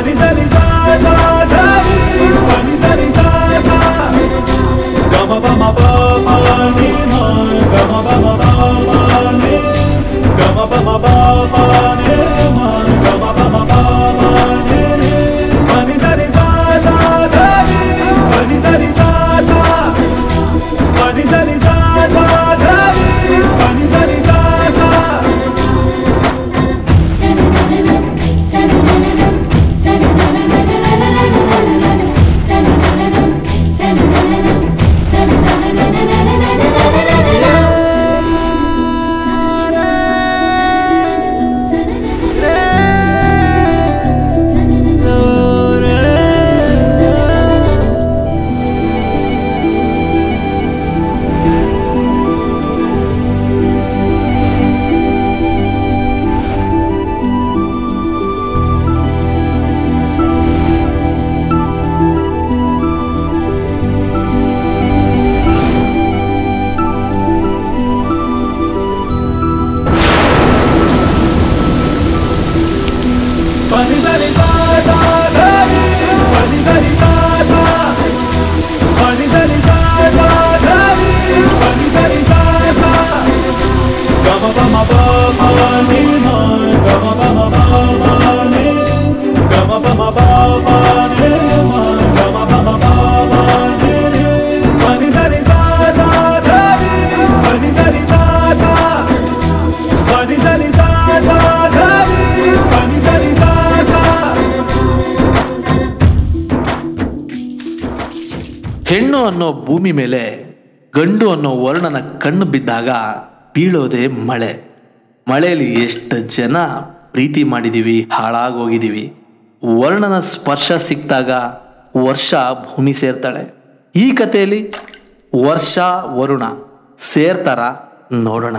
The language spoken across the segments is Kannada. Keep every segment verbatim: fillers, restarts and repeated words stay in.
pani sani sa sa ga re pani sani sa sa ga ma pa ma pa pa ni ma ga ma pa ma pa pa ni ga ma pa ma pa pa ni ma ga ma pa ma pa pa ni re pani sani sa sa ga re pani sani sa sa pani sani sa sa ga re pani sani sa sa ಹೆಣ್ಣು ಅನ್ನೋ ಭೂಮಿ ಮೇಲೆ ಗಂಡು ಅನ್ನೋ ವರ್ಣನ ಕಣ್ಣು ಬಿದ್ದಾಗ ಬೀಳೋದೆ ಮಳೆ. ಮಳೆಯಲ್ಲಿ ಎಷ್ಟು ಜನ ಪ್ರೀತಿ ಮಾಡಿದೀವಿ, ಹಾಳಾಗೋಗಿದ್ದೀವಿ. ವರ್ಣನ ಸ್ಪರ್ಶ ಸಿಕ್ಕಿದಾಗ ವರ್ಷ ಭೂಮಿ ಸೇರ್ತಾಳೆ. ಈ ಕಥೆಯಲ್ಲಿ ವರ್ಷ ವರುಣ ಸೇರ್ತಾರ ನೋಡೋಣ.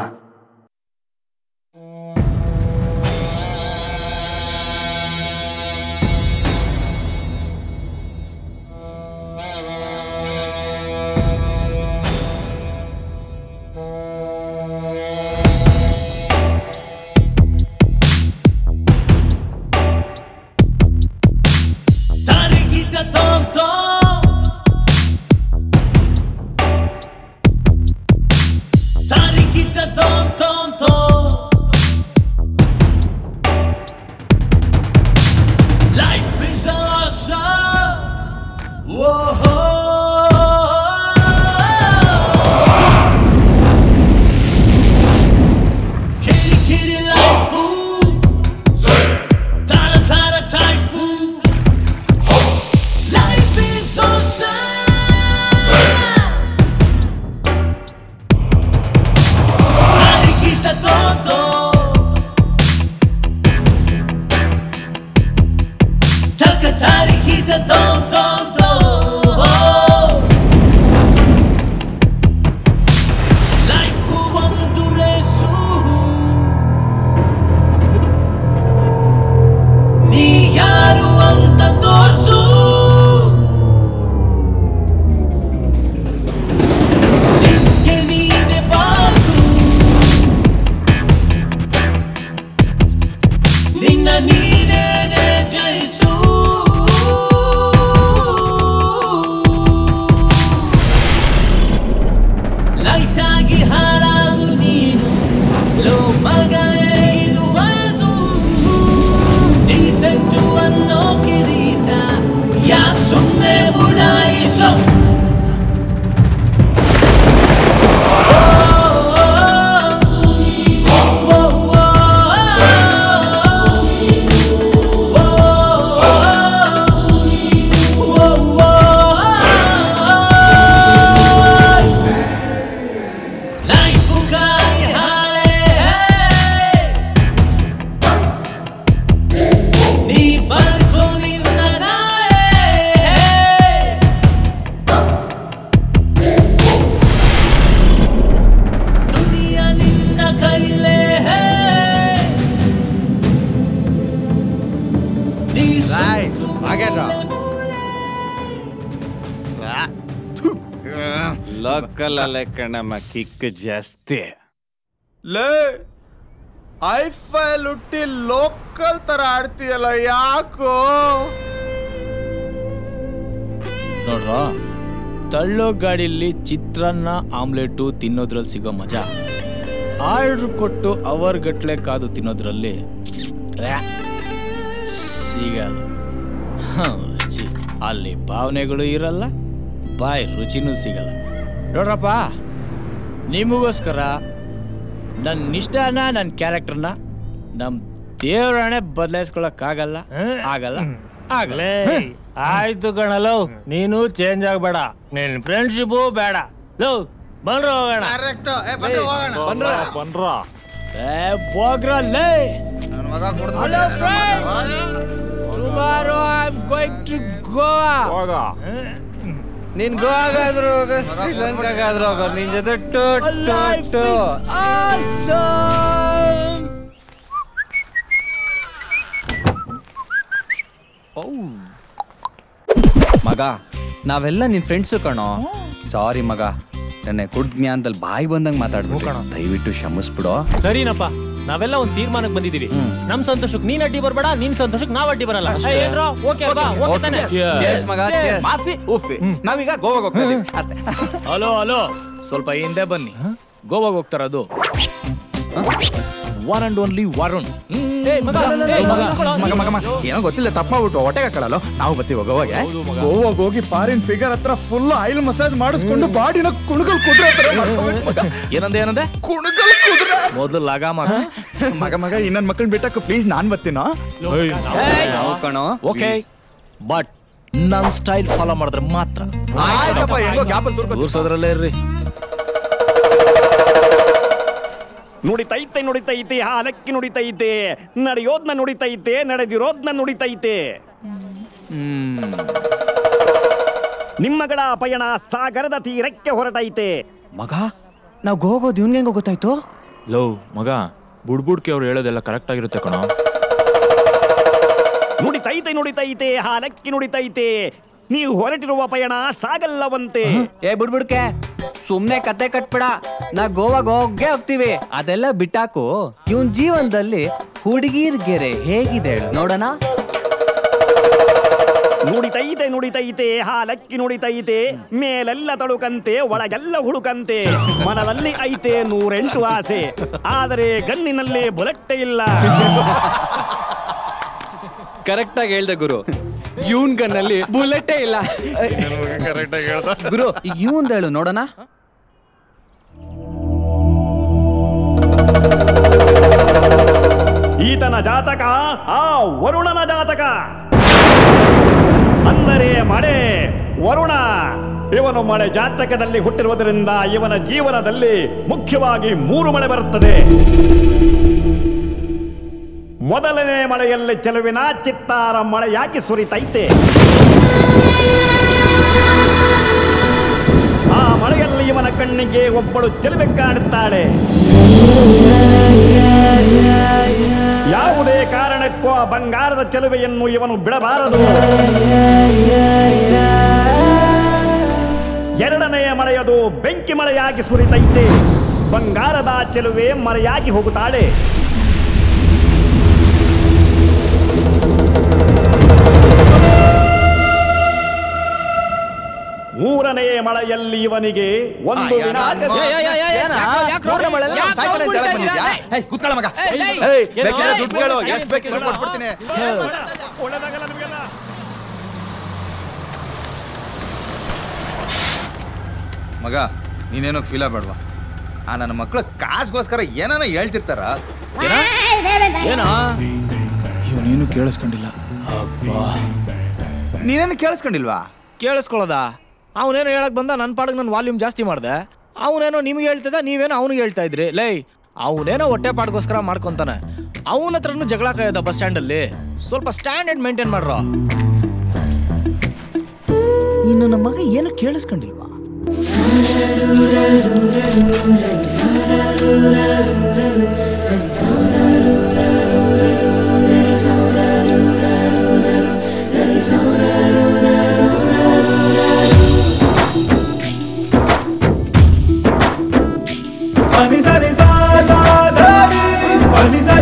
ಲೋಕಲ್ ಅಲೆ ಕಣಮ್ಮ ಕಿಕ್ ಜಾಸ್ತಿ. ಲೇ ಐಫೈಲ್ ಹುಟ್ಟಿ ಲೋಕಲ್ ತರ ಆಡ್ತೀಯಲ್ಲ, ಯಾಕೋ? ನೋಡ್ರ, ತಳ್ಳೋ ಗಾಡಿಯಲ್ಲಿ ಚಿತ್ರಾನ್ನ ಆಮ್ಲೆಟು ತಿನ್ನೋದ್ರಲ್ಲಿ ಸಿಗೋ ಮಜಾ ಆರ್ಡ್ರ್ ಕೊಟ್ಟು ಅವರ್ ಗಟ್ಲೆ ಕಾದು ತಿನ್ನೋದ್ರಲ್ಲಿ ಸಿಗಲ್ಲ. ರುಚಿ ಅಲ್ಲಿ ಭಾವನೆಗಳು ಇರಲ್ಲ, ಬಾಯ್ ರುಚಿನೂ ಸಿಗಲ್ಲ. ನೋಡ್ರಪ್ಪ, ನಿಮಗೋಸ್ಕರ ನನ್ನ ಇಷ್ಟನ ನನ್ನ ಕ್ಯಾರೆಕ್ಟರ್ನ ನಮ್ಮ ದೇವರಾಣೆ ಬದಲಾಯಿಸ್ಕೊಳಕ್ಕಾಗಲ್ಲ. ಆಗಲ್ಲ ಆಗಲ್ಲ. ಆಯ್ತು ಕಣಲೋ, ನೀನು ಚೇಂಜ್ ಆಗ್ಬೇಡ, ನಿನ್ ಫ್ರೆಂಡ್ಶಿಪ್ಪು ಬೇಡ. ಲೋ ಬಂದ್ರ ಹೋಗೋಣ. ಬಂದ್ರ ಹೋಗ್ರಲ್ಲೇ. Hello friends, tomorrow I'm going to Goa. ಹೋಗ. ನೀನ್ ಗೋವಾಗಾದ್ರೂ ಹೋಗ, ಶ್ರೀಲಂಕಾಗಾದ್ರೂ ಹೋಗ, ನಿನ್ ಜೊತೆ ಟೋ ಟೋ ಟೋ. ಮಗ, ನಾವೆಲ್ಲ ನಿನ್ ಫ್ರೆಂಡ್ಸು ಕಣೋ. ಸಾರಿ ಮಗ, ನನ್ನ ಕುಡ್ದ ಜ್ಞಾನದಲ್ಲಿ ಬಾಯಿ ಬಂದಂಗ್ ಮಾತಾಡ್ಬೇಕು ಕಣೋ, ದಯವಿಟ್ಟು ಕ್ಷಮಿಸ್ಬಿಡೋ. ಸರಿನಪ್ಪ, ನಾವೆಲ್ಲ ಒಂದ್ ತೀರ್ಮಾನಕ್ಕೆ ಬಂದಿದೀವಿ. ನಮ್ ಸಂತೋಷಕ್ಕೆ ನೀನ್ ಅಡ್ಡಿ ಬರ್ಬೇಡ, ನಿನ್ ಸಂತೋಷಕ್ಕೆ ನಾವ್ ಅಡ್ಡಿ ಬರಲ್ಲ. ಏನ್ರೋ ಓಕೆ ಅಲ್ವಾ? ಓಕೆ ತಾನೆ? Cheers ಮಗ, cheers. ಮಾಫಿ ಉಫಿ, ನಾವೀಗ ಗೋವಾಗೆ ಹೋಗ್ತಾ ಇದೀವಿ ಅಷ್ಟೇ. ಹಲೋ ಹಲೋ, ಸ್ವಲ್ಪ ಹಿಂದೆ ಬನ್ನಿ. ಗೋವಾಗ ಹೋಗ್ತಾರದು ಒನ್ ಅಂಡ್ ಓನ್ಲಿ ವರುಣ್. ಮಗ ಮಗ ಮಗ ಏನೋ ಗೊತ್ತಿಲ್ಲ, ತಪ್ಪ ಮಾಡ್ಬಿಟ್ಟು ಹೊಟ್ಟೆಗೆ ಹಾಕಳಲ್ಲ. ನಾವು ಬರ್ತೀವಿ ಗೋವಾಗೆ. ಗೋವಾಗ ಹೋಗಿ ಫಾರಿನ್ ಫಿಗರ್ ಹತ್ರ ಫುಲ್ ಆಯಿಲ್ ಮಸಾಜ್ ಮಾಡಿಸ್ಕೊಂಡು ಬಾಡಿನ ಕುಣಗಲ್ ಕುದುರೆ ಏನಂದೆ ಏನಂದೆ ಕುಣಗಲ್ ಕುದುರೆ ಮೊದಲು ಲಗಾಮ. ಮಗ ಮಗ ಇನ್ನೊಂದ್ ಮಕ್ಕಳನ್ನ ಬಿಟ್ಟಕ್ಕೆ ಪ್ಲೀಸ್, ನಾನ್ ಬರ್ತೀನೋ. ಕಣೋ. ಓಕೆ, ಬಟ್ ನನ್ ಸ್ಟೈಲ್ ಫಾಲೋ ಮಾಡಿದ್ರೆ ಮಾತ್ರ. ಆಯ್ತಪ್ಪ, ಹೆಂಗೋ ಗ್ಯಾಪಲ್ಲಿ ತೋರ್ಕೊ. ದೂರ್ಸೋದ್ರಲ್ಲೇ ಇರ್ರಿ. ನುಡಿತೈತೆ ನುಡಿತೈತೆ ಹಾಲಕ್ಕಿ ನುಡಿತೈತೆ, ನಡೆಯೋದ್ನ ನುಡಿತೈತೆ, ನಡೆದಿರೋದ್ನ ನುಡಿತೈತೆ. ನಿಮ್ಮಗಳ ಪಯಣ ಸಾಗರದ ತೀರಕ್ಕೆ ಹೊರಟೈತೆ. ಮಗ, ನಾವ್ ಗೋಗೋದು ಇವ್ನಿಗೆ ಹೆಂಗೋ ಗೊತ್ತಾಯ್ತು? ಲೋ ಮಗ, ಬುಡ್ಬುಡ್ಕೆ ಅವ್ರು ಹೇಳೋದೆಲ್ಲ ಕರೆಕ್ಟ್ ಆಗಿರುತ್ತೆ ಕಣೋ. ನುಡಿತೈತೆ ನುಡಿತೈತೆ ಹಾಲಕ್ಕಿ ನುಡಿತೈತೆ, ನೀವು ಹೊರಟಿರುವ ಪಯಣ ಸಾಗಲ್ಲವಂತೆ. ಏ ಬುಡ್ಬುಡ್ಕೆ, ಸುಮ್ನೆ ಕತೆ ಕಟ್ಬೇಡ. ನಾ ಗೋವಾಗ ಹೋಗೇ ಹೋಗ್ತೀವಿ, ಅದೆಲ್ಲ ಬಿಟ್ಟಾಕು. ಇವನ್ ಜೀವನದಲ್ಲಿ ಹುಡುಗಿರ್ ಗೆರೆ ಹೇಗಿದೆ ಹೇಳು ನೋಡೋಣ. ನುಡಿತೈತೆ ನುಡಿತೈತೆ ಹಾಲಕ್ಕಿ ನುಡಿತೈತೆ, ಮೇಲೆಲ್ಲ ತಳುಕಂತೆ ಒಳಗೆಲ್ಲ ಹುಡುಕಂತೆ. ಮನದಲ್ಲಿ ಐತೆ ನೂರೆಂಟು ಆಸೆ, ಆದರೆ ಗನ್ನಿನಲ್ಲಿ ಬುಲೆಟ್ಟೆ ಇಲ್ಲ. ಕರೆಕ್ಟ್ ಆಗಿ ಹೇಳ್ದೆ ಗುರು, ಇವನ್ ಗನ್ನಲ್ಲಿ ಬುಲೆಟೇ ಇಲ್ಲ. ಗುರು, ಈಗ ಇವನ್ ಹೇಳು ನೋಡೋಣ. ಈತನ ಜಾತಕ ಆ ವರುಣನ ಜಾತಕ, ಅಂದರೆ ಮಳೆ ವರುಣ. ಇವನು ಮಳೆ ಜಾತಕದಲ್ಲಿ ಹುಟ್ಟಿರುವುದರಿಂದ ಇವನ ಜೀವನದಲ್ಲಿ ಮುಖ್ಯವಾಗಿ ಮೂರು ಮಳೆ ಬರುತ್ತದೆ. ಮೊದಲನೇ ಮಳೆಯಲ್ಲಿ ಚೆಲುವಿನ ಚಿತ್ತಾರ ಮಳೆಯಾಗಿ ಸುರಿತೈತೆ. ಆ ಮಳೆಯಲ್ಲಿ ಇವನ ಕಣ್ಣಿಗೆ ಒಬ್ಬಳು ಚೆಲುವೆ ಕಾಣುತ್ತಾಳೆ. ಯಾವುದೇ ಕಾರಣಕ್ಕೂ ಆ ಬಂಗಾರದ ಚೆಲುವೆಯನ್ನು ಇವನು ಬಿಡಬಾರದು. ಎರಡನೆಯ ಮಳೆಯದು ಬೆಂಕಿ ಮಳೆಯಾಗಿ ಸುರಿತೈತೆ. ಬಂಗಾರದ ಚೆಲುವೆ ಮರೆಯಾಗಿ ಹೋಗುತ್ತಾಳೆ. ಮೂರನೇ ಮಳೆಯಲ್ಲಿ ಇವನಿಗೆ ಒಂದು ದಿನ ಮಗ, ನೀನೇನೋ ಫೀಲ್ ಆಗ್ಬೇಡ್ವಾ. ಆ ನನ್ನ ಮಕ್ಕಳು ಕಾಸ್ಗೋಸ್ಕರ ಏನಾನ ಹೇಳ್ತಿರ್ತಾರ. ಇವನೇನು ಕೇಳಿಸ್ಕೊಂಡಿಲ್ಲ. ನೀನೇನು ಕೇಳಿಸ್ಕೊಂಡಿಲ್ವಾ? ಕೇಳಿಸ್ಕೊಳ್ಳೋದ? ಅವನೇನೋ ಹೇಳಕ್ ಬಂದ, ನನ್ನ ಪಾಡಿಗೆ ನನ್ನ ವಾಲ್ಯೂಮ್ ಜಾಸ್ತಿ ಮಾಡಿದೆ. ಅವನೇನೋ ನಿಮ್ಗೆ ಹೇಳ್ತಿದ್ದ, ನೀವೇನೋ ಅವ್ನಿಗೆ ಹೇಳ್ತಾ ಇದ್ರಿ. ಲೈ, ಅವನೇನೋ ಹೊಟ್ಟೆ ಪಾಡ್ಗೋಸ್ಕರ ಮಾಡ್ಕೊಂತಾನೆ. ಅವನ ಹತ್ರನೂ ಜಗಳ ಕಾಯೋದ ಬಸ್ ಸ್ಟ್ಯಾಂಡಲ್ಲಿ. ಸ್ವಲ್ಪ ಸ್ಟ್ಯಾಂಡರ್ಡ್ ಮೇಂಟೈನ್ ಮಾಡ್ರೋ. ಈ ನನ್ನ ಮಗ ಏನು ಕೇಳಿಸ್ಕೊಂಡಿಲ್ವಾ? Pani sa ni sa sa sa ni, pani sa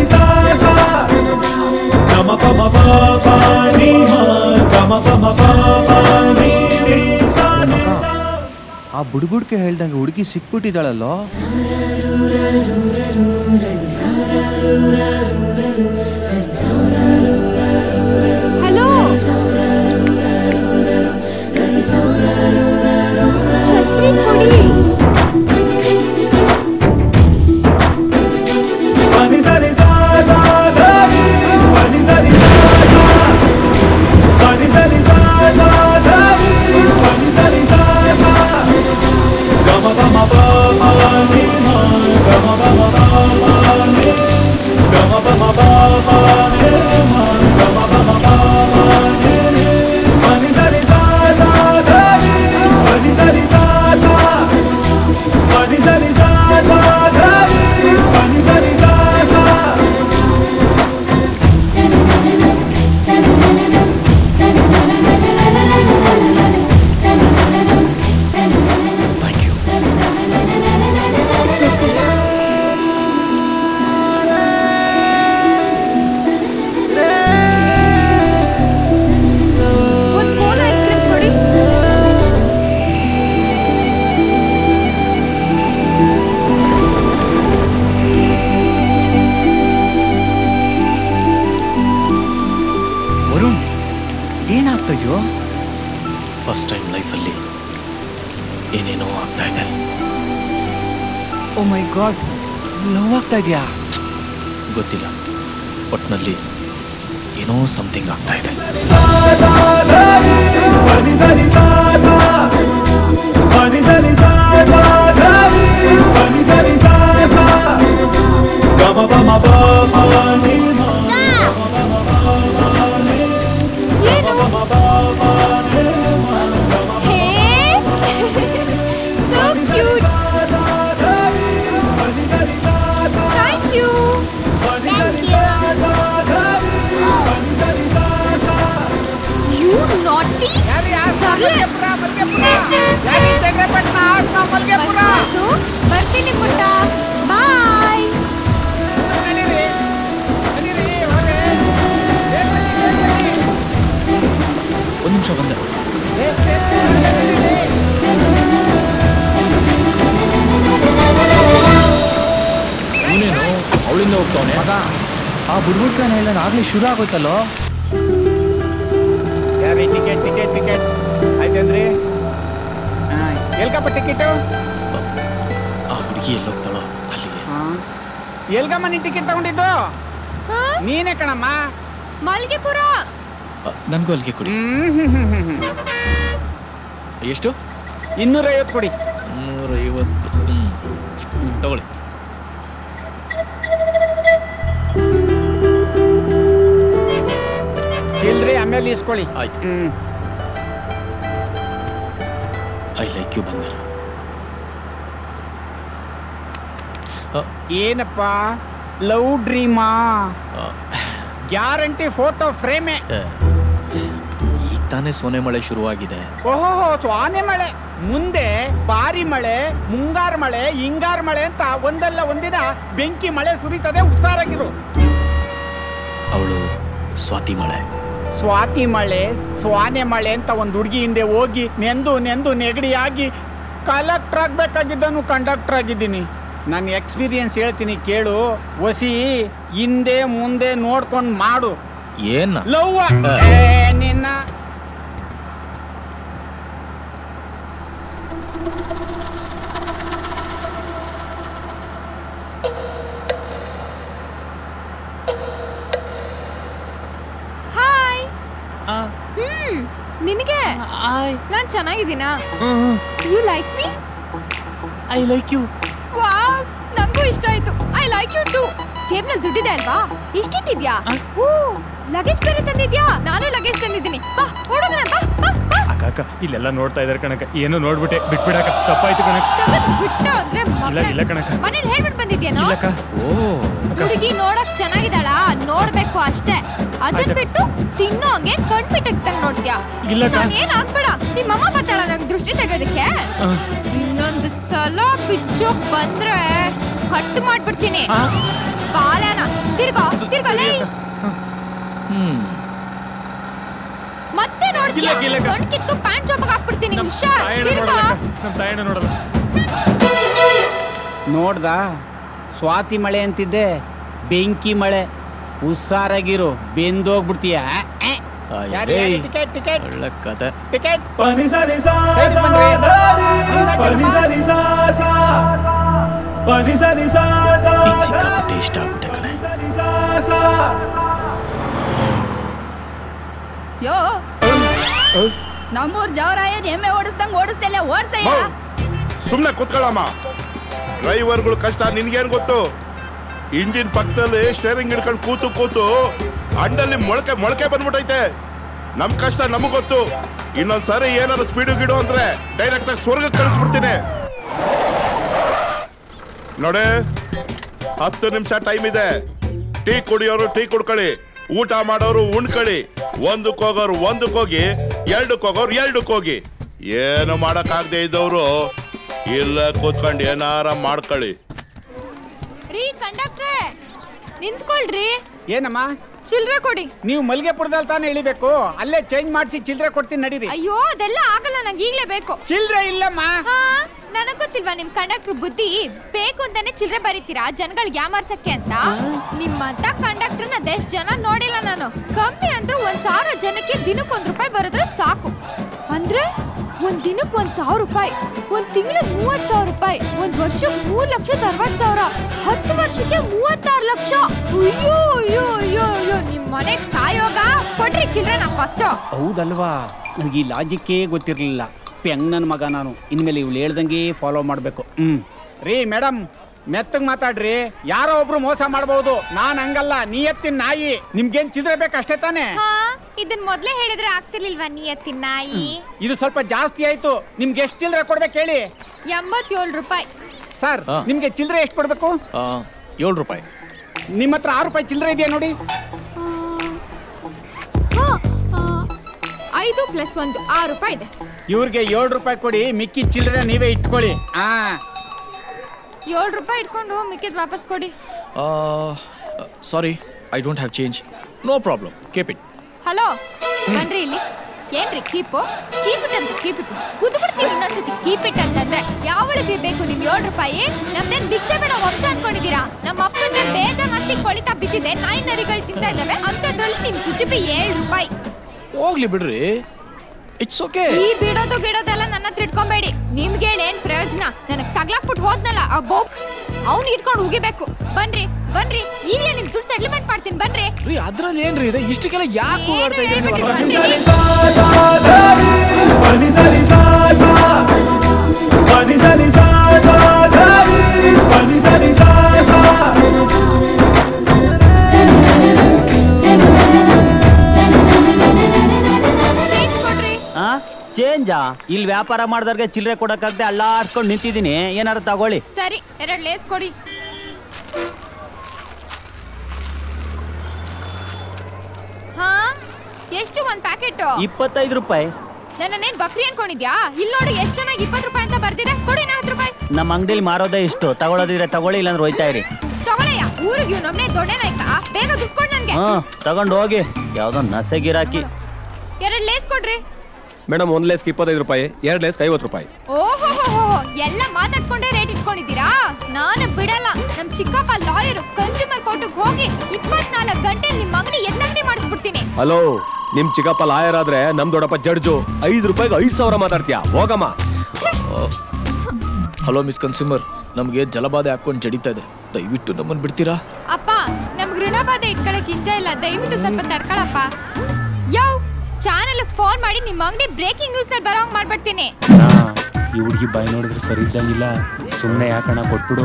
sari sa sa gama pa ma pa pa ni ma gama pa ma pa pa ni ni sa ni sa. ಆ ಬುಡ್ಬುಡ್ಕೆ ಹೇಳ್ದಂಗೆ ಹುಡುಗಿ ಸಿಕ್ಬಿಟ್ಟಿದ್ದಾಳಲ್ಲೋ. ಹಲೋ, ಛತ್ರಿ ಕೊಡಿ. pani sari sa sa sari pani sari sa sa pani sari sa sa sari pani sari sa sa gama pa ma pa pa ni ma gama pa ma pa pa ni gama pa ma pa pa ni ma gama pa ma pa pa ni pani sari sa sa sari pani sari sa sa pani sari sa sa sari pani sari sa sa. Thank you. ಒಂದು ಕೋನ್ ಐಸ್ ಕ್ರೀಮ್ ಕೊಡಿ. ವರುಣ್, ಏನಾಗ್ತಯ್ಯೋ? ಫಸ್ಟ್ ಟೈಮ್ ಲೈಫಲ್ಲಿ ಏನೇನೋ ಆಗ್ತಾ ಇದೆ. ಓ ಮೈ ಗಾಡ್, ಲವ್ ಆಗ್ತಾ ಇದೆಯಾ? ಗೊತ್ತಿಲ್ಲ, ಒಟ್ಟಿನಲ್ಲಿ ಏನೋ ಸಮಥಿಂಗ್ ಆಗ್ತಾ ಇದೆ. pani sari sa sa pani sari sa sa sari pani sari sa sa gama pa ma pa pa ni ma gama pa ma pa pa ni gama pa ma pa pa ni ma gama pa hey, so cute. sa sa sari pani sari sa sa Thank you. pani sari sa sa sari pani sari sa sa. You naughty. ಬರ್ಬೋದು. ಬರ್ತೀನಿ ಪುಟ್ಟ. ಬಾಯ್. ಒಂದು ನಿಮಿಷ ಬಂದೆ. ಇವನೇನು ಅವಳಿಂದ ಹೋಗ್ತಾವನೆ. ಮಗ, ಆ ಬುಡ್ಬುಡ್ಕನ ಹೇಳೋಣ ಆಗ್ಲೇ ಶುರು ಆಗೋಯ್ತಲ್ಲೋ. ಟಿಕೆಟ್ ಟಿಕೆಟ್ ಟಿಕೆಟ್ ಆಯ್ತೇನ್ರಿ? ಎಲ್ಗಪ್ಪ ಟಿಕೆಟು? ಆ ಹುಡುಗಿ ಎಲ್ಲೋಗ್ತಾಳೋ ಅಲ್ಲಿಗೆ. ಎಲ್ಗಮ್ಮ ನೀನ್ ಟಿಕೆಟ್ ತಗೊಂಡಿದ್ದು? ನೀನೇ ಕಣಮ್ಮ. ಮಲ್ಗೆಪುರ. ನನಗೂ ಅಲ್ಲಿಗೆ ಕೊಡಿ. ಎಷ್ಟು? ಇನ್ನೂರೈವತ್ತು ಕೊಡಿ. ನೂರೈವತ್ತು. ಹ್ಞೂ ತಗೊಳ್ಳಿ. ಚಿಲ್ರಿ ಆಮೇಲೆ ಇಸ್ಕೊಳ್ಳಿ. ಆಯ್ತು. ಹ್ಮ್. ಐ ಲೈಕ್ ಯು ಬಂಗಾರ. ಏನಪ್ಪ ಲವ್ ಡ್ರೀಮಾ? ಗ್ಯಾರಂಟಿ ಫೋಟೋ ಫ್ರೇಮೇ. ಈಗ ತಾನೇ ಸೋನೆ ಮಳೆ ಶುರುವಾಗಿದೆ. ಓಹೋ, ಸ್ವಾನೆ ಮಳೆ. ಮುಂದೆ ಬಾರಿ ಮಳೆ, ಮುಂಗಾರು ಮಳೆ, ಹಿಂಗಾರು ಮಳೆ ಅಂತ ಒಂದಲ್ಲ ಒಂದಿನ ಬೆಂಕಿ ಮಳೆ ಸುರಿತದೆ. ಹುಷಾರಾಗಿರು. ಅವಳು ಸ್ವಾತಿ ಮಳೆ. ಸ್ವಾತಿ ಮಳೆ, ಸ್ವಾನೆ ಮಳೆ ಅಂತ ಒಂದು ಹುಡುಗಿ ಹಿಂದೆ ಹೋಗಿ ನೆಂದು ನೆಂದು ನೆಗಡಿಯಾಗಿ ಕಲೆಕ್ಟರ್ ಆಗ್ಬೇಕಾಗಿದ್ದನು ಕಂಡಕ್ಟರ್ ಆಗಿದ್ದೀನಿ. ನನ್ನ ಎಕ್ಸ್ಪೀರಿಯನ್ಸ್ ಹೇಳ್ತೀನಿ ಕೇಳು. ಒಸಿ ಹಿಂದೆ ಮುಂದೆ ನೋಡ್ಕೊಂಡು ಮಾಡು. ಏನ ಲವ್ ನಿನ್ನ ಹಾಯ್. ಹ್ಮ್ ನಿನಗೆ ನಾನ್ ಚೆನ್ನಾಗಿದ್ದೀನಾ? You like me? I like you. Wow, ನಂಗೂ ಇಷ್ಟ ಆಯ್ತು. I like you too. ಜೇಬ್ನಲ್ಲಿ ದುಡ್ಡಿದೆ ಅಲ್ವಾ? ಎಷ್ಟಿಟ್ಟಿದ್ಯಾ? ಓ, ಲಗೇಜ್ ಬೇರೆ ತಂದಿದ್ಯಾ? ನಾನು ಲಗೇಜ್ ತಂದಿದ್ದೀನಿ. ಬಾ ಓಡೋಣ. ಬಾ ಬಾ ಬಾ. ಅಕ್ಕ ಅಕ್ಕ ಇಲ್ಲೆಲ್ಲ ನೋಡ್ತಾ ಇದಾರೆ ಕಣಕ. ಏನೋ ನೋಡ್ಬಿಟ್ಟೆ ಬಿಟ್ಬಿಡಕ. ತಪ್ಪಾಯ್ತು ಕಣಕ. ತಗದ್ ಬಿಟ್ಟು ಅಂದ್ರೆ ಇಲ್ಲ ಇಲ್ಲ ಕಣಕ. ಮನೇಲಿ ಹೇಳ್ಬಿಟ್ಟು ಬಂದಿದ್ಯೇನೋ? ಇಲ್ಲಕ್ಕ. ಓ ಹುಡುಗಿ ನೋಡಕ್ ಚೆನ್ನಾಗಿದ್ದಾಳ, ನೋಡ್ಬೇಕು ಅಷ್ಟೇ. ಅದನ್ ಬಿಟ್ಟು ತಿನ್ನೋಂಗೆ ಕಣ್ಬಿಟ್ಟಂಗ್ ನೋಡ್ತೀಯಾ? ನಾನು ಏನ್ ಆಗ್ಬೇಡ. ನಿಮ್ಮಮ್ಮ ಬರ್ತಾಳ ನಂಗೆ ದೃಷ್ಟಿ ತೆಗೋದಕ್ಕೆ. ಇನ್ನೊಂದು ಸಲ ಬಿಚ್ಚೋಕ್ ಬಂದ್ರೆ ಕಟ್ ಮಾಡ್ಬಿಡ್ತೀನಿ. ಬಾಲನ ತಿರ್ಗೋ. ನೋಡ್ತೀಯಾ ಗಂಡ್ಕಿತ್ತು ಪ್ಯಾಂಟ್ ಜೋಬಾಗ ಹಾಕ್ಬಿಡ್ತೀನಿ ಹುಷಾರ್ ನಮ್ ತಾಯಣ್ಣ ನೋಡಲ್ಲ ನೋಡ್ದ ಸ್ವಾತಿ ಮಳೆ ಅಂತಿದ್ದೆ ಬೆಂಕಿ ಮಳೆ ಹುಷಾರಾಗಿರು ಬೆಂದೋಗ್ಬಿಡ್ತೀಯ ಟಿಕೆಟ್ ಟಿಕೆಟ್ ಒಳ್ಳೆ ಕತೆ ticket pani sari sa sa da re pani sari sa sa pani sari sa sa ಸಿಕ್ಕಾಪಟ್ಟೆ ಇಷ್ಟ ಆಗ್ಬಿಟ್ಟೆ ಕಣೆ. sari sa sa ಯೋ ನಮ್ಮೂರ್ ಜವರಾಯ ಎಮ್ಮೆ ಓಡಿಸ್ದಂಗ್ ಓಡಿಸ್ತಿಲ್ಲ ಓಡ್ಸಯ್ಯ. ಸುಮ್ನೆ ಕೂತ್ಕೊಳ್ಳಮ್ಮ. ಡ್ರೈವರ್ಗಳು ಕಷ್ಟ ನಿನ್ಗೇನ್ ಗೊತ್ತು? ಇಂಜಿನ್ ಪಕ್ಕದಲ್ಲಿ ಸ್ಟೇರಿಂಗ್ ಹಿಡ್ಕೊಂಡು ಕೂತು ಕೂತು ಅಂಡಲ್ಲಿ ಮೊಳಕೆ ಮೊಳಕೆ ಬಂದ್ಬಿಟ್ಟೈತೆ. ನಮ್ ಕಷ್ಟ ನಮಗ್ ಗೊತ್ತು. ಇನ್ನೊಂದ್ ಸರಿ ಏನಾದ್ರು ಸ್ಪೀಡು ಗಿಡು ಅಂದ್ರೆ ಡೈರೆಕ್ಟ್ ಆಗಿ ಸ್ವರ್ಗಕ್ಕೆ ಕಳಿಸ್ಬಿಡ್ತೀನಿ ನೋಡಿ. ಹತ್ತು ನಿಮಿಷ ಟೈಮ್ ಇದೆ. ಟೀ ಕುಡಿಯೋರು ಟೀ ಕುಡ್ಕೊಳ್ಳಿ, ಊಟ ಮಾಡೋರು ಉಣ್ಕೊಳ್ಳಿ, ಒಂದಕ್ಕೆ ಹೋಗೋರು ಒಂದಕ್ಕೆ ಹೋಗಿ, ಎರಡಕ್ಕೆ ಹೋಗೋರು ಎರಡಕ್ಕೆ ಹೋಗಿ. ಏನು ಮಾಡಕ್ಕಾಗದೆ ಇದ್ದವ್ರು ಇಲ್ಲ ಕೂತ್ಕೊಂಡು ಏನಾರ ಮಾಡ್ಕೊಳ್ಳಿ. ರೀ ಕಂಡಕ್ಟ್ರೆ ನಿಂತ್ಕೊಳ್ರಿ. ಏನಮ್ಮ ಚಿಲ್ರೆ ಕೊಡಿ. ನೀವು ಮಲ್ಗೆಪುರದಲ್ಲಿ ತಾನೇ ಇಳಿಬೇಕು, ಅಲ್ಲೇ ಚೇಂಜ್ ಮಾಡಿಸಿ ಚಿಲ್ರೆ ಕೊಡ್ತೀನಿ ನಡೀರಿ. ಅಯ್ಯೋ ಅದೆಲ್ಲ ಆಗಲ್ಲ, ನಂಗೆ ಈಗ್ಲೇ ಬೇಕು. ಚಿಲ್ರೆ ಇಲ್ಲಮ್ಮ. ಹಾ ನನಗ್ ಗೊತ್ತಿಲ್ವಾ ನಿಮ್ ಕಂಡಕ್ಟರ್ ಬುದ್ಧಿ? ಬೇಕು ಅಂತಾನೆ ಚಿಲ್ರೆ ಬರೀತೀರಾ ಜನಗಳಿಗೆ ಯಾಮಾರ್ಸಕ್ಕೆ ಅಂತ. ನಿಮ್ಮಂತ ಕಂಡಕ್ಟರ್ನ ದೇಶ ಜನ ನೋಡಿಲ್ಲ ನಾನು. ಕಮ್ಮಿ ಅಂದ್ರೂ ಒಂದ್ ಸಾವಿರ ಜನಕ್ಕೆ ದಿನಕ್ಕೆ ಒಂದ್ ರೂಪಾಯಿ ಬರೋದ್ರೆ ಸಾಕು. ಅಂದ್ರೆ ಒಂದ್ ದಿನಕ್ಕೆ ಒಂದ್ ಸಾವಿರ ರೂಪಾಯಿ, ಒಂದ್ ತಿಂಗಳಿಗೆ ಮೂವತ್ ಸಾವಿರ ರೂಪಾಯಿ, ಒಂದ್ ವರ್ಷಕ್ಕೆ ಮೂರ್ ಲಕ್ಷದ ಅರವತ್ ಸಾವಿರ, ಹತ್ತು ವರ್ಷಕ್ಕೆ ಮೂವತ್ತಾರು ಲಕ್ಷ. ಅಯ್ಯೋ ಅಯ್ಯೋ ಅಯ್ಯೋ ಅಯ್ಯೋ ನಿಮ್ ಮನೆಗ್ ಕಾಯೋಗ ಕೊಡ್ರಿ ಚಿಲ್ರೆನ ಫಸ್ಟ್. ಹೌದಲ್ವಾ, ನನಗೆ ಈ ಲಾಜಿಕ್ಕೇ ಗೊತ್ತಿರ್ಲಿಲ್ಲ. ಪೆಂಗ್ ನನ್ನ ಮಗ ನಾನು. ಇನ್ಮೇಲೆ ಇವಳು ಹೇಳ್ದಂಗೆ ಫಾಲೋ ಮಾಡಬೇಕು. ಹ್ಮ್ ರೀ ಮೇಡಮ್, ಮೆತ್ತಗ್ ಮಾತಾಡ್ರಿ. ಯಾರೋ ಒಬ್ರು ಮೋಸ ಮಾಡಬಹುದು, ನಾನ್ ಹಂಗಲ್ಲ. ನಿಯತ್ತಿನ ನಾಯಿ. ನಿಮ್ಗೇನ್ ಚಿದ್ರೆ ಬೇಕಷ್ಟೇ ತಾನೇ? ಇದನ್ ಮೊದ್ಲೇ ಹೇಳಿದ್ರೆ ಆಗ್ತಿರ್ಲಿಲ್ವಾ ನಿಯತ್ತಿನ ನಾಯಿ? ಇದು ಸ್ವಲ್ಪ ಜಾಸ್ತಿ ಆಯ್ತು. ನಿಮ್ಗೆ ಎಷ್ಟು ಚಿಲ್ಲರೆ ಕೊಡ್ಬೇಕು ಹೇಳಿ? ಎಂಬತ್ತೇಳು ರೂಪಾಯಿ. ಸರ್ ನಿಮ್ಗೆ ಚಿಲ್ಲರೆ ಎಷ್ಟು ಕೊಡ್ಬೇಕು? ಏಳು ರೂಪಾಯಿ. ನಿಮ್ಮ ಹತ್ರ ಆರು ರೂಪಾಯಿ ಚಿಲ್ಲರೆ ಇದೆಯಾ ನೋಡಿ. ಐದು ಪ್ಲಸ್ ಒಂದು ಆರು ರೂಪಾಯಿ ಇದೆ. ಇವ್ರಿಗೆ ಏಳು ರೂಪಾಯಿ ಕೊಡಿ, ಮಿಕ್ಕಿ ಚಿಲ್ಲರೆ ನೀವೇ ಇಟ್ಕೊಳ್ಳಿ. ಆ ಏಳು ರೂಪಾಯಿ ಇಟ್ಕೊಂಡು ಮಿಕ್ಕಿದ್ ವಾಪಸ್ ಕೊಡಿ. Sorry, I don't have change. No problem, keep it. Hello ಬನ್ರಿ ಇಲ್ಲಿ. ಏನ್ರಿ ಕೀಪು? ಕೀಪ್ ಇಟ್ ಅಂತ ಕೀಪ್ ಇಟ್ ಕುದ್ಬಿಡ್ತೀನಿ ಇನ್ನೊಂದ್ಸತಿ. ಕೀಪ್ ಇಟ್ ಅಂತಂದ್ರೆ ಯಾವಳಿಗೆ ಬೇಕು ನಿಮ್ ಏಳು ರೂಪಾಯಿ? ನಮ್ದೇನ್ ಭಿಕ್ಷೆ ಬೇಡ ವಂಶ ಅನ್ಕೊಂಡಿದೀರಾ? ನಮ್ಮ ಅಪ್ಪಂಗೆ ಬೇಜಾನ್ ಹತ್ತಿ ಕೊಳಿತಾ ಬಿದ್ದಿದೆ, ನಾಯಿ ನರಿಗಳು ತಿಂತಾ ಇದ್ದಾವೆ, ಅಂತದ್ರಲ್ಲಿ ನಿಮ್ ಚುಚುಪಿ ಏಳು ರೂಪಾಯಿ. ಹೋಗ್ಲಿ ಬಿಡ್ರಿ, ಇಟ್ಸ್ ಓಕೆ. ಈ ಬಿಡೋದು ಗಿಡೋದೆಲ್ಲ ನನ್ನ ಹತ್ರ ಇಟ್ಕೊಂಬೇಡಿ. ನಿಮ್ಗೆ ಏನ್ ಪ್ರಯೋಜನ? ನನಗ್ ತಗ್ಲಾಕ್ಬಿಟ್ಟು ಹೋದ್ನಲ್ಲ ಆ ಬೋ, ಅವ್ನು ಇಟ್ಕೊಂಡು ಉಗಿಬೇಕು. ಬನ್ರಿ ಬನ್ರಿ, ಈಗಲೇ ನಿಮ್ ದುಡ್ಡು ಸೆಟ್ಲ್ಮೆಂಟ್ ಮಾಡ್ತೀನಿ ಬನ್ರಿ. ರೀ ಅದ್ರಲ್ಲಿ ಏನ್ರಿ ಇದೆ? ಇಷ್ಟಕ್ಕೆಲ್ಲ ಯಾಕೆ ಹೋಗಾಡ್ತಾ ಇದ್ದೀರಿ ನೀವು? pani sari sa sa da re pani sari sa sa pani sari sa sa da re pani sari sa sa ಚೇಂಜಾ? ಇಲ್ಲಿ ವ್ಯಾಪಾರ ಮಾಡಿದವ್ರಿಗೆ ಚಿಲ್ಲರೆ ಕೊಡಕ್ಕಾಗದೆ ಅಲ್ಲಾಡ್ಸ್ಕೊಂಡು ನಿಂತಿದ್ದೀನಿ. ಏನಾರು ತಗೊಳ್ಳಿ. ಸರಿ, ಎರಡು ಲೇಸ್ ಕೊಡಿ. ಹಾ ಎಷ್ಟು ಒಂದ್ ಪ್ಯಾಕೆಟ್? ಇಪ್ಪತ್ತೈದು ರೂಪಾಯಿ. ನನ್ನೇನ್ ಬಕ್ರಿ ಅನ್ಕೊಂಡಿದ್ಯಾ? ಇಲ್ಲಿ ನೋಡು ಎಷ್ಟು ಚೆನ್ನಾಗಿ ಇಪ್ಪತ್ತು ರೂಪಾಯಿ ಅಂತ ಬರ್ದಿದೆ. ಕೊಡಿ ನಾ ಹತ್ತು ರೂಪಾಯಿ. ನಮ್ಮ ಅಂಗಡಿಲಿ ಮಾರೋದೇ ಇಷ್ಟು. ತಗೊಳ್ಳೋದಿದ್ರೆ ತಗೊಳ್ಳಿ, ಇಲ್ಲಾಂದ್ರೆ ಹೋಯ್ತಾ ಇರಿ. ತಗೊಳ್ಳಯ್ಯ, ಊರಿಗೆ ಇವ್ ನಮ್ನೆ ದೊಡ್ಡನಾಯ್ಕ. ಬೇಗ ದುಡ್ಡು ಕೊಡ್ ನನ್ಗೆ. ಹಾ ತಗೊಂಡು ಹೋಗಿ. ಯಾವ್ದೋ ನಸೆ ಗಿರಾಕಿ. ಎರಡು ಲೇಸ್ ಕೊಡ್ರಿ. ಮೇಡಮ್, ಒಂದ್ ಲೇಸ್ಗೆ ಇಪ್ಪತ್ತೈದು ರೂಪಾಯಿ, ಎರಡು ಲೇಸ್ಗೆ ಐವತ್ತು ರೂಪಾಯಿ. ಓಹೋ, ಎಲ್ಲ ಮಾತಾಡ್ಕೊಂಡೇ ರೇಟ್ ಇಟ್ಕೊಂಡಿದ್ದೀರಾ? ನಾನು ಬಿಡಲ್ಲ. ನಮ್ ಚಿಕ್ಕಪ್ಪ ಲಾಯರ್, ಕನ್ಸ್ಯೂಮರ್ ಕೋರ್ಟ್ಗೆ ಹೋಗಿ ಇಪ್ಪತ್ನಾಲ್ಕು ಗಂಟೆ ನಿಮ್ ಅಂಗಡಿ ಎತ್ತಂಗಡಿ ಮಾಡಿಸ್ಬಿಡ್ತೀನಿ. ಹಲೋ, ನಿಮ್ ಚಿಕ್ಕಪ್ಪ ಲಾಯರ್ ಆದ್ರೆ ನಮ್ ದೊಡ್ಡಪ್ಪ ಜಡ್ಜು. ಐದು ರೂಪಾಯಿಗೆ ಐದು ಸಾವಿರ ಮಾತಾಡ್ತೀಯಾ? ಹೋಗಮ್ಮ. ಹಲೋ ಮಿಸ್ ಕನ್ಸ್ಯೂಮರ್, ನಮ್ಗೆ ಜಲಬಾಧೆ ಹಾಕೊಂಡು ಜಡಿತಾ ಇದೆ, ದಯವಿಟ್ಟು ನಮ್ಮನ್ನು ಬಿಡ್ತೀರಾ? ಅಪ್ಪ, ನಮ್ಗೆ ಋಣಬಾಧೆ ಇಟ್ಕೊಳಕ್ ಇಷ್ಟ ಇಲ್ಲ, ದಯವಿಟ್ಟು ಸ್ವಲ್ಪ ತಡ್ಕೊಳಪ್ಪ. ಯೋ ಚಾನೆಲ್ ಫೋನ್ ಮಾಡಿ ನಿಮ್ಮ ಅಂಗಡಿ ಬ್ರೇಕಿಂಗ್ ನ್ಯೂಸ್ ನಲ್ಲಿ ಬರೋಂಗ್ ಮಾಡ್ಬಿಡ್ತೀನಿ. ಈ ಹುಡುಗಿ ಬಾಯಿ ನೋಡಿದ್ರೆ ಸರಿ ಇದ್ದಂಗಿಲ್ಲ. ಸುಮ್ಮನೆ ಯಾಕಣ ಕೊಟ್ಬಿಡು.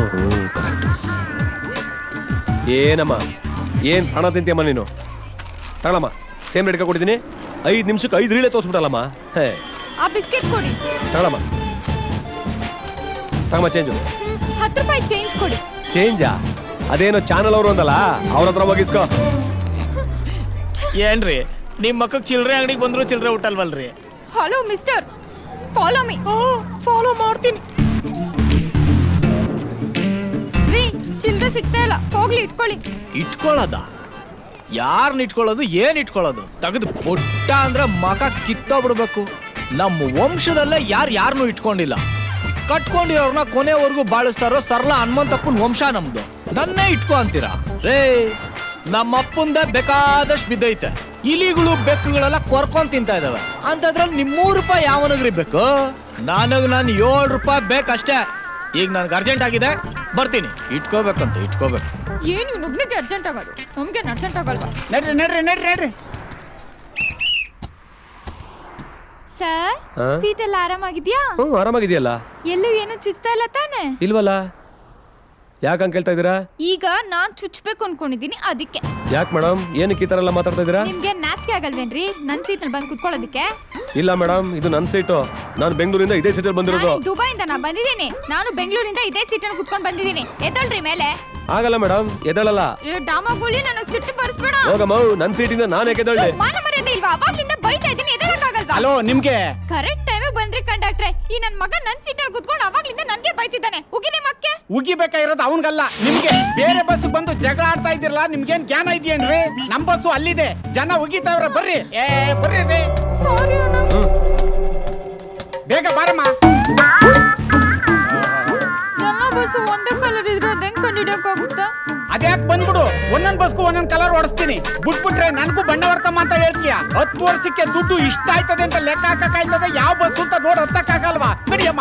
ಏನಮ್ಮ, ಏನ್ ಹಣ ತಿಂತೀಯಮ್ಮ ನೀನು? ತಗೊಳಮ್ಮ, ಸೇಮ್ ರೇಟ್ಗೆ ಕೊಟ್ಟಿದ್ದೀನಿ. ಐದು ನಿಮಿಷಕ್ಕೆ ಐದು ರೀಳೆ ತೋರಿಸ್ಬಿಟ್ಟಲ್ಲಮ್ಮ. ಹೇ, ಆ ಬಿಸ್ಕೆಟ್ ಕೊಡಿ. ತಗೊಳಮ್ಮ, ತಗೊಮ್ಮ ಚೇಂಜು. ಹತ್ತು ರೂಪಾಯಿ ಚೇಂಜ್ ಕೊಡಿ. ಚೇಂಜಾ? ಅದೇನೋ ಚಾನಲ್ ಅವರು ಅಂದಲ್ಲ, ಅವ್ರ ಹತ್ರ ಹೋಗಿಸ್ಕೋ. ಏನ್ರಿ ನಿಮ್ ಮಕ್ಕಳು ಚಿಲ್ರೆ ಅಂಗಡಿಗೆ ಬಂದ್ರು ಚಿಲ್ರೆ ಊಟಲ್ವಲ್ರಿ? Hello mister, follow me. Follow ಮಾಡ್ತೀನಿ. ರೀ ಚಿಲ್ರೆ ಸಿಗ್ತಾ ಇಲ್ಲ, ಹೋಗ್ಲಿ ಇಟ್ಕೊಳ್ಳಿ. ಇಟ್ಕೊಳ್ಳೋದ? ಯಾರನ್ನ ಇಟ್ಕೊಳ್ಳೋದು ಏನ್ ಇಟ್ಕೊಳ್ಳೋದು ತೆಗೆದು ಪುಟ್ಟ ಅಂದ್ರೆ ಮಕ ಕಿತ್ತೋಗ್ಬಿಡ್ಬೇಕು. ನಮ್ಮ ವಂಶದಲ್ಲೇ ಯಾರು ಯಾರನ್ನೂ ಇಟ್ಕೊಂಡಿಲ್ಲ. ಕಟ್ಕೊಂಡಿರೋರ್ನ ಕೊನೆವರೆಗೂ ಬಾಳಿಸ್ತಾರೋ ಸರಳ ಹನುಮಂತಪ್ಪನ ವಂಶ ನಮ್ದು. ನನ್ನೇ ಇಟ್ಕೊ ಅಂತೀರಾ ರೇ? ನಮ್ಮಪ್ಪಂದ ಬೇಕಾದಷ್ಟು ಬಿದ್ದೈತೆ. ಇಲಿಗಳು ಬೆಕ್ಕುಗಳೆಲ್ಲ ಕೊರ್ಕೊಂಡ್ ತಿಂತಾ ಇದಾವೆ. ಅಂತದ್ರಲ್ಲಿ ನಿಮ್ ಮೂರು ರೂಪಾಯಿ ಯಾವನಿಗ್ರಿ ಬೇಕು? ನನಗ್ ನಾನು ಏಳು ರೂಪಾಯಿ ಬೇಕಷ್ಟೇ. ಈಗ ನನ್ಗೆ ಅರ್ಜೆಂಟ್ ಆಗಿದೆ, ಬರ್ತೀನಿ. ಇಟ್ಕೋಬೇಕಂತ ಇಟ್ಕೋಬೇಕು. ಏನು ನುಗ್ನಿಗೆ ಅರ್ಜೆಂಟ್ ಆಗೋದು? ನಮ್ಗೆ ಅರ್ಜೆಂಟ್ ಆಗಲ್ವಾ? ನಡ್ರಿ ನಡ್ರಿ ನಡ್ರಿ ನಡ್ರಿ. ಸರ್, ಸೀಟ್ ಎಲ್ಲ ಆರಾಮಾಗಿದ್ಯಾ? ಹ್ಞೂ ಆರಾಮಾಗಿದೆಯಲ್ಲ. ಎಲ್ಲೂ ಏನು ಚುಚ್ತಾ ಇಲ್ಲ ತಾನೆ? ಇಲ್ವಲ್ಲ. ಯಾಕಂತ ಕೇಳ್ತಾ ಇದ್ದೀರಾ? ಈಗ ನಾನ್ ಚುಚ್ಬೇಕು ಅನ್ಕೊಂಡಿದೀನಿ, ಅದಕ್ಕೆ. ಯಾಕೆ ಮೇಡಮ್, ಏನಕ್ಕೆ ಈ ತರ ಎಲ್ಲ ಮಾತಾಡ್ತಾ ಇದ್ದೀರಾ? ನಿಮ್ಗೆ ನಾಚಿಕೆ ಆಗಲ್ವೇನ್ರಿ ನನ್ ಸೀಟ್ ನಲ್ಲಿ ಬಂದು ಕುತ್ಕೊಳ್ಳೋದಕ್ಕೆ? ಇಲ್ಲ ಮೇಡಮ್, ಇದು ನನ್ನ ಸೀಟು. ನಾನು ಬೆಂಗಳೂರಿಂದ ಇದೇ ಸೀಟಲ್ಲಿ ಬಂದಿರೋದು. ದುಬೈಯಿಂದ ನಾ ಬಂದಿದ್ದೀನಿ. ನಾನು ಬೆಂಗಳೂರಿಂದ ಇದೇ ಸೀಟಲ್ಲಿ ಕುತ್ಕೊಂಡು ಬಂದಿದ್ದೀನಿ. ಎದ್ದಳ್ರಿ ಮೇಲೆ. ಆಗಲ್ಲ ಮೇಡಮ್, ಎದಳಲ್ಲ. ಡಾಮಾಗುಳಿ ನನಗೆ ಸಿಟ್ಟು ಬರ್ಸ್ಬೇಡ. ಹೋಗಮ್ಮ, ನನ್ನ ಸೀಟಿಂದ ನಾನು ಯಾಕೆ ಎದಳ್ಳಿ? ಮಾನ ಮರ್ಯಾದೆ ಇಲ್ವಾ? ಅವಾಗ್ಲಿಂದ ಬೈತಾ ಇದ್ದೀನಿ, ಎದಳಕ್ಕಾಗಲ್ವಾ? ಹಲೋ, ನಿಮ್ಗೆ ಕರೆಕ್ಟ್ ಟೈಮಿಗೆ ಬಂದ್ರಿ ಕಂಡಕ್ಟ್ರೆ. ಈ ನನ್ ಮಗ ನನ್ ಸೀಟಲ್ಲಿ ಕುತ್ಕೊಂಡು ಅವಾಗ್ಲಿಂದ ನನ್ಗೆ ಬೈತಿದ್ದಾನೆ. ಉಗಿ ನಿಮ್ಮಕ್ಕೆ ಉಗಿಬೇಕಾಗಿರೋದು ಅವನ್ಗಲ್ಲ, ನಿಮ್ಗೆ. ಬೇರೆ ಬಸ್ ಬಂದು ಜಗಳ ಆಡ್ತಾ ಇದ್ದೀರಲ್ಲ, ನಿಮ್ಗೇನ್ ಜ್ಞಾನ ಇದೆಯೇನ್ರಿ? ನಮ್ ಬಸ್ಸು ಅಲ್ಲಿದೆ, ಜನ ಉಗಿತಾವ್ರ. ಬರ್ರಿ, ಏ ಬರ್ರಿ ರೀ. ಸಾರಿ ಅಣ್ಣ. ಬೇಗ ಬಾರಮ್ಮ. ಎಲ್ಲ ಬಸ್ಸು ಒಂದೇ ಕಲರ್ ಇದ್ರು ಅದ್ ಹೆಂಗ್ ಕಂಡಿಡಿಯಕ್ಕಾಗುತ್ತಾ? ಅದ್ಯಾಕ್ ಬಂದ್ಬಿಡು, ಒಂದೊಂದ್ ಬಸ್ಗೂ ಒಂದೊಂದ್ ಕಲರ್ ಹೊಡಿಸ್ತೀನಿ. ಬಿಟ್ಬಿಟ್ರೆ ನನ್ಗೂ ಬಣ್ಣ ಹೊಡ್ಕಮ್ಮ ಅಂತ ಹೇಳ್ತೀಯ? ಹತ್ತು ವರ್ಷಕ್ಕೆ ದುಡ್ಡು ಇಷ್ಟ ಆಯ್ತದೆ ಅಂತ ಲೆಕ್ಕ ಹಾಕಕ್ಕಾಯ್ತದೆ. ಯಾವ ಬಸ್ ಅಂತ ನೋಡ್ ಹತ್ತಕ್ಕಾಗಲ್ವಾ? ನಡಿಯಮ್ಮ.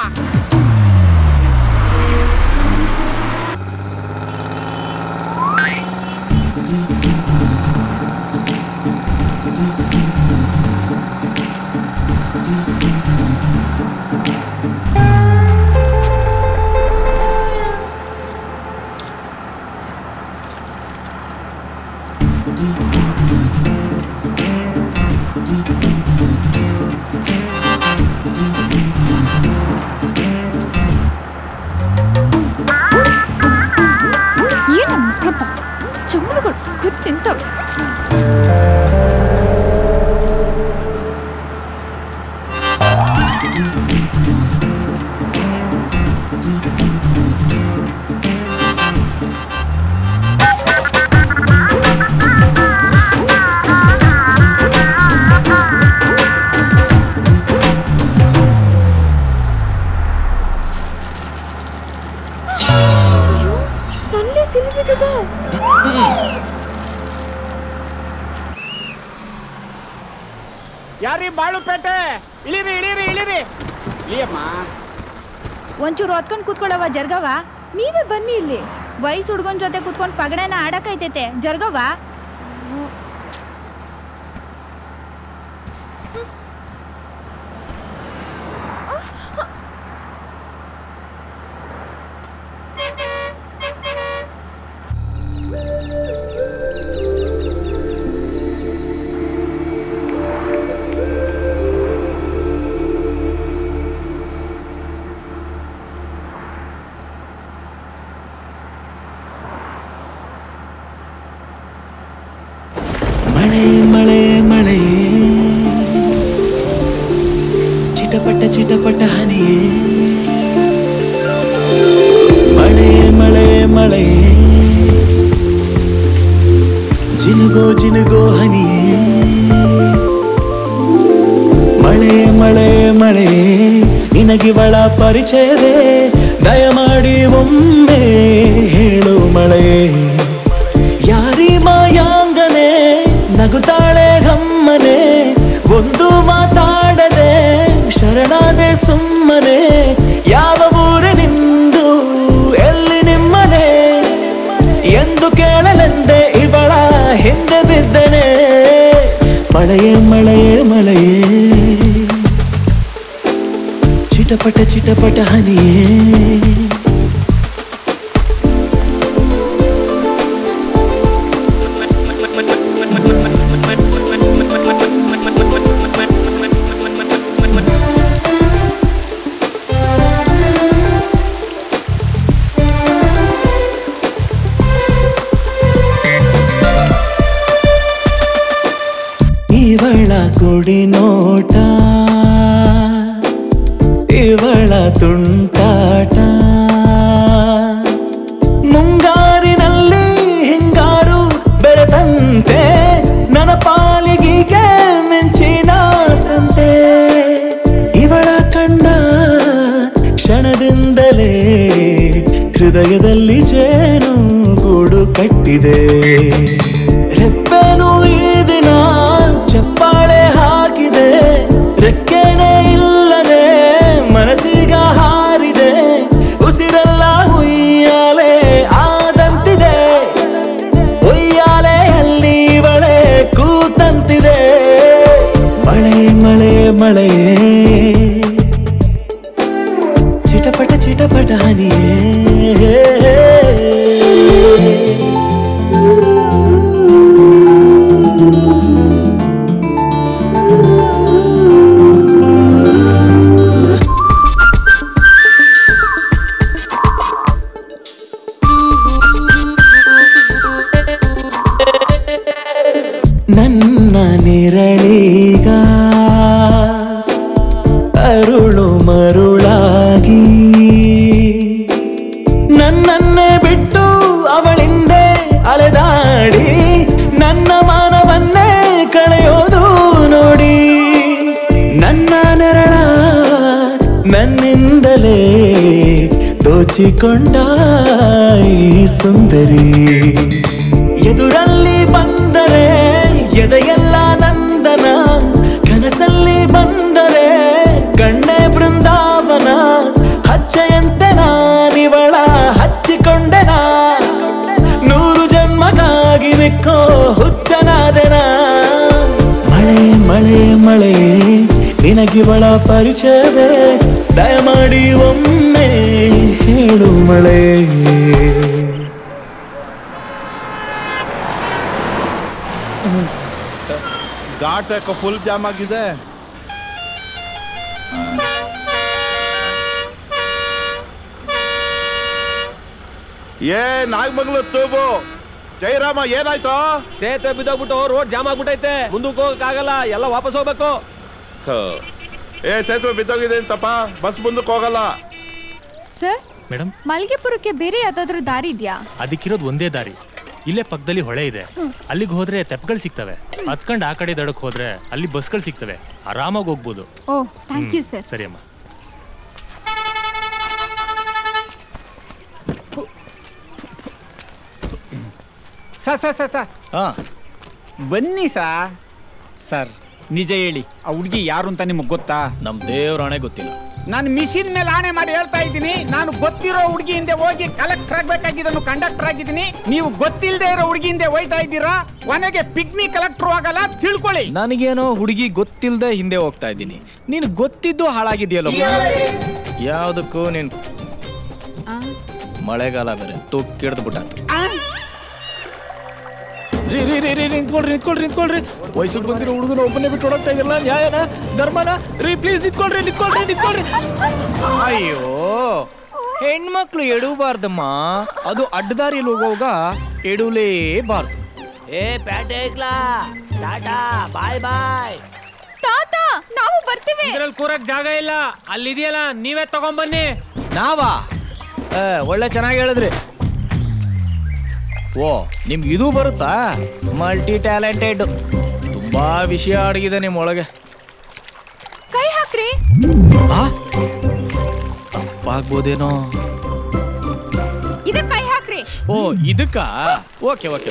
ಏನು ಮಕ್ಕಳಪ್ಪ ಚಮರುಗಳು ಗೊತ್ತಿಂತವ್. ಯಾರೀ ಬಾಳುಪೇಟೆ? ಇಳಿರಿ ಇಳಿರಿ ಇಳಿರಿ. ಇಳಿಯಮ್ಮ. ಒಂಚೂರು ಹೊತ್ಕೊಂಡ್ ಕೂತ್ಕೊಳ್ಳವ ಜರ್ಗವ. ನೀವೇ ಬನ್ನಿ ಇಲ್ಲಿ. ವಯಸ್ಸು ಹುಡ್ಗನ್ ಜೊತೆ ಕೂತ್ಕೊಂಡ್ ಪಗಡೆನ ಆಡಕೈತೈತೆ ಜರ್ಗವ. ಮಳೆ ಮಳೆ ಮಳೆ ಚಿಟಪಟ ಚಿಟಪಟ ಹನಿಯೇ ಮಳೆ ಮಳೆ ಮಳೆ ಜಿನುಗೋ ಜಿನುಗೋ ಹನಿಯೇ ಮಳೆ ಮಳೆ ಮಳೆ ನಿನಗಿವಳ ಪರಿಚಯವೇ ದಯಮಾಡಿ ಒಮ್ಮೆ ಹೇಳು ಮಳೆ ಯಾರಿ ಮಾಯಾಂಗನೆ ನಗುತ್ತಾಳೆ ಗಮ್ಮನೆ ಒಂದು ಮಾತಾಡದೆ ಶರಣಾದೆ ಸುಮ್ಮನೆ ಯಾವ ಊರ ನಿಂದು ಎಲ್ಲಿ ನಿಮ್ಮನೆ ಎಂದು ಕೇಳಲೆಂದೆ ಇವಳ ಹಿಂದೆ ಬಿದ್ದನೆ ಮಳೆಯೇ ಮಳೆಯೇ ಮಳೆಯೇ ಚಿಟಪಟ ಚಿಟಪಟ ಹನಿಯೇ ಇವಳ ಕುಡಿ ನೋಟ ಇವಳ ತುಂಟಾಟ ಮುಂಗಾರಿನಲ್ಲಿ ಹಿಂಗಾರು ಬೆರೆತಂತೆ ಇದೆ. ರೆಪ್ಪೆನು ಈ ದಿನ ಚಪ್ಪಾಳೆ ಹಾಕಿದೆ, ರೆಕ್ಕೆನೇ ಇಲ್ಲದೆ ಮನಸ್ಸಿಗ ಹಾರಿದೆ, ಉಸಿರೆಲ್ಲ ಉಯ್ಯಾಲೆ ಆದಂತಿದೆ, ಉಯ್ಯಾಲೆಯಲ್ಲಿ ಇವಳೆ ಕೂತಂತಿದೆ. ಮಳೆ ಮಳೆ ಮಳೆ ಚಿಟಪಟ ಚಿಟಪಟ ಹನಿಯೇ. ನನ್ನ ನಿರಳೀಗ ಅರುಳು ಮರುಳಾಗಿ ನನ್ನನ್ನೇ ಬಿಟ್ಟು ಅವಳಿಂದೆ ಅಲೆದಾಡಿ ನನ್ನ ಮಾನವನ್ನೇ ಕಳೆಯೋದು ನೋಡಿ. ನನ್ನ ನೆರಳ ನನ್ನಿಂದಲೇ ದೋಚಿಕೊಂಡ ಈ ಸುಂದರಿ, ಎದುರಲ್ಲಿ ಬಂದರೆ ಎದೆಯೆಲ್ಲ ನಂದನ, ಕನಸಲ್ಲಿ ಬಂದರೆ ಕಣ್ಣೆ ಬೃಂದಾವನ, ಹಚ್ಚೆಯಂತೆ ನಾನಿವಳ ಹಚ್ಚಿಕೊಂಡೆನ, ನೂರು ಜನ್ಮಕ್ಕಾಗಿ ಮಿಕ್ಕೋ ಹುಚ್ಚನಾದೆನ. ಮಳೆ ಮಳೆ ಮಳೆ ನಿನಗಿವಳ ಪರಿಚಯವೇ, ದಯಮಾಡಿ ಒಮ್ಮೆ ಹೇಳು ಮಳೆ. ಘಾಟ್ ಯಾಕೋ ಫುಲ್ ಜಾಮ್ ಆಗಿದೆ. ಏ ನಾಗಮಂಗ್ಲ ತೂಬು ಜಯರಾಮ, ಏನಾಯ್ತು? ಸೇತುವೆ ಬಿದ್ದೋಗ್ಬಿಟ್ಟು ರೋಡ್ ಜಾಮ್ ಆಗ್ಬಿಟ್ಟೈತೆ, ಮುಂದಕ್ಕೆ ಹೋಗಕ್ಕಾಗಲ್ಲ, ಎಲ್ಲ ವಾಪಸ್ ಹೋಗ್ಬೇಕು. ಏ ಸೇತುವೆ ಬಿದ್ದೋಗಿದೆ ಅಂತಪ್ಪ, ಬಸ್ ಮುಂದಕ್ಕೆ ಹೋಗಲ್ಲ. ಸರ್ ಮೇಡಮ್, ಮಲ್ಗೆಪುರಕ್ಕೆ ಬೇರೆ ಯಾವ್ದಾದ್ರು ದಾರಿ ಇದೆಯಾ? ಅದಕ್ಕಿರೋದು ಒಂದೇ ದಾರಿ. ಇಲ್ಲೇ ಪಕ್ಕದಲ್ಲಿ ಹೊಳೆ ಇದೆ, ಅಲ್ಲಿಗೆ ಹೋದ್ರೆ ತೆಪ್ಪಗಳು ಸಿಗ್ತವೆ. ಹತ್ಕೊಂಡು ಆ ಕಡೆ ದಡಕ್ಕೆ ಹೋದ್ರೆ ಅಲ್ಲಿ ಬಸ್ಗಳು ಸಿಗ್ತವೆ, ಆರಾಮಾಗಿ ಹೋಗ್ಬೋದು. Oh thank you sir. ಸರಿ ಅಮ್ಮ. ಸರ್ ಸರ್ ಸರ್ ಸರ್ ಹಾಂ ಬನ್ನಿ ಸಾ ಸರ್, ನಿಜ ಹೇಳಿ, ಆ ಹುಡುಗಿ ಯಾರು ಅಂತ ನಿಮಗೆ ಗೊತ್ತಾ? ನಮ್ಮ ದೇವ್ರಾಣೆ ಗೊತ್ತಿಲ್ಲ. ನಾನು ಮಿಷಿನ್ ಮೇಲೆ ಆಣೆ ಮಾಡಿ ಹೇಳ್ತಾ ಇದ್ದೀನಿ, ನಾನು ಗೊತ್ತಿರೋ ಹುಡುಗಿ ಹಿಂದೆ ಹೋಗಿ ಕಲೆಕ್ಟರ್ ಆಗ್ಬೇಕಾಗಿದ್ದನ್ನು ಕಂಡಕ್ಟರ್ ಆಗಿದ್ದೀನಿ. ನೀವು ಗೊತ್ತಿಲ್ಲದೆ ಇರೋ ಹುಡುಗಿ ಹಿಂದೆ ಹೋಯ್ತಾ ಇದ್ದೀರಾ, ಕೊನೆಗೆ ಪಿಗ್ನಿ ಕಲೆಕ್ಟರ್ ಆಗಲ್ಲ, ತಿಳ್ಕೊಳ್ಳಿ. ನನಗೇನೋ ಹುಡುಗಿ ಗೊತ್ತಿಲ್ಲದೆ ಹಿಂದೆ ಹೋಗ್ತಾ ಇದ್ದೀನಿ, ನೀನು ಗೊತ್ತಿದ್ದು ಹಾಳಾಗಿದೆಯಲ್ಲ. ಯಾವುದಕ್ಕೂ ನೀನು ಮಳೆಗಾಲ ಬೇರೆ ತುಕ್ಕಿಡ್ದು ಬಿಟ್ಟಾತು. ರೀ ರೀ ರೀ ರೀ ನಿಂತ್ಕೊಳ್ರಿ ನಿಂತ್ಕೊಳ್ರಿ ನಿಂತ್ಕೊಳ್ರಿ ವಯಸ್ಸಿಗೆ ಬಂದಿರೋ ಹುಡುಗನ ಒಬ್ಬನೇ ಬಿಟ್ಟು ಹೊಡೋಗ್ತಾ ಇದ್ರಲ್ಲ, ನ್ಯಾಯನ ಧರ್ಮನ? ರೀ ಪ್ಲೀಸ್ ನಿಂತ್ಕೊಳ್ರಿ ನಿಂತ್ಕೊಳ್ರಿ ನಿಂತ್ಕೊಳ್ರಿ. ಅಯ್ಯೋ, ಹೆಣ್ಮಕ್ಳು ಎಡವಬಾರ್ದಮ್ಮ, ಅದು ಅಡ್ಡದಾರಿಯಲ್ಲಿ ಹೋಗೋವಾಗ ಎಡವಲೇಬಾರ್ದು. ಏ ಪ್ಯಾಟೆ ಟಾಟಾ ಬಾಯ್ ಬಾಯ್. ತಾತ ನಾವು ಬರ್ತೀವಿ. ಇದ್ರಲ್ಲಿ ಕೂರಕ್ ಜಾಗ ಇಲ್ಲ, ಅಲ್ಲಿದೆಯಲ್ಲ ನೀವೇ ತಗೊಂಬನ್ನಿ. ನಾವಾ? ಒಳ್ಳೆ ಚೆನ್ನಾಗಿ ಹೇಳಿದ್ರಿ. ಓ ನಿಮ್ಗೆ ಇದು ಬರುತ್ತಾ? ಮಲ್ಟಿ ಟ್ಯಾಲೆಂಟೆಡ್, ತುಂಬಾ ವಿಷಯ ಅಡಗಿದೆ ನಿಮ್ಮೊಳಗೆ. ಕೈ ಹಾಕ್ರಿ. ತಪ್ಪಾಗ್ಬೋದೇನೋ. ಇದಕ್ಕೆ ಕೈ ಹಾಕ್ರಿ. ಓ ಇದಕ್ಕ? Okay okay.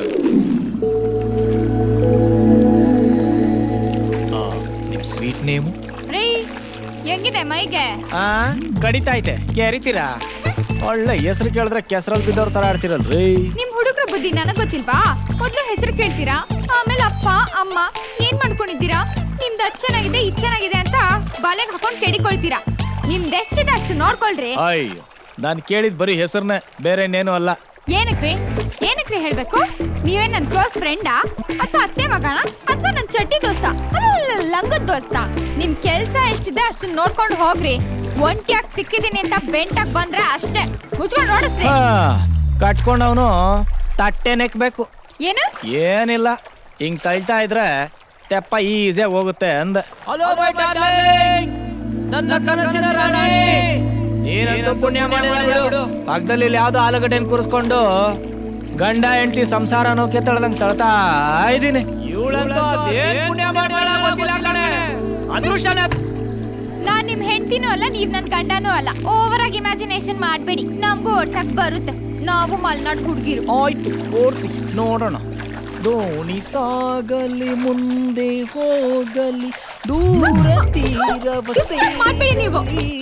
ನಿಮ್ ಸ್ವೀಟ್ ನೇಮು? ರೀ ಹೆಂಗಿದೆ ಮೈಗೆ? ಆ ಕಡಿತೈತೆ, ಕೆರಿತೀರಾ? ಒಳ್ಳೆ ಹೆಸರು ಕೇಳಿದ್ರೆ ಕೆಸರಲ್ಲಿ ಬಿದ್ದವ್ರ ತರ ಆಡ್ತಿರಲ್ರಿ. ನಿಮ್ ಹುಡುಗ್ರ ಬುದ್ಧಿ ನನಗ್ ಗೊತ್ತಿಲ್ವಾ? ಮೊದ್ಲು ಹೆಸರು ಕೇಳ್ತೀರಾ, ಆಮೇಲೆ ಅಪ್ಪ ಅಮ್ಮ ಏನ್ ಮಾಡ್ಕೊಂಡಿದ್ದೀರಾ, ನಿಮ್ದು ಅದ್ ಚೆನ್ನಾಗಿದೆ ಇದ್ ಚೆನ್ನಾಗಿದೆ ಅಂತ ಬಾಲೆಗ್ ಹಾಕೊಂಡ್ ಕೆಡಿಕೊಳ್ತೀರಾ. ನಿಮ್ದು ಎಷ್ಟಿದೆ ಅಷ್ಟು ನೋಡ್ಕೊಳ್ರಿ. ಅಯ್ಯೋ, ನಾನ್ ಕೇಳಿದ್ ಬರೀ ಹೆಸರನ್ನೇ, ಬೇರೆ ಇನ್ನೇನು ಅಲ್ಲ. ಏನಕ್ರಿ ಏನಕ್ರಿ ಹೇಳ್ಬೇಕು? ನೀವೇ ನನ್ ಕ್ಲೋಸ್ ಫ್ರೆಂಡಾ, ಅಥವಾ ಅತ್ತೆ ಮಗನ, ಅಥವಾ ನನ್ ಚಡ್ಡಿ ದೋಸ್ತ, ಲಂಗದ ದೋಸ್ತ? ನಿಮ್ ಕೆಲ್ಸ ಎಷ್ಟಿದೆ ಅಷ್ಟು ನೋಡ್ಕೊಂಡು ಹೋಗ್ರಿ. ಒಂಟಿಯಾಗಿ ಸಿಕ್ಕಿದೀನಿ ಅಂತ ಬೆಂಟಾಗ್ ಬಂದ್ರೆ ಅಷ್ಟೇ, ಮುಚ್ಕೊಂಡು ನೋಡಿಸ್ರಿ. ಕಟ್ಕೊಂಡವನು ತಟ್ಟೆ ನೆಕ್ಬೇಕು. ಏನು? ಏನಿಲ್ಲ, ಹಿಂಗ್ ತಳ್ತಾ ಇದ್ರೆ ತೆಪ್ಪ ಈಸಿಯಾಗಿ ಹೋಗುತ್ತೆ ಅಂದ. ಹಲೋ ಮೈ ಡಾರ್ಲಿಂಗ್, ನನ್ನ ಕನಸಿನ ರಾಣಿ. ನೀನಂತೂ ಪುಣ್ಯ ಮಾಡಿದ. ಪಕ್ಕದಲ್ಲಿ ಇಲ್ಲಿ ಯಾವ್ದೋ ಆಲೂಗಡ್ಡೆನ್ ಕೂರಿಸ್ಕೊಂಡು ಗಂಡ ಹೆಂಡತಿ ಸಂಸಾರ ನೋಕೆ ತಳ್ದಂಗ್ ತಳ್ತಾ ಇದ್ದೀನಿ. ನಾನ್ ನಿಮ್ ಹೆಂಡತಿನೂ ಅಲ್ಲ, ನೀವ್ ನನ್ ಗಂಡನೂ ಅಲ್ಲ. ಓವರ್ ಆಗಿ ಇಮ್ಯಾಜಿನೇಷನ್ ಮಾಡ್ಬೇಡಿ, ನಮಗೂ ಓಡ್ಸಕ್ ಬರುತ್ತೆ. ನಾವು ಮಲ್ನಾಡ್ ಹುಡುಗಿರು. ಆಯ್ತು ಓಡಿಸಿ ನೋಡೋಣ. ದೋಣಿ ಸಾಗಲಿ ಮುಂದೆ ಹೋಗಲಿ ದೂರ ತೀರವ ಮಾಡ್ಬೇಡಿ ನೀವು.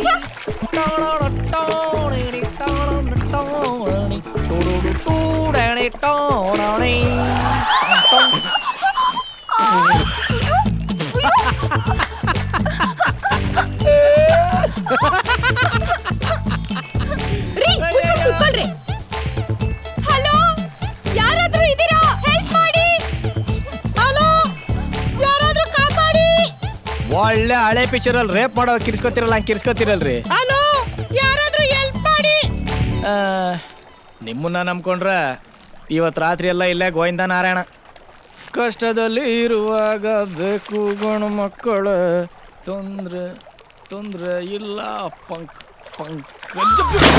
ಹಲೋ, ಯಾರಾದ್ರೂ ಇದೀರಾ? ಹೆಲ್ಪ್ ಮಾಡಿ. ಹಲೋ, ಯಾರಾದ್ರೂ ಕಾಪಾಡಿ. ಒಳ್ಳೆ ಹಳೆ ಪಿಕ್ಚರ್ ಅಲ್ಲಿ ರೇಪ್ ಮಾಡೋ ಕಿರ್ಸ್ಕೊತಿರಲ್ಲ, ಹಂಗೆ ಕಿರ್ಸ್ಕೊತಿರಲ್ರಿ. ಹಲೋ, ಯಾರಾದ್ರೂ ಹೆಲ್ಪ್ ಮಾಡಿ. ನಿಮ್ಮನ್ನ ನಂಬ್ಕೊಂಡ್ರೆ ಇವತ್ತು ರಾತ್ರಿ ಎಲ್ಲ ಇಲ್ಲೇ ಗೋವಿಂದ ನಾರಾಯಣ. ಕಷ್ಟದಲ್ಲಿ ಇರುವಾಗ ಬೇಕು ಗಣು ಮಕ್ಕಳ ತೊಂದ್ರೆ ತೊಂದ್ರೆ ಇಲ್ಲ ಪಂಕ್ ಪಂಕಜ.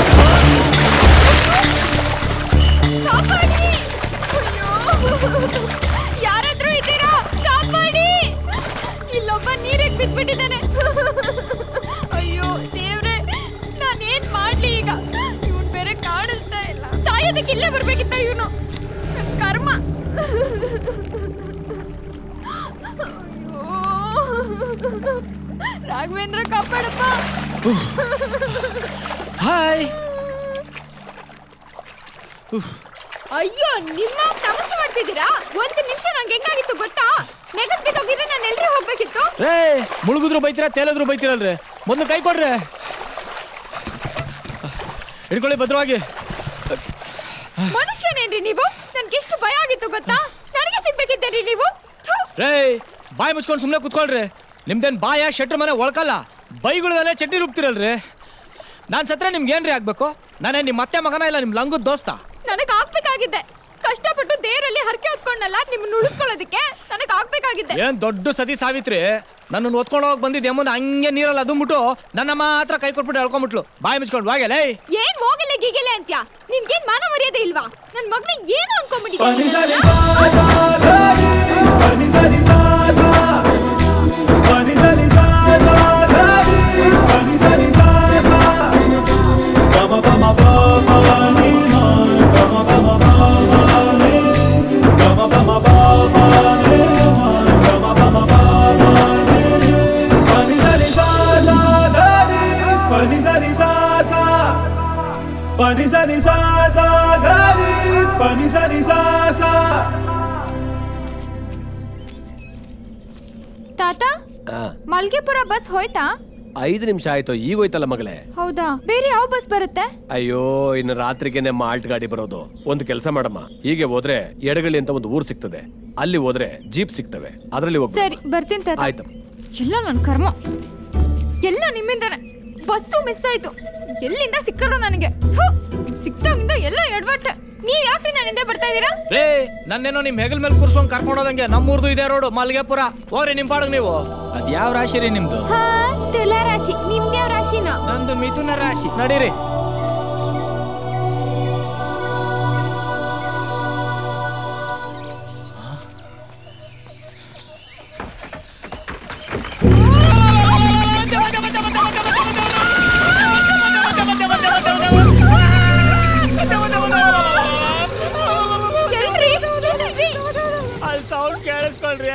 ಯಾರಾದ್ರೂ ಇದ್ದೀರಾ? ಕಾಪಾಡಿ. ಇಲ್ಲೊಬ್ಬ ನೀರಿಗೆ ಬಿದ್ಬಿಟ್ಟಿದ್ದಾನೆ. ಅಯ್ಯೋ ದೇವ್ರೆ, ನಾನೇನ್ ಮಾಡ್ಲಿ ಈಗ? ಇವನ್ ಬೇರೆ ಕಾಣಿಸ್ತಾ ಇಲ್ಲ. ಸಾಯೋದಕ್ಕೆ ಇಲ್ಲೇ ಬರ್ಬೇಕಿತ್ತ ಇವನು. ಕರ್ಮ. ರಾಘವೇಂದ್ರ ಕಾಪಾಡಪ್ಪ. ಹಾಯ್. ಅಯ್ಯೋ, ನಿಮ್ಮ ತಮಾಷೆ ಮಾಡ್ತಿದ್ದೀರಾ? ಒಂದು ನಿಮಿಷ ನಂಗೆ ಹೆಂಗಾಗಿತ್ತು ಗೊತ್ತಾ? ನೆಗದ್ ಬಿದ್ದೋಗಿದ್ರೆ ನಾನು ಎಲ್ರೂ ಹೋಗ್ಬೇಕಿತ್ತು. ರೇ, ಮುಳುಗುದ್ರು ಬೈತೀರಾ, ತೇಲಿದ್ರು ಬೈತೀರಲ್ರಿ. ಮೊದಲು ಕೈ ಕೊಡ್ರಿ. ಹಿಡ್ಕೊಳ್ಳಿ ಭದ್ರವಾಗಿ. ಮನುಷ್ಯನೇನ್ರಿ ನೀವು? ನನ್ಗೆ ಎಷ್ಟು ಭಯ ಆಗಿತ್ತು ಗೊತ್ತಾ? ನನಗೆ ಸಿಗ್ಬೇಕಿದ್ದೇರಿ ನೀವು? ರೇ, ಬಾಯಿ ಮುಚ್ಕೊಂಡು ಸುಮ್ಮನೆ ಕೂತ್ಕೊಳ್ರಿ. ನಿಮ್ದೇನು ಬಾಯ ಶೆಟ್ರ್ ಮನೆ ಒಳ್ಕಲ್ಲ, ಬೈಗಳದಲ್ಲೇ ಚಟ್ನಿ ರುಬ್ತಿರಲ್ರಿ. ನಾನು ಸತ್ರ ನಿಮ್ಗೆ ಏನ್ರಿ ಆಗ್ಬೇಕು? ನಾನೇ ನಿಮ್ಮ ಅತ್ತೆ ಮಗನ ಇಲ್ಲ ನಿಮ್ಮ ಲಂಗದ ದೋಸ್ತ? ನನಗೆ ಆಗ್ಬೇಕಾಗಿದ್ದೆ. ಕಷ್ಟಪಟ್ಟು ದೇವರಲ್ಲಿ ಹರಕೆ ಹೊತ್ಕೊಂಡಲ್ಲ ನಿಮ್ಮನ್ನ ಉಳಿಸ್ಕೊಳ್ಳೋದಕ್ಕೆ ನನಗೆ ಆಗ್ಬೇಕಾಗಿದ್ದೆ. ಏನ್ ದೊಡ್ಡ ಸತಿ ಸಾವಿತ್ರಿ, ನನ್ನನ್ನು ಒತ್ಕೊಂಡು ಹೋಗಿ ಬಂದಿದ್ದೆ ಅಮ್ಮನ ಹಂಗೆ ನೀರಲ್ಲಿ ಅದುಂಬಿಟ್ಟು ನನ್ನ ಮಾತ್ರ ಕೈ ಕೊಟ್ಬಿಟ್ಟು ಹೇಳ್ಕೊಂಬಿಟ್ಲು. ಬಾಯಿ ಮುಚ್ಕೊಂಡು ಹೋಗಲೇ. ಏನ್ ಹೋಗಲ್ಲ ಗೀಗಲೆ ಅಂತ್ಯಾ? ನಿನ್ಗೇನ್ ಮಾನ ಮರ್ಯಾದೆ ಇಲ್ವಾ? ನನ್ ಮಗನ ಏನು ಅನ್ಕೊಂಡ್ಬಿಟ್ಟಿದ್ದೆ? Pani sani sa sa gari, pani sani sa sa. ತಾತ, ಮಲ್ಗೆಪುರ ಬಸ್ ಹೋಯ್ತಾ? ಐದು ನಿಮಿಷ ಆಯ್ತು, ಈಗ ಹೋಯ್ತಲ್ಲ ಮಗಳೇ. ಹೌದಾ? ಬೇರೆ ಯಾವ ಬಸ್ ಬರುತ್ತೆ? ಅಯ್ಯೋ, ಇನ್ನು ರಾತ್ರಿಗೆನೆ ಮಾಲ್ಟ್ ಗಾಡಿ ಬರೋದು. ಒಂದು ಕೆಲಸ ಮಾಡಮ್ಮ, ಹೀಗೆ ಹೋದ್ರೆ ಎಡಗಳಿ ಅಂತ ಒಂದು ಊರ್ ಸಿಗ್ತದೆ, ಅಲ್ಲಿ ಹೋದ್ರೆ ಜೀಪ್ ಸಿಗ್ತವೆ, ಅದರಲ್ಲಿ ಹೋಗ್ಬೇಕು. ಸರಿ, ಬರ್ತೀನಿ ತಾತ. ಆಯ್ತು. ಎಲ್ಲ ನನ್ ಕರ್ಮ, ಎಲ್ಲ ನಿಮ್ಮಿಂದನೇ. ಬಸ್ಸು ಮಿಸ್ ಆಯ್ತು. ಎಲ್ಲಿಂದ ಸಿಕ್ಕರು ನನಗೆ? ಸಿಕ್ತಾಗಿಂದ ಎಲ್ಲ ಎಡವಟ್ಟೆ. ನೀವ್ ಯಾಕ್ರಿ ನನ್ನ ಹಿಂದೆ ಬರ್ತಾ ಇದೀರಾ? ರೇ, ನನ್ನೇನೋ ನಿಮ್ ಹೆಗಲ್ ಮೇಲೆ ಕೂರ್ಸ್ಕೊಂಡ್ ಕರ್ಕೊಂಡೋದಂಗೆ. ನಮ್ಮೂರ್ದು ಇದೆ ರೋಡ್ ಮಲ್ಗೆಪುರ. ಹೋಗ್ರಿ ನಿಮ್ ಪಾಡಗ್ ನೀವು. ಅದ್ ಯಾವ ರಾಶಿ ರೀ ನಿಮ್ದು? ಹಾ, ತುಲಾ ರಾಶಿ. ನಿಮ್ದು ಯಾವ ರಾಶಿನ? ನಂದು ಮಿಥುನ ರಾಶಿ. ನಡೀರಿ. ಅಲ್ಲಿ ಸೌಂಡ್ ಕೇಳಿಸ್ಕೊಳ್ರಿ.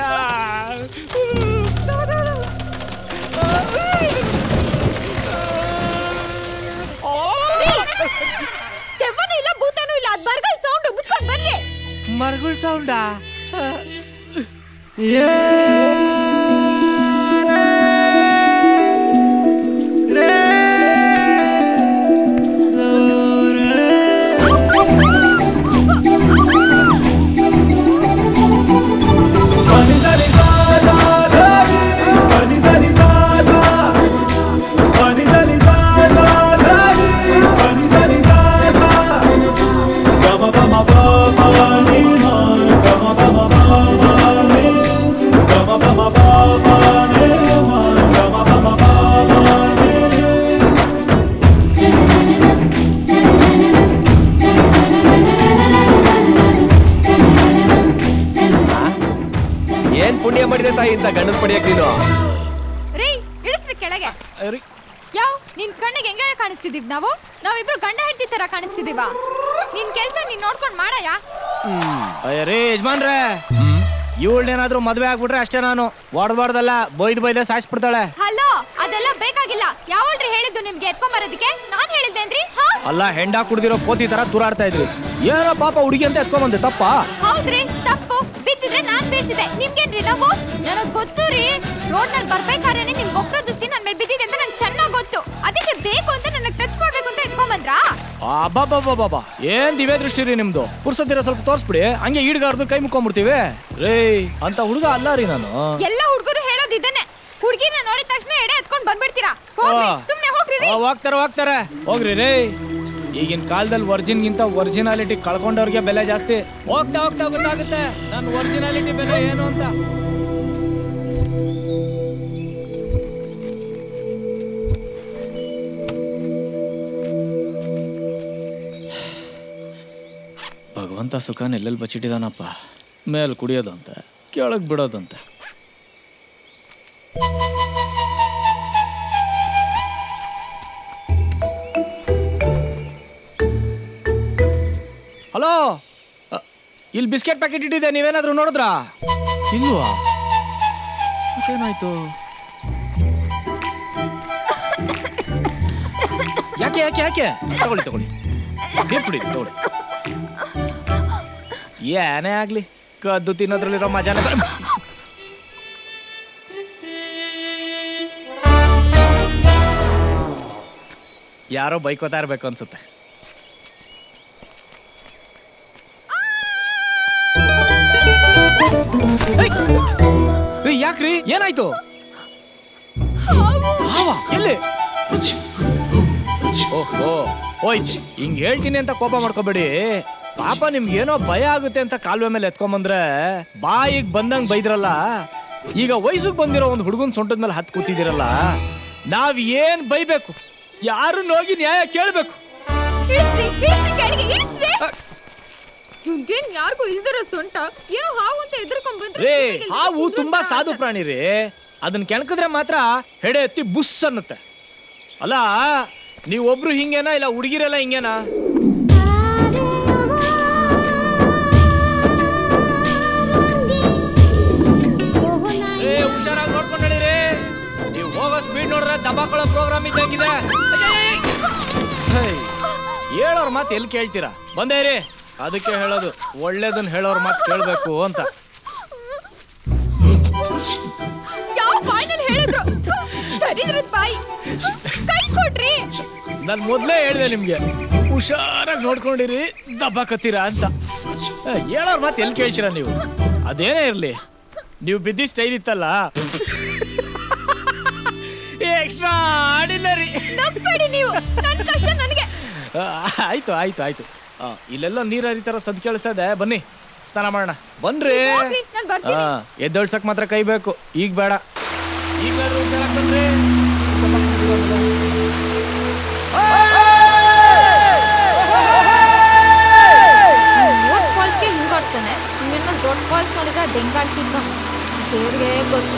ದೆವ್ವನೂ ಇಲ್ಲ, ಭೂತನೂ ಇಲ್ಲ. ಅದ್ ಬರ್ಗಲ್ ಸೌಂಡ್. ಮುಚ್ಕೊಂಡ್ ಬರ್ರಿ. ಮರ್ಗುಳ್ ಸೌಂಡಾ? ಏನ್ ಪುಣ್ಯ ಮಾಡಿದೆ ತಾಯಿ ಇಂತ ಗಂಡನ್ ಪಡಿಯಕ್ ನೀನು? ರೀ, ಇಳಿಸ್ರಿ ಕೆಳಗೆ. ಯಾವ ನಿನ್ ಕಣ್ಣಿಗೆ ಹೆಂಗೆ ಕಾಣಿಸ್ತಿದೀವಿ ನಾವು ನಾವಿಬ್ರು ಗಂಡ ಹೆಂಡತಿ ತರ ಕಾಣಿಸ್ತಿದೀವ ನಿನ್ ಕೆಲ್ಸ ನೀನ್ ನೋಡ್ಕೊಂಡ್ ಮಾಡಯ್ಯ. ಅಯ್ಯ ರೇ ಯಜಮಾನ್ರೆ, ಇವಳೇನಾದ್ರೂ ಮದ್ವೆ ಆಗ್ಬಿಟ್ರೆ ಅಷ್ಟೇ, ನಾನು ಹೊಡೆದ್ಬಾರ್ದಲ್ಲ, ಬೈದ್ ಬೈದ ಸಾಯಿಸ್ಬಿಡ್ತಾಳೆ. ಹಲೋ, ಅದೆಲ್ಲ ಬೇಕಾಗಿಲ್ಲ. ಯಾವಳ್ರಿ ಹೇಳಿದ್ದು ನಿಮ್ಗೆ ಎತ್ಕೊಂಬರೋದಕ್ಕೆ? ನಾನ್ ಹೇಳಿದ್ದೇನ್ರಿ? ಅಲ್ಲ, ಹೆಂಡ ಕುಡ್ದಿರೋ ಕೋತಿ ತರ ತೂರಾಡ್ತಾ ಇದ್ರಿ. ಏನೋ ಪಾಪ ಹುಡುಗಿ ಅಂತ ಎತ್ಕೊಂಬಂದೆ, ತಪ್ಪ? ಹೌದ್ರಿ, ತಪ್ಪು. ಬಿದ್ದಿದ್ರೆ ನಾನ್ ಬೀಳ್ತಿದ್ದೆ, ನಿಮ್ಗೇನ್ರಿ ನಾವು? ನನಗ್ ಗೊತ್ತು ರೀ, ರೋಡ್ ನಲ್ಲಿ ಬರ್ಬೇಕಾದ್ರೆ ನಿಮ್ ಒಕ್ರ ದೃಷ್ಟಿ ನನ್ ಮೇಲೆ ಬಿದ್ದಿದೆ ಅಂತ ನಂಗೆ ಚೆನ್ನಾಗ್ ಗೊತ್ತು. ಅದಕ್ಕೆ ಬೇಕು ಅಂತ ನನಗ್ ಟಚ್ ಮಾಡ್ಬೇಕು ಅಂತ ಎತ್ಕೊಂಬಂದ್ರಾ? ಬಾಬಾ ಏನ್ ದಿವ್ಯ ದೃಷ್ಟಿ ರೀ ನಿಮ್ದು. ಪುರ್ಸತ್ತಿರ ಸ್ವಲ್ಪ ತೋರ್ಸ್ಬಿಡಿ, ಹಂಗೆ ಈಡ್ಗಾರ್ದು ಕೈ ಮುಕ್ಕೊಂಡ್ಬಿಡ್ತೀವಿ. ರೇ ಅಂತ ಹುಡುಗ ಅಲ್ಲ ರೀ ನಾನು. ಎಲ್ಲ ಹುಡುಗರು ಹೇಳೋದು ಇದನ್ನೇ, ಹುಡುಗಿನ ನೋಡಿದ ತಕ್ಷಣ ಎಡೆ ಎತ್ಕೊಂಡ್ ಬಂದ್ಬಿಡ್ತೀರಾ. ಸುಮ್ನೆ ಹೋಗ್ರಿ. ಹೋಗ್ತಾರೆ ಹೋಗ್ತಾರೆ ಹೋಗ್ರಿ ರೇ. ಈಗಿನ ಕಾಲದಲ್ಲಿ ವರ್ಜಿನ್ ಗಿಂತ ಒರಿಜಿನಾಲಿಟಿ ಕಳ್ಕೊಂಡವ್ರಿಗೆ ಬೆಲೆ ಜಾಸ್ತಿ. ಹೋಗ್ತಾ ಹೋಗ್ತಾ ಗೊತ್ತಾಗುತ್ತೆ ನನ್ನ ಒರಿಜಿನಾಲಿಟಿ ಬೆಲೆ ಏನು ಅಂತ. ಭಗವಂತ ಸುಖನ ಎಲ್ಲೆಲ್ಲಿ ಬಚ್ಚಿಟ್ಟಿದಾನಪ್ಪ. ಮೇಲ್ ಕುಡಿಯೋದಂತೆ, ಕೆಳಗ್ ಬಿಡೋದಂತೆ. ಹಲೋ, ಇಲ್ಲಿ ಬಿಸ್ಕೆಟ್ ಪ್ಯಾಕೆಟ್ ಇಟ್ಟಿದೆ, ನೀವೇನಾದ್ರೂ ನೋಡಿದ್ರಾ? ಇಲ್ವಾ? ಏನಾಯ್ತು? ಯಾಕೆ ಯಾಕೆ ಯಾಕೆ ತಗೊಳ್ಳಿ ತಗೊಳ್ಳಿ ಬಿಡಿ ತಗೊಳ್ಳಿ. ಏನೇ ಆಗ್ಲಿ, ಕದ್ದು ತಿನ್ನೋದ್ರಲ್ಲಿರೋ ಮಜಾನೇ ಬರ. ಯಾರೋ ಬೈಕೋತಾ ಇರ್ಬೇಕು ಅನ್ಸುತ್ತೆ. ಯಾಕ್ರಿ, ಏನಾಯ್ತು? ಎಲ್ಲಿ? ಓಹೋ, ಓಯ್, ಹಿಂಗ್ ಹೇಳ್ತೀನಿ ಅಂತ ಕೋಪ ಮಾಡ್ಕೋಬೇಡಿ. ಪಾಪ ನಿಮ್ಗೇನೋ ಭಯ ಆಗುತ್ತೆ ಅಂತ ಕಾಲುವೆ ಮೇಲೆ ಎತ್ಕೊಂಬಂದ್ರೆ ಬಾಯಿಗೆ ಬಂದಂಗ್ ಬೈದ್ರಲ್ಲ. ಈಗ ವಯಸ್ಸಿಗೆ ಬಂದಿರೋ ಒಂದು ಹುಡುಗನ್ ಸೊಂಟದ ಮೇಲೆ ಹತ್ ಕೂತಿದಿರಲ್ಲ, ನಾವ್ ಏನ್ ಬೈಬೇಕು? ಯಾರು ಹೋಗಿ ನ್ಯಾಯ ಕೇಳ್ಬೇಕು. ಯಾರಿಗೂ ಇಲ್ದಿರೋ ಸೊಂಟ ಏನೋ ಹಾವು ಅಂತ ಎದುರ್ಕೊಂಡ್ ಬಂದ್ರೆ. ರೇ, ಹಾವು ತುಂಬಾ ಸಾಧು ಪ್ರಾಣಿ ರೀ. ಅದನ್ನ ಕೆಣಕಿದ್ರೆ ಮಾತ್ರ ಹೆಡೆ ಎತ್ತಿ ಬುಸ್ ಅನ್ನುತ್ತೆ. ಅಲ್ಲ, ನೀವೊಬ್ರು ಹಿಂಗೇನಾ ಇಲ್ಲ ಹುಡುಗಿರೆಲ್ಲ ಹಿಂಗೇನಾ? ಏ, ಹುಷಾರಾಗಿ ನೋಡ್ಕೊಂಡು ನಡೀರಿ. ನೀವು ಹೋಗೋ ಸ್ಪೀಡ್ ನೋಡಿದ್ರೆ ದಬಾಕೊಳ್ಳೋ ಪ್ರೋಗ್ರಾಮ್ ಇದ್ದಂಗಿದೆ. ಹೇಳೋರ್ ಮಾತು ಎಲ್ಲಿ ಕೇಳ್ತೀರಾ? ಬಂದೇರಿ, ಅದಕ್ಕೆ ಹೇಳೋದು ಒಳ್ಳೇದನ್ನ ಹೇಳೋರ್ ಮಾತು ಕೇಳ್ಬೇಕು ಅಂತ. ಯಾವ ಬಾಯಿನಲ್ಲಿ ಹೇಳಿದ್ರು? ಬಾಯಿ ಕೈ ಕೊಡ್ರಿ. ನಾನು ಮೊದ್ಲೇ ಹೇಳಿದೆ ನಿಮ್ಗೆ, ಹುಷಾರಾಗಿ ನೋಡ್ಕೊಂಡಿರಿ, ದಬ್ಬಾಕತ್ತೀರಾ ಅಂತ. ಹೇಳೋರ್ ಮಾತು ಎಲ್ಲಿ ಕೇಳ್ತೀರಾ ನೀವು? ಅದೇನೇ ಇರ್ಲಿ, ನೀವು ಬಿದ್ದಿ ಸ್ಟೈಲ್ ಇತ್ತಲ್ಲ, ಎಕ್ಸ್ಟ್ರಾ ಆರ್ಡಿನರಿ. ನೀವು ನನ್ನ ಕಷ್ಟ ನನಗೆ. ಆಯ್ತು ಆಯ್ತು ಆಯ್ತು. ಇಲ್ಲೆಲ್ಲ ನೀರು ಹರಿತಾರ ಸದ್ ಕೇಳಿಸ್ತಾ ಇದೆ, ಬನ್ನಿ ಸ್ನಾನ ಮಾಡೋಣ. ಬನ್ರಿ. ಎದ್ದೊಳ್ಸಕ್ ಮಾತ್ರ ಕೈ ಬೇಕು, ಈಗ ಬೇಡ. ಈಗ ಬನ್ರಿ. ಫಾಲ್ಸ್ಗೆ ಹಿಂಗಾಡ್ತಾನೆ, ಇನ್ನೇನೋ ದೊಡ್ಡ ಫಾಲ್ಸ್ ನೋಡಿದ್ರೆ ಅದು ಹೆಂಗಾಡ್ತಿದ್ದ ದೇವ್ರಿಗೆ ಗೊತ್ತು.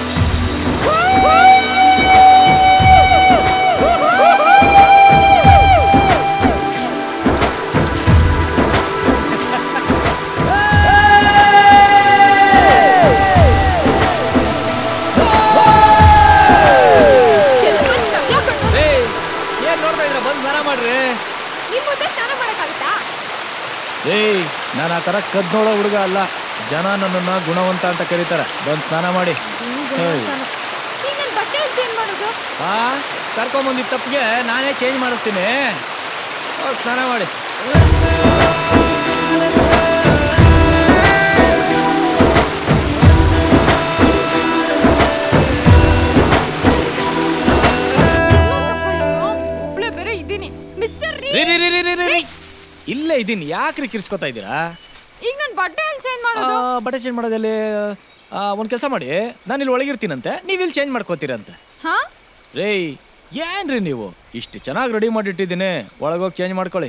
ಏಯ್, ನಾನು ಆ ಥರ ಕದ್ ನೋಡೋ ಹುಡುಗ ಅಲ್ಲ. ಜನ ನನ್ನನ್ನು ಗುಣವಂತ ಅಂತ ಕರೀತಾರೆ. ಬಂದು ಸ್ನಾನ ಮಾಡಿ. ಹಾ, ಕರ್ಕೊಂಬಂದಿದ್ದ ತಪ್ಪಿಗೆ ನಾನೇ ಚೇಂಜ್ ಮಾಡಿಸ್ತೀನಿ. ಸ್ನಾನ ಮಾಡಿ. ಇಲ್ಲೇ ಇದ್ದೀನಿ, ಯಾಕ್ರಿ ಕಿರ್ಚ್ಕೋತಾ ಇದ್ದೀರಾ? ಈಗ ನಾನು ಬಟ್ಟೆ ಚೇಂಜ್ ಮಾಡೋದು. ಬಟ್ಟೆ ಚೇಂಜ್ ಮಾಡೋದಲ್ಲಿ ಒಂದು ಕೆಲಸ ಮಾಡಿ, ನಾನು ಇಲ್ಲಿ ಒಳಗಿರ್ತೀನಂತೆ, ನೀವು ಇಲ್ಲಿ ಚೇಂಜ್ ಮಾಡ್ಕೋತೀರಂತೆ. ಹಾ ರೇ, ಏನ್ರಿ ನೀವು ಇಷ್ಟು ಚೆನ್ನಾಗಿ ರೆಡಿ ಮಾಡಿಟ್ಟಿದ್ದೀನಿ, ಒಳಗೋಗಿ ಚೇಂಜ್ ಮಾಡ್ಕೊಳ್ಳಿ.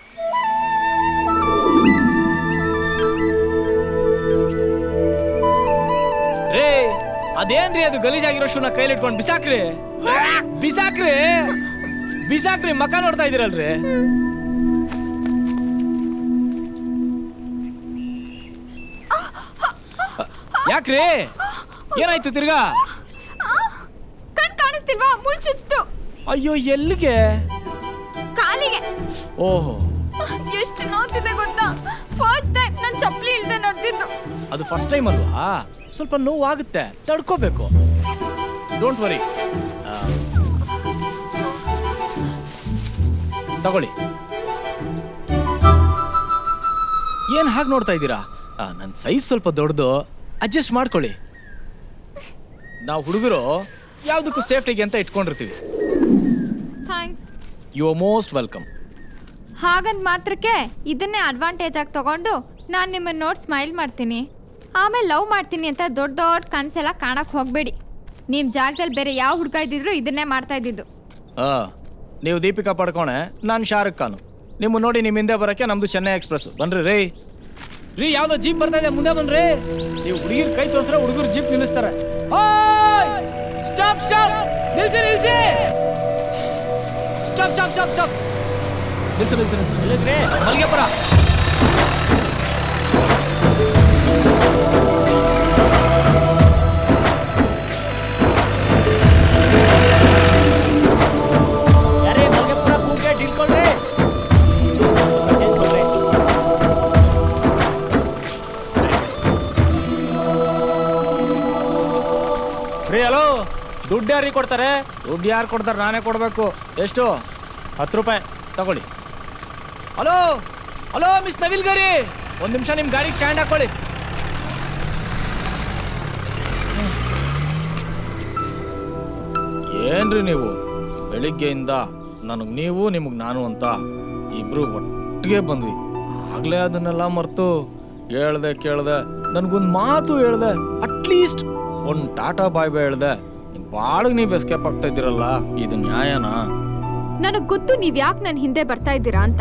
ರೇ, ಅದೇನ್ರಿ ಅದು ಗಲೀಜಾಗಿರೋ ಶೂನ ಕೈಲಿ ಇಟ್ಕೊಂಡು ಬಿಸಾಕ್ರಿ, ಬಿಸಾಕ್ರಿ. ಬಿಸಾಕ್ರಿ ಮಕ ನೋಡ್ತಾ ಇದೀರಲ್ರಿ. ಯಾಕ್ರಿ ಏನಾಯ್ತು ತಿರ್ಗಾ? ಕಣ್ ಕಾಣಿಸ್ತಿಲ್ವಾ? ಮುಳ್ ಚುಚ್ತು. ಅಯ್ಯೋ ಎಲ್ಲಿಗೆ? ಕಾಲಿಗೆ. ಓಹೋ ಎಷ್ಟು ನೋವ್ತಿದೆ ಗೊತ್ತಾ? ಫಸ್ಟ್ ಟೈಮ್ ನಾನು ಚಪ್ಪಲಿ ಇಲ್ದೆ ನಡೆದಿದ್ದು. ಅದು ಫಸ್ಟ್ ಟೈಮ್ ಅಲ್ವಾ, ಸ್ವಲ್ಪ ನೋವು ಆಗುತ್ತೆ, ತಡ್ಕೋಬೇಕು. ಡೋಂಟ್ ವರಿ, ತಗೊಳ್ಳಿ. ಏನ್ ಹಾಗೆ ನೋಡ್ತಾ ಇದ್ದೀರಾ? ನನ್ನ ಸೈಜ್ ಸ್ವಲ್ಪ ದೊಡ್ಡದು, ಅಡ್ಜಸ್ಟ್ ಮಾಡ್ಕೊಳ್ಳಿ. ನಾವು ಹುಡುಗರು ಯಾವುದಕ್ಕೂ ಸೇಫ್ಟಿಗೆ ಅಂತ ಇಟ್ಕೊಂಡಿರ್ತೀವಿ. Thanks. You are most welcome. ಹಾಗಂತ ಮಾತ್ರಕ್ಕೆ ಇದನ್ನೇ ಅಡ್ವಾಂಟೇಜ್ ಆಗಿ ತಗೊಂಡು ನಾನು ನಿಮ್ಮನ್ನ ನೋಡಿ ಸ್ಮೈಲ್ ಮಾಡ್ತೀನಿ, ಆಮೇಲೆ ಲವ್ ಮಾಡ್ತೀನಿ ಅಂತ ದೊಡ್ಡ ದೊಡ್ಡ ಕನಸೆಲ್ಲ ಕಾಣಕ್ಕೆ ಹೋಗಬೇಡಿ. ನಿಮ್ಮ ಜಾಗದಲ್ಲಿ ಬೇರೆ ಯಾವ ಹುಡುಗ ಇದ್ದಿದ್ರು ಇದನ್ನೇ ಮಾಡ್ತಾ ಇದ್ದಿದ್ದು. ಆ ನೀವು ದೀಪಿಕಾ ಪಡ್ಕೋಣೆ, ನಾನು ಶಾರುಖ್ ಖಾನ್. ನಿಮ್ಮ ನೋಡಿ ನಿಮ್ಮ ಹಿಂದೆ ಬರೋಕ್ಕೆ ನಮ್ದು ಚೆನ್ನೈ ಎಕ್ಸ್ಪ್ರೆಸ್. ಬನ್ರಿ ರೀ ರೀ ಯಾವ್ದೋ ಜೀಪ್ ಬರ್ತಾ ಇದೆ, ಮುಂದೆ ಬನ್ರಿ. ನೀವು ಹುಡುಗಿರ್ ಕೈ ತೋರಿಸ್ರೆ ಹುಡುಗರು ಜೀಪ್ ನಿಲ್ಲಿಸ್ತಾರೆ. ಸ್ಟಾಪ್ ಸ್ಟಾಪ್ ನಿಲ್ಸಿ ನಿಲ್ಸಿ ಸ್ಟಾಪ್ ಸ್ಟಾಪ್ ಸ್ಟಾಪ್ ಸ್ಟಾಪ್ ನಿಲ್ಸಿ ನಿಲ್ಸಿ ನಿಲ್ಸಿ ನಿಲ್ಲಿಸ್ರಿ. ಮಲ್ಗೆಪುರ ಯಾರೇ ಮಲ್ಗೆಪುರ ಕೂಗೆ ಡಿಲ್ಕೊಳ್ರಿ. ರೀ ಹಲೋ, ದುಡ್ಡು ಯಾರಿಗೆ ಕೊಡ್ತಾರೆ? ದುಡ್ಡು ಯಾರು ಕೊಡ್ತಾರೆ? ನಾನೇ ಕೊಡಬೇಕು. ಎಷ್ಟು? ಹತ್ತು ರೂಪಾಯಿ ತಗೊಳ್ಳಿ. ಹಲೋ ಹಲೋ ಮಿಸ್ ನವಿಲ್ ಗಾರಿ, ಒಂದು ನಿಮಿಷ ನಿಮ್ಮ ಗಾಡಿ ಸ್ಟ್ಯಾಂಡ್ ಹಾಕೊಳ್ಳಿ. ಏನ್ರಿ ನೀವು ಬೆಳಿಗ್ಗೆಯಿಂದ ನನಗೆ ನೀವು ನಿಮಗೆ ನಾನು ಅಂತ ಇಬ್ರು ಒಟ್ಟಿಗೆ ಬಂದ್ವಿ, ಆಗ್ಲೇ ಅದನ್ನೆಲ್ಲ ಮರ್ತು ಹೇಳ್ದೆ ಕೇಳ್ದೆ, ನನಗೊಂದು ಮಾತು ಹೇಳ್ದೆ, ಅಟ್ಲೀಸ್ಟ್ ಒಂದು ಟಾಟಾ ಬಾಯ್ ಬಾಯ್ ಹೇಳ್ದೆ, ನಿಮ್ಮ ಬಾಳಿಗೆ ನೀವು ಎಸ್ಕೇಪ್ ಆಗ್ತಾ ಇದ್ದೀರಲ್ಲ, ಇದು ನ್ಯಾಯನಾ? ನನಗೆ ಗೊತ್ತು ನೀವು ಯಾಕೆ ನನ್ನ ಹಿಂದೆ ಬರ್ತಾ ಇದ್ದೀರಾ ಅಂತ.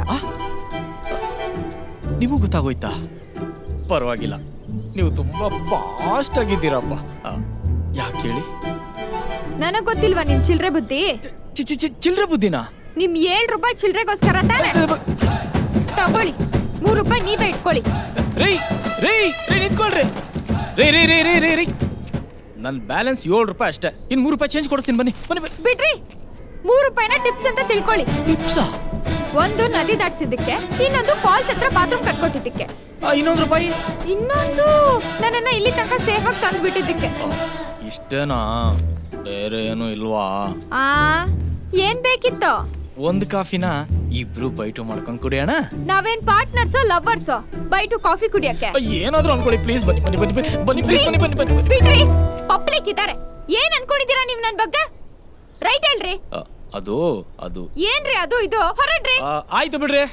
ನಿಮಗೂ ಗೊತ್ತಾಗೋಯ್ತಾ? ಪರವಾಗಿಲ್ಲ, ನೀವು ತುಂಬಾ ಫಾಸ್ಟ್ ಆಗಿದ್ದೀರಪ್ಪ. ಯಾಕೆ ಹೇಳಿ? ನನಗೆ ಗೊತ್ತಿಲ್ವಾ ನಿಮ್ ಚಿಲ್ರೆ ಬುದ್ಧಿ? ಚಿಲ್ರೆ ಬುದ್ಧಿನಾ? ನಿಮ್ ಏಳು ರೂಪಾಯಿ ಚಿಲ್ರೆಗೋಸ್ಕರ ತಾನೆ? ತಗೊಳ್ಳಿ, ಮೂರು ರೂಪಾಯಿ ನೀವೇ ಇಟ್ಕೊಳ್ಳಿ. ರೀ ರೀ ರೀ ನಿಂತ್ಕೊಳ್ರಿ. ರೀ ರೀ ರೀ ರೀ ರೀ ರೀ ನನ್ನ ಬ್ಯಾಲೆನ್ಸ್ ಏಳು ರೂಪಾಯಿ ಅಷ್ಟೇ, ಇನ್ನು ಮೂರು ರೂಪಾಯಿ ಚೇಂಜ್ ಕೊಡ್ತೀನಿ. ಬನ್ನಿ ಬನ್ನಿ ಬಿಡ್ರಿ. ಮೂರು ರೂಪಾಯಿನ ಟಿಪ್ಸ್ ಅಂತ ತಿಳ್ಕೊಳ್ಳಿ. ಟಿಪ್ಸಾ? ಒಂದು ನದಿ ದಾಟ್ಸಿದ್ದಕ್ಕೆ, ಇನ್ನೊಂದು ಫಾಲ್ಸ್ ಹತ್ರ ಬಾತ್ರೂಮ್ ಕಟ್ಕೊಟ್ಟಿದ್ದಕ್ಕೆ, ಇನ್ನೊಂದು ರೂಪಾಯಿ ಇನ್ನೊಂದು ನನ್ನನ್ನ ಇಲ್ಲಿ ತನಕ ಸೇಫ್ ಆಗಿ ತಂದು ಬಿಟ್ಟಿದ್ದಕ್ಕೆ. ಇಷ್ಟೇನಾ? ಬೇರೆ ಏನು ಇಲ್ವಾ? ಆ ಏನ್ ಬೇಕಿತ್ತು? ಒಂದು ಕಾಫಿನ ಇಬ್ರು ಬೈಟು ಮಾಡ್ಕೊಂಡು ಕುಡಿಯೋಣ. ನಾವೇನ್ ಪಾರ್ಟ್ನರ್ಸ್ ಲವರ್ಸ್ ಬೈಟು ಕಾಫಿ ಕುಡಿಯಕ್ಕೆ? ಏನಾದ್ರೂ ಅನ್ಕೊಳ್ಳಿ ಪ್ಲೀಸ್. ಬನ್ನಿ ಬನ್ನಿ ಬನ್ನಿ ಬನ್ನಿ ಪ್ಲೀಸ್ ಬನ್ನಿ ಬನ್ನಿ ಬನ್ನಿ. ಬಿಡ್ರಿ, ಪಬ್ಲಿಕ್ ಇದ್ದಾರೆ. ಏನ್ ಅನ್ಕೊಂಡಿದ್ದೀರಾ ನೀವು ನನ್ನ ಬಗ್ಗೆ? ರೈಟ್ ಹೇಳ್ರಿ. ಅದು ಅದು ಏನ್ರಿ ಅದು ಇದು? ಹೊರಡ್ರಿ. ಆಯ್ತು ಬಿಡ್ರಿ.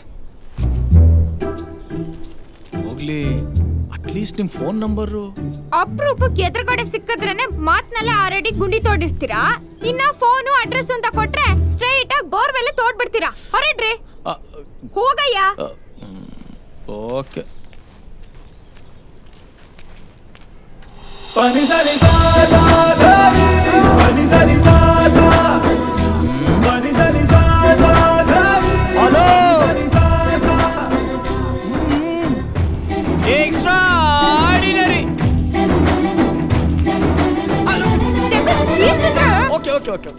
ಹೋಗ್ಲಿ, ಅಟ್ಲೀಸ್ಟ್ ನಿಮ್ ಫೋನ್ ನಂಬರು. ಅಪ್ರೂಪಕ್ಕೆ ಎದುರುಗಡೆ ಸಿಕ್ಕಿದ್ರೇನೆ ಮಾತ್ನೆಲ್ಲ ಆಲ್ರೆಡಿ ಗುಂಡಿ ತೋಡಿರ್ತೀರಾ, ಇನ್ನ ಫೋನು ಅಡ್ರೆಸ್ ಅಂತ ಕೊಟ್ರೆ ಸ್ಟ್ರೈಟ್ ಆಗಿ ಬೋರ್ವೆಲ್ ತೋಡ್ಬಿಡ್ತೀರಾ. ಹೊರಡ್ರಿ, ಹೋಗಯ್ಯ. Okay. Pani sani sa sa sa ni, pani sani sa sa, pani sani sa sa sa ni, pani sani sa sa. Extraordinary. Okay okay okay.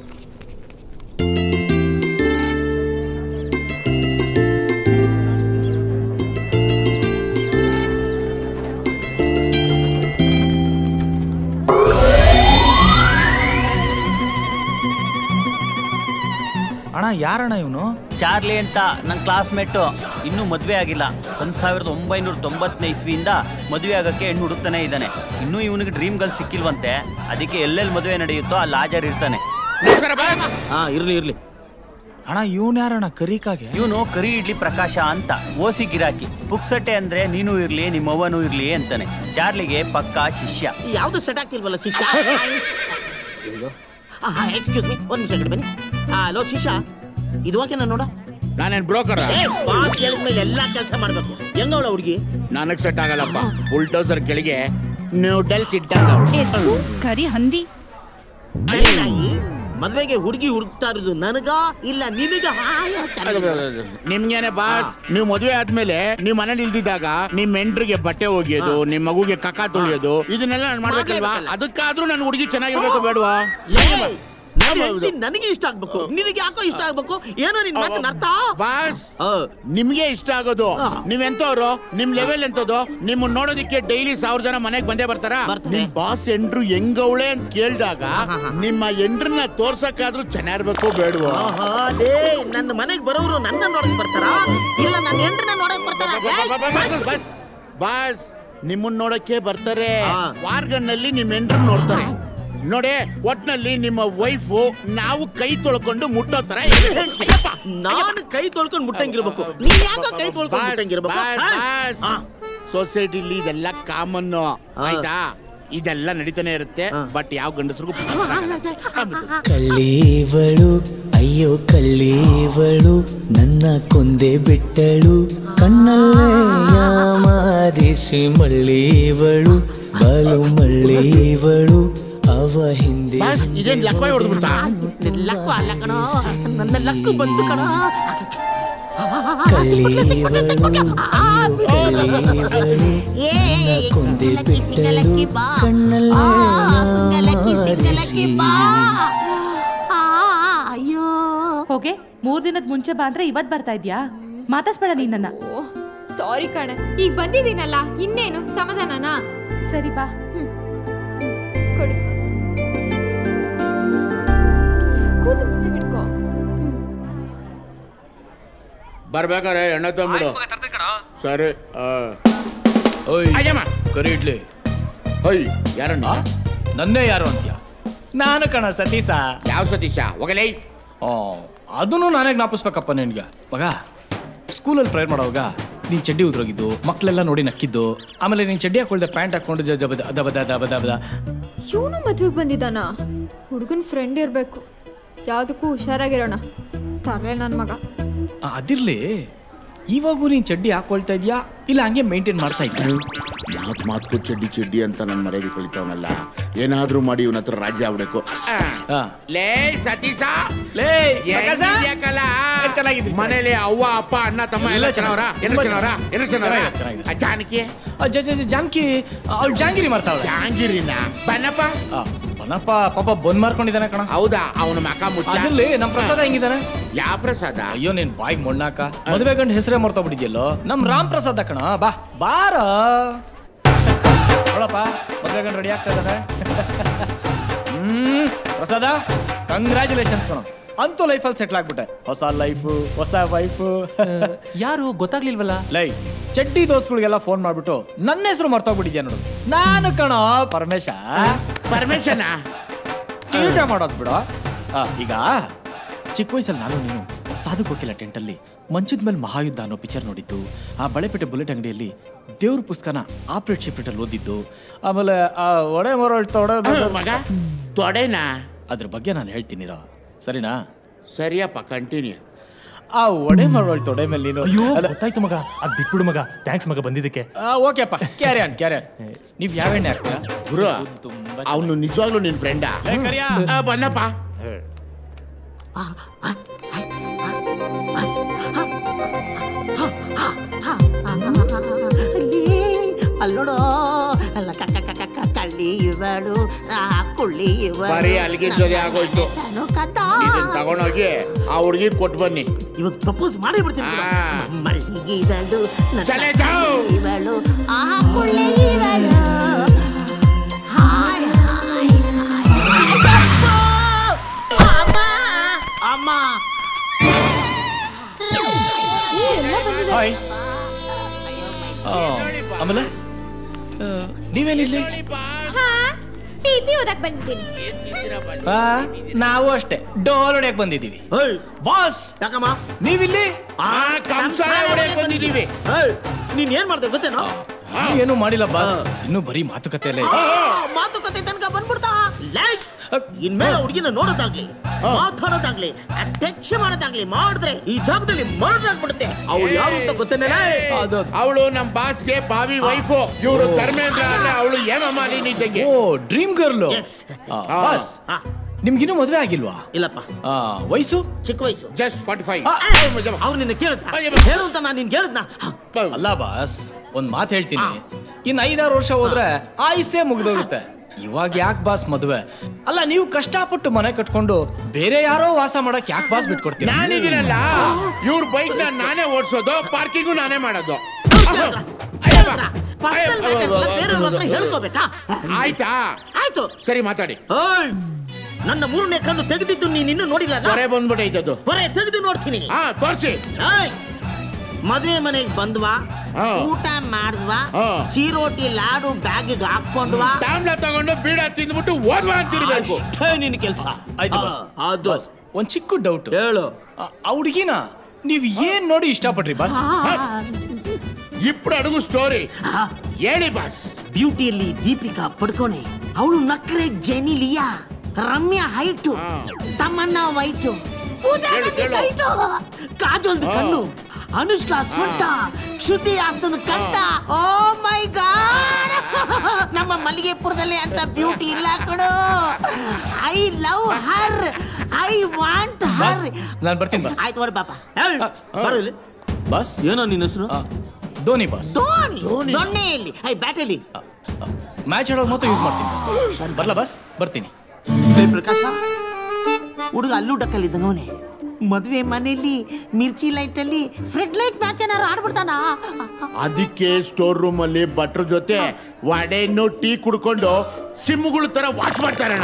ಅಣ್ಣ ಯಾರಣ್ಣ ಇವನು? ಚಾರ್ಲಿ ಅಂತ ನನ್ನ ಕ್ಲಾಸ್ಮೇಟು, ಇನ್ನೂ ಮದುವೆ ಆಗಿಲ್ಲ. ಒಂದು ಸಾವಿರದ ಒಂಬೈನೂರ ತೊಂಬತ್ತನೇ ಇಸ್ವಿಯಿಂದ ಮದುವೆ ಆಗೋಕ್ಕೆ ಹೆಣ್ಣು ಹುಡುಕ್ತಾನೆ ಇದ್ದಾನೆ. ಇನ್ನೂ ಇವನಿಗೆ ಡ್ರೀಮ್ ಗರ್ಲ್ ಸಿಕ್ಕಿಲ್ವಂತೆ, ಅದಕ್ಕೆ ಎಲ್ಲೆಲ್ಲಿ ಮದುವೆ ನಡೆಯುತ್ತೋ ಅಲ್ಲಿ ಹಾಜರ್ ಇರ್ತಾನೆ. ಹಾ ಇರ್ಲಿ ಇರ್ಲಿ. ಅಣ್ಣ ಇವನ್ ಯಾರಣ್ಣ ಕರಿಕಾಗೆ? ಇವನು ಕರಿ ಇಡ್ಲಿ ಪ್ರಕಾಶ ಅಂತ ಓಸಿ ಗಿರಾಕಿ. ಪುಕ್ಸಟ್ಟೆ ಅಂದ್ರೆ ನೀನು ಇರ್ಲಿ ನಿಮ್ಮವ್ವನೂ ಇರ್ಲಿ ಅಂತಾನೆ. ಚಾರ್ಲಿಗೆ ಪಕ್ಕಾ ಶಿಷ್ಯ. ಯಾವ್ದು ಸೆಟ್ ಆಗ್ತಿಲ್ವಲ್ಲ ಶಿಷ್ಯ? ಎಕ್ಸ್ಕ್ಯೂಸ್ ಮೀ, ಒಂದ್ ನಿಮಿಷ ಬನ್ನಿ. ಹಲೋ ಶಿಷ್ಯ, ಇದು ಓಕೆನಾ ನೋಡ? ನಾನೇನ್ ಬ್ರೋಕರ್? ಬಾಸ್ ಹೇಳಿದ್ಮೇಲೆ ಎಲ್ಲಾ ಕೆಲಸ ಮಾಡ್ಬೇಕು. ಹೆಂಗವಳ ಹುಡುಗಿ? ನನಗ್ ಸೆಟ್ ಆಗಲ್ಲಪ್ಪ. ಬುಲ್ಡೋಸರ್ ಕೆಳಗೆ ನೂಡಲ್ಸ್ ಇಟ್ಟಂಗ ಕರಿ ಹಂದಿ. ನಾಯಿ ಮದ್ವೆಗೆ ಹುಡುಗಿ ಹುಡುಕ್ತಾ ಇರೋದು ನನಗ ಇಲ್ಲ ನಿನಗ? ನಿಮ್ಗೇನೆ ಬಾಸ್, ನೀವು ಮದುವೆ ಆದ್ಮೇಲೆ ನೀವ್ ಮನೇಲಿ ಇಲ್ದಿದ್ದಾಗ ನಿಮ್ ಹೆಂಡ್ರಿಗೆ ಬಟ್ಟೆ ಒಗೆಯೋದು, ನಿಮ್ ಮಗುಗೆ ಕಕ್ಕ ತೊಳೆಯೋದು, ಇದನ್ನೆಲ್ಲ ನಾನು ಮಾಡ್ಬೇಕಲ್ವಾ? ಅದಕ್ಕಾದ್ರೂ ನನ್ ಹುಡುಗಿ ಚೆನ್ನಾಗಿರ್ಬೇಕು ಬೇಡವಾ? ನನಗೆ ಇಷ್ಟ ಆಗ್ಬೇಕು, ನಿನಗೆ ಯಾಕೋ ಇಷ್ಟ ಆಗ್ಬೇಕು? ಏನೋ ನಿನ್ ಮಾತಿನ ಅರ್ಥ? ಬಾಸ್, ನಿಮ್ಗೆ ಇಷ್ಟ ಆಗೋದು. ನೀವೆಂತವ್ರು, ನಿಮ್ ಲೆವೆಲ್ ಎಂತದ್ದು? ನಿಮ್ ನೋಡೋದಿಕ್ಕೆ ಡೈಲಿ ಸಾವಿರ ಜನ ಮನೆಗೆ ಬಂದೇ ಬರ್ತಾರ. ನಿಮ್ ಬಾಸ್ ಎಂಡ್ರು ಹೆಂಗವಳೆ ಅಂತ ಕೇಳಿದಾಗ ನಿಮ್ಮ ಎಂಡ್ರನ್ನ ತೋರ್ಸಕ್ಕಾದ್ರೂ ಚೆನ್ನಾಗಿರ್ಬೇಕು ಬೇಡವಾ? ನನ್ನ ಮನೆಗೆ ಬರೋರು ನನ್ನ ನೋಡಕ್ ಬರ್ತಾರ, ಇಲ್ಲ ನನ್ನ ಎಂಡ್ರನ್ನ ನೋಡಕ್ ಬರ್ತಾರ? ಬಾಸ್, ನಿಮ್ಮನ್ನ ನೋಡಕ್ಕೆ ಬರ್ತಾರೆ. ವಾರ್ಗನ್ನಲ್ಲಿ ನಿಮ್ ಎಂಡ್ರನ್ನ ನೋಡ್ತಾರೆ. ನೋಡಿ, ಒಟ್ನಲ್ಲಿ ನಿಮ್ಮ ವೈಫು ನಾವು ಕೈ ತೊಳ್ಕೊಂಡು ಮುಟ್ಟೋ ತರ. ನಾನು ಕೈ ತೊಳ್ಕೊಂಡು ಮುಟ್ಟಂಗಿರ್ಬೇಕು, ನೀನ್ ಯಾಕೋ ಕೈ ತೊಳ್ಕೊಂಡು ಮುಟ್ಟಂಗಿರ್ಬೇಕು? ಸೊಸೈಟಿಲಿ ಇದೆಲ್ಲ ಕಾಮನ್, ಆಯ್ತಾ? ಇದೆಲ್ಲ ನಡೀತಾನೆ ಇರುತ್ತೆ. ಬಟ್ ಯಾವ ಗಂಡಸರಿಗೂ ಕಳ್ಳೀವಳು, ಅಯ್ಯೋ ಕಳ್ಳೀವಳು, ನನ್ನ ಕೊಂದೆ ಬಿಟ್ಟಳು, ಕಣ್ಣಲ್ಲೇ ಮಾರಿಸಿ ಮಳ್ಳೀವಳು, ಬಾಳು ಮಳ್ಳೀವಳು, ಅವ ಹಿಂದೆ. ಇದೇನ್ ಲಕ್ಕ ಹೊಡೆದ್ಬಿಡ್ತಾ? ಲಕ್ಕ ಅಲ್ಲ ಕಣ, ನನ್ನ ಲಕ್ಕು ಬಂತು ಕಣ. ಹೋಗೆ ಮೂರ್ ದಿನದ ಮುಂಚೆ ಬಾ ಅಂದ್ರೆ ಇವತ್ ಬರ್ತಾ ಇದ್ಯಾ? ಮಾತಾಡ್ಸ್ಬೇಡ ನೀನ್ ನನ್ನ. ಸಾರಿ ಕಣೆ, ಈಗ ಬಂದಿದ್ದೀನಲ್ಲ, ಇನ್ನೇನು ಸಮಾಧಾನನಾ? ಸರಿ ಬಾ. ಕೊಡಿ, ಕೂದಲು ಮುಂದೆ ಬಿಟ್ಕೋ. ಬರ್ಬೇಕಾರೆ ಎಣ್ಣೆ ತಂದ್ಬಿಡು. ಸರಿ. ಅಯ್ಯಮ್ಮ ಕರಿ ಇಡ್ಲಿ. ಅಯ್ಯ, ಯಾರಣ್ಣ? ನನ್ನೇ ಯಾರು ಅಂತ್ಯ? ನಾನು ಕಣ, ಸತೀಶ. ಯಾವ ಸತೀಶ? ಹೋಗಲೇ. ಓ, ಅದನ್ನು ನಾನೇ ಜ್ಞಾಪಿಸ್ಬೇಕಪ್ಪ ನಿನ್ಗೆ. ಮಗ, ಸ್ಕೂಲಲ್ಲಿ ಪ್ರೇಯರ್ ಮಾಡೋವಾಗ ನೀನ್ ಚಡ್ಡಿ ಉದ್ರೋಗಿದ್ದು, ಮಕ್ಕಳೆಲ್ಲ ನೋಡಿ ನಕ್ಕಿದ್ದು, ಆಮೇಲೆ ನೀನ್ ಚಡ್ಡಿ ಹಾಕೊಳ್ದೆ ಪ್ಯಾಂಟ್ ಹಾಕೊಂಡು ಜಬದ ದಬದ ದಬದ ದಬದ. ಇವನು ಮದ್ವೆಗೆ ಬಂದಿದ್ದಾನ? ಹುಡುಗನ ಫ್ರೆಂಡ್ ಇರ್ಬೇಕು. ಯಾವುದಕ್ಕೂ ಹುಷಾರಾಗಿರೋಣ. ತರಲೆ ನನ್ನ ಮಗ. ಅದಿರ್ಲಿ, ಇವಾಗೂ ನೀನ್ ಚಡ್ಡಿ ಹಾಕೊಳ್ತಾ ಇದ್ಯಾ ಇಲ್ಲ ಹಂಗೆ ಮೇಂಟೈನ್ ಮಾಡ್ತಾ ಇದ್ಯಾ? ಮಾತ್ ಮಾತ್ಕು ಚಡ್ಡಿ ಚಡ್ಡಿ ಅಂತ ನನ್ನ ಮರ್ಯಾದೆ ಕಳಿತಾವನಲ್ಲ. ಏನಾದ್ರೂ ಮಾಡಿ ಇವನ ಹತ್ರ ರಾಜ್ಯ ಆಗ್ಬೇಕು. ಲೇ ಸತೀಶ, ಲೇ ಮನೇಲಿ ಅವ್ವ ಅಪ್ಪ ಅಣ್ಣ ತಮ್ಮ ಎಲ್ಲ ಚೆನ್ನಾವ್ರ? ಎಲ್ಲ ಚೆನ್ನಾವ್ರ? ಎಲ್ಲ ಚೆನ್ನಾವ್ರ? ಜಾನಕಿ ಜಾನಕಿ ಅವ್ಳು ಜಾಂಗಿರಿ ಮಾಡ್ತಾವಳ. ಜಾಂಗಿರಿನ ಬನ್ನಪ್ಪ? ಬನ್ನಪ್ಪ ಪಾಪ ಬಂದ್ ಮಾರ್ಕೊಂಡಿದ್ದಾನೆ ಕಣ. ಹೌದಾ? ಅವನ ಮಕ ಮುಚ್ಚ. ಅದಿರ್ಲಿ, ನಮ್ ಪ್ರಸಾದ ಹೆಂಗಿದಾನೆ? ಯಾವ ಪ್ರಸಾದ? ಅಯ್ಯೋ, ನೀನ್ ಬಾಯಿಗೆ ಮೊಣ್ಣಾಕ ಮದುವೆ ಗಂಡ ಹೆಸರೇ ಮರ್ತೋಗ್ಬಿಟ್ಟಿದ್ಯಲ್ಲೋ. ನಮ್ ರಾಮ್ ಪ್ರಸಾದ ಕಣ. ಬಾ ಬಾರ ನೋಡಪ್ಪ, ಮದುವೆ ಗಂಡ ರೆಡಿ ಆಗ್ತಾ ಇದ್ದಾನೆ. ಹ್ಮ್ ಪ್ರಸಾದ, ಕಂಗ್ರ್ಯಾಚುಲೇಷನ್ಸ್ ಕಣ. ಅಂತೂ ಲೈಫಲ್ಲಿ ಸೆಟ್ಲ್ ಆಗ್ಬಿಟ್ಟೆ. ಹೊಸ ಲೈಫು, ಹೊಸ ವೈಫು. ಯಾರು ಗೊತ್ತಾಗ್ಲಿಲ್ವಲ್ಲ? ಲೈ, ಚಡ್ಡಿ ದೋಸ್ತ್ಗಳಿಗೆಲ್ಲ ಫೋನ್ ಮಾಡ್ಬಿಟ್ಟು ನನ್ನ ಹೆಸರು ಮರ್ತೋಗ್ಬಿಟ್ಟಿದ್ಯಾ ನೋಡು. ನಾನು ಕಣ ಪರಮೇಶ. ಪರಮೇಶನ ಊಟ ಮಾಡೋದು ಬಿಡ. ಈಗ ಚಿಕ್ಕ ವಯಸ್ಸಲ್ಲಿ ನಾನು ನೀನು ಸಾಧು ಕೋಕಿಲ ಟೆಂಟಲ್ಲಿ ಮಂಚದ ಮೇಲೆ ಮಹಾಯುದ್ಧ ಅನ್ನೋ ಪಿಕ್ಚರ್ ನೋಡಿದ್ದು, ಆ ಬಳೆಪೇಟೆ ಬುಲೆಟ್ ಅಂಗಡಿಯಲ್ಲಿ ದೇವ್ರ ಪುಸ್ತಕನ ಆಪ್ರೇಟ್ ಶಿಫ್ಟಲ್ಲಿ ಓದಿದ್ದು, ಆಮೇಲೆ ಆ ಒಡೆ ಮರ ತೊಡೆ ಮಗ ತೊಡೆನಾ, ಅದ್ರ ಬಗ್ಗೆ ನಾನು ಹೇಳ್ತೀನಿರೋ, ಸರಿನಾ? ಸರಿಯಪ್ಪ, ಕಂಟಿನ್ಯೂ. ಆ ಒಡೆ ಮರೊಳ್ ತೊಡೆ ಮೇಲೆ ನೀನು. ಅಯ್ಯೋ ಗೊತ್ತಾಯ್ತು ಮಗ, ಅದ್ ಬಿಟ್ಬಿಡು ಮಗ. ಥ್ಯಾಂಕ್ಸ್ ಮಗ ಬಂದಿದ್ದಕ್ಕೆ. ಓಕೆಪ್ಪ, ಕ್ಯಾರಿ ಆನ್ ಕ್ಯಾರಿ ಆನ್. ನೀವ್ ಯಾವ ಎಣ್ಣೆ ಹಾಕ್ತೀರಾ? ಗುರು, ಅವನು ನಿಜವಾಗ್ಲೂ ನಿನ್ ಫ್ರೆಂಡಾ? ಬನ್ನಪ್ಪ. ಅಲ್ಲೋಡೋ, ಅಲ್ಲ ಕಳ್ಳಿ ಇವಳು, ಕುಳ್ಳಿ ಇವಳು. ಬರೀ ಅಲ್ಲಿಗೆ ಜೊತೆ ಆಗೋಯ್ತು. ಇದನ್ನ ತಗೊಂಡೋಗಿ ಆ ಹುಡುಗಿ ಕೊಟ್ಟು ಬನ್ನಿ. ಇವಾಗ ಪ್ರಪೋಸ್ ಮಾಡಿ ಬಿಡ್ತೀನಿ. ಮಳ್ಳಿಗೆ ಇವಳು, ಇವಳು, ಆ ಕುಳ್ಳಿ ಇವಳು. ಅಮ್ಮ ಹಾಯ್. ಆಮೇಲೆ ನೀವೇನಿಲ್ಲಿ? ಟಿಪಿ ಓದಕ್ ಬಂದಿದ್ದೀನಿ. ನಾವು ಅಷ್ಟೇ ಡೋಲ್ ಹೊಡ್ಯಕ್ ಬಂದಿದ್ದೀವಿ. ಬಾಸ್, ಯಾಕಮ್ಮ ನೀವಿಲ್ಲಿ? ಬಂದಿದ್ದೀವಿ. ನೀನ್ ಏನ್ ಮಾಡ್ದೆ ಗೊತ್ತೇನೋ? ಏನು ಮಾಡಿಲ್ಲ ಬಾಸ್, ಇನ್ನೂ ಬರೀ ಮಾತುಕತೆ. ಮಾತುಕತೆ ತನಕ ಬಂದ್ಬಿಡ್ತಾ? ಇನ್ಮೇಲೆ ಹುಡುಗಿನ ನೋಡೋದಾಗ್ಲಿ, ಮಾತಾಡೋದಾಗ್ಲಿ, ಟಚ್ ಮಾಡೋದಾಗ್ಲಿ ಮಾಡಿದ್ರೆ ಈ ಜಾಗದಲ್ಲಿ ಮರ್ಡರ್ ಆಗ್ಬಿಡುತ್ತೆ. ಅವಳು ಯಾರು ಅಂತ ಗೊತ್ತೇನೆ? ಅವಳು ನಮ್ ಬಾಸ್ಗೆ ಬಾವಿ ವೈಫು. ಇವರು ಧರ್ಮೇಂದ್ರ, ಅವಳು ಹೇಮಾ ಮಾಲಿನಿ ಇದ್ದಂಗೆ. Oh, dream girl. Yes boss, ನಿಮ್ಗಿನ್ನೂ ಮದುವೆ ಆಗಿಲ್ವಾ? ಇಲ್ಲಪ್ಪ. ಆ, ವಯಸ್ಸು? ಚಿಕ್ಕ ವಯಸ್ಸು. Just forty five. ಅವ್ರು ನಿನ್ನ ಕೇಳ್ದ ಹೇಳು ಅಂತ ನಾನು ನಿನ್ ಕೇಳಿದ್ನ. ಅಲ್ಲ ಬಾಸ್, ಒಂದ್ ಮಾತು ಹೇಳ್ತೀನಿ, ಇನ್ ಐದಾರು ವರ್ಷ ಹೋದ್ರೆ ಆಯುಸ್ಸೇ ಮುಗ್ದೋಗುತ್ತೆ. ಇವಾಗ ಯಾಕೆ ಬಾಸ್ ಮದುವೆ? ಅಲ್ಲ, ನೀವು ಕಷ್ಟಪಟ್ಟು ಮನೆ ಕಟ್ಕೊಂಡು ಬೇರೆ ಯಾರೋ ವಾಸ ಮಾಡಕ್ ಯಾಕೆ ಬಾಸ್ ಬಿಟ್ಕೊಡ್ತೀರಿ? ನಾನಿದ್ದೀನಲ್ಲ, ಇವ್ರ ಬೈಕ್ ನಾನೇ ಓಡಿಸೋದು, ಪಾರ್ಕಿಂಗು ನಾನೇ ಮಾಡೋದು. ಹೇಳ್ಕೋಬೇಕಾ? ಆಯ್ತಾ? ಆಯ್ತು, ಸರಿ ಮಾತಾಡಿ. ನನ್ನ ಮೂರನೇ ಕಣ್ಣು ತೆಗೆದಿದ್ದು ನೀನ್ ಇನ್ನೂ ನೋಡಿಲ್ಲ. ಹೊರೆ ಬಂದ್ಬಿಟ್ಟೈತದು. ಹೊರೆ ತೆಗೆದು ನೋಡ್ತೀನಿ. ಹಾ, ತೋರ್ಸಿ. ಮದುವೆ ಮನೆಗೆ ಬಂದ್ವಾ, ಊಟ ಮಾಡಿದ್ವಾ, ಚೀರೋಟಿ ಲಾಡು ಬ್ಯಾಗಿಗೆ ಹಾಕೊಂಡ್ವಾ, ತಾಮ್ಲ ತಗೊಂಡು ಬೀಡ ತಿಂದ್ಬಿಟ್ಟು ಓದ್ವಾ ಅಂತಿರ್ಬೇಕು. ನಿನ್ ಕೆಲ್ಸ ಆಯ್ತು ಬಾಸ್. ಅದು ಒಂದ್ ಚಿಕ್ಕ ಡೌಟ್. ಹೇಳು. ಆ ಹುಡುಗಿನ ನೀವ್ ಏನ್ ನೋಡಿ ಇಷ್ಟಪಟ್ರಿ ಬಾಸ್? ఇప్పుడు అడుగు ಸ್ಟೋರಿ ಹೇಳಿ ಬಾಸ್. ಬ್ಯೂಟಿಯಲ್ಲಿ ದೀಪಿಕಾ ಪಡ್ಕೋಣೆ, ಅವಳು ನಕ್ರೆ ಜೆನಿಲಿಯಾ, ರಮ್ಯಾ ಹೈಟು, ತಮ್ಮನ್ನ ವೈಟು, ಕಾಜಲ್ ಕಣ್ಣು, ಅನುಷ್ಕಾ ಸೊಂಟ, ಶ್ರುತಿ ಹಾಸನ್ ಕಂಠ. ಓ ಮೈ ಗಾಡ್, ನಮ್ಮ ಮಲ್ಲಿಗೆಪುರದಲ್ಲಿ ಅಂತ ಬ್ಯೂಟಿ ಇಲ್ಲ ಕಣೋ. I love her, I want her. ನಾನು ಬರ್ತೀನಿ ಬಾಸ್. ಆಯ್ತು ಬರ ಪಾಪ. ಬರಲಿ ಬಾಸ್. ಏನೋ ನಿನ್ನ ಹೆಸರು? ಧೋನಿ ಬಾಸ್. ಧೋನಿ ದೊಣ್ಣೆಯಲ್ಲಿ ಐ ಬ್ಯಾಟಲ್ಲಿ ಮ್ಯಾಚ್ ಆಡೋದು ಮಾತ್ರ ಯೂಸ್ ಮಾಡ್ತೀನಿ ಬಾಸ್. ಬರ್ಲಾ ಬಾಸ್? ಬರ್ತೀನಿ. ಪ್ರಕಾಶ, ಹುಡುಗ ಅಲ್ಲೂ ಡಕ್ಕಲ್ಲಿದ್ದಂಗವನೇ. ಮದುವೆ ಮನೆಯಲ್ಲಿ ಮಿರ್ಚಿ ಲೈಟ್ ಅಲ್ಲಿ ಫ್ರೆಡ್ ಲೈಟ್ ಮ್ಯಾಚ್ ಏನಾರು ಆಡ್ಬಿಡ್ತಾನ. ಅದಕ್ಕೆ ಸ್ಟೋರ್ ರೂಮ್ ಅಲ್ಲಿ ಭಟ್ರ ಜೊತೆ ವಡೆಯನ್ನು ಟೀ ಕುಡ್ಕೊಂಡು ಸಿಮ್ಮುಗಳ ತರ ವಾಚ್ ಮಾಡ್ತಾರೆ.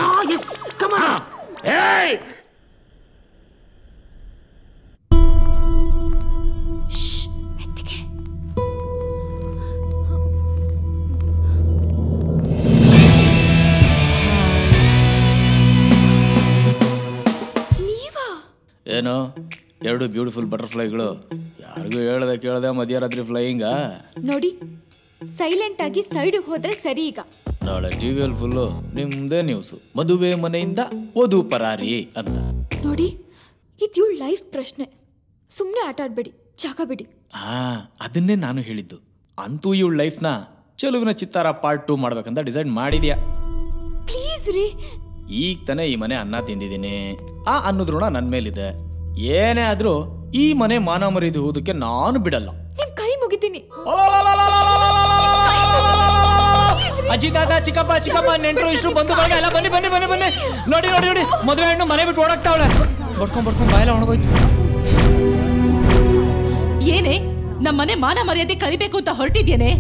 ಏನು ಎರಡು ಬ್ಯೂಟಿಫುಲ್ ಬಟರ್ಫ್ಲೈಗಳು, ಯಾರಿಗೂ ಹೇಳದೆ ಕೇಳದೆ ಮಧ್ಯರಾತ್ರಿ ಫ್ಲೈಯಿಂಗ? ನೋಡಿ, ಸೈಲೆಂಟ್ ಆಗಿ ಸೈಡ್ಗೆ ಹೋದ್ರೆ ಸರಿ. ಈಗ ನಾಳೆ ಟಿವಿಯಲ್ಲಿ ಫುಲ್ಲು ನಿಮ್ದೇ ನ್ಯೂಸ್, ಮದುವೆ ಮನೆಯಿಂದ ವಧು ಪರಾರಿ ಅಂತ. ನೋಡಿ, ಇದು ಇವಳ ಲೈಫ್ ಪ್ರಶ್ನೆ, ಸುಮ್ಮನೆ ಆಟ ಆಡ್ಬೇಡಿ, ಜಾಗ ಬಿಡಿ. ಹಾ, ಅದನ್ನೇ ನಾನು ಹೇಳಿದ್ದು. ಅಂತೂ ಇವಳ ಲೈಫ್ನ ಚೆಲುವಿನ ಚಿತ್ತಾರ ಪಾರ್ಟ್ ಟೂ ಮಾಡ್ಬೇಕಂತ ಡಿಸೈಡ್ ಮಾಡಿದ್ಯಾ? ಪ್ಲೀಸ್ ರೀ. ಈಗ ತಾನೇ ಈ ಮನೆ ಅನ್ನ ತಿಂದಿದ್ದೀನಿ, ಆ ಅನ್ನದ ಋಣ ನನ್ನ ಮೇಲಿದೆ. ಏನೇ ಆದ್ರೂ ಈ ಮನೆ ಮಾನ ಮರ್ಯಾದೆ ಹೋದಕ್ಕೆ ನಾನು ಬಿಡಲ್ಲ. ನಿಮ್ ಕೈ ಮುಗಿತೀನಿ. ಅಜ್ಜಿ ತಾತ ಚಿಕ್ಕಪ್ಪ ಚಿಕ್ಕಪ್ಪ ನೆಂಟರು ಇಷ್ಟು ಬಂದು ಬಾಗ ಎಲ್ಲ ಬನ್ನಿ ಬನ್ನಿ ಬನ್ನಿ ಬನ್ನಿ. ನೋಡಿ ನೋಡಿ ನೋಡಿ, ಮದುವೆ ಹೆಣ್ಣು ಮನೆ ಬಿಟ್ಟು ಓಡಾಕ್ತಾವಳೆ. ಬಡ್ಕೊಂಡ್ ಬಡ್ಕೊಂಡ್ ಬಾಯೆಲ್ಲ ಒಣಗೋಯ್ತು. ಏನೇ ನಮ್ಮ ಮನೆ ಮಾನ ಮರ್ಯಾದೆ ಕಳಿಬೇಕು ಅಂತ ಹೊರಟಿದ್ಯೇನೆ?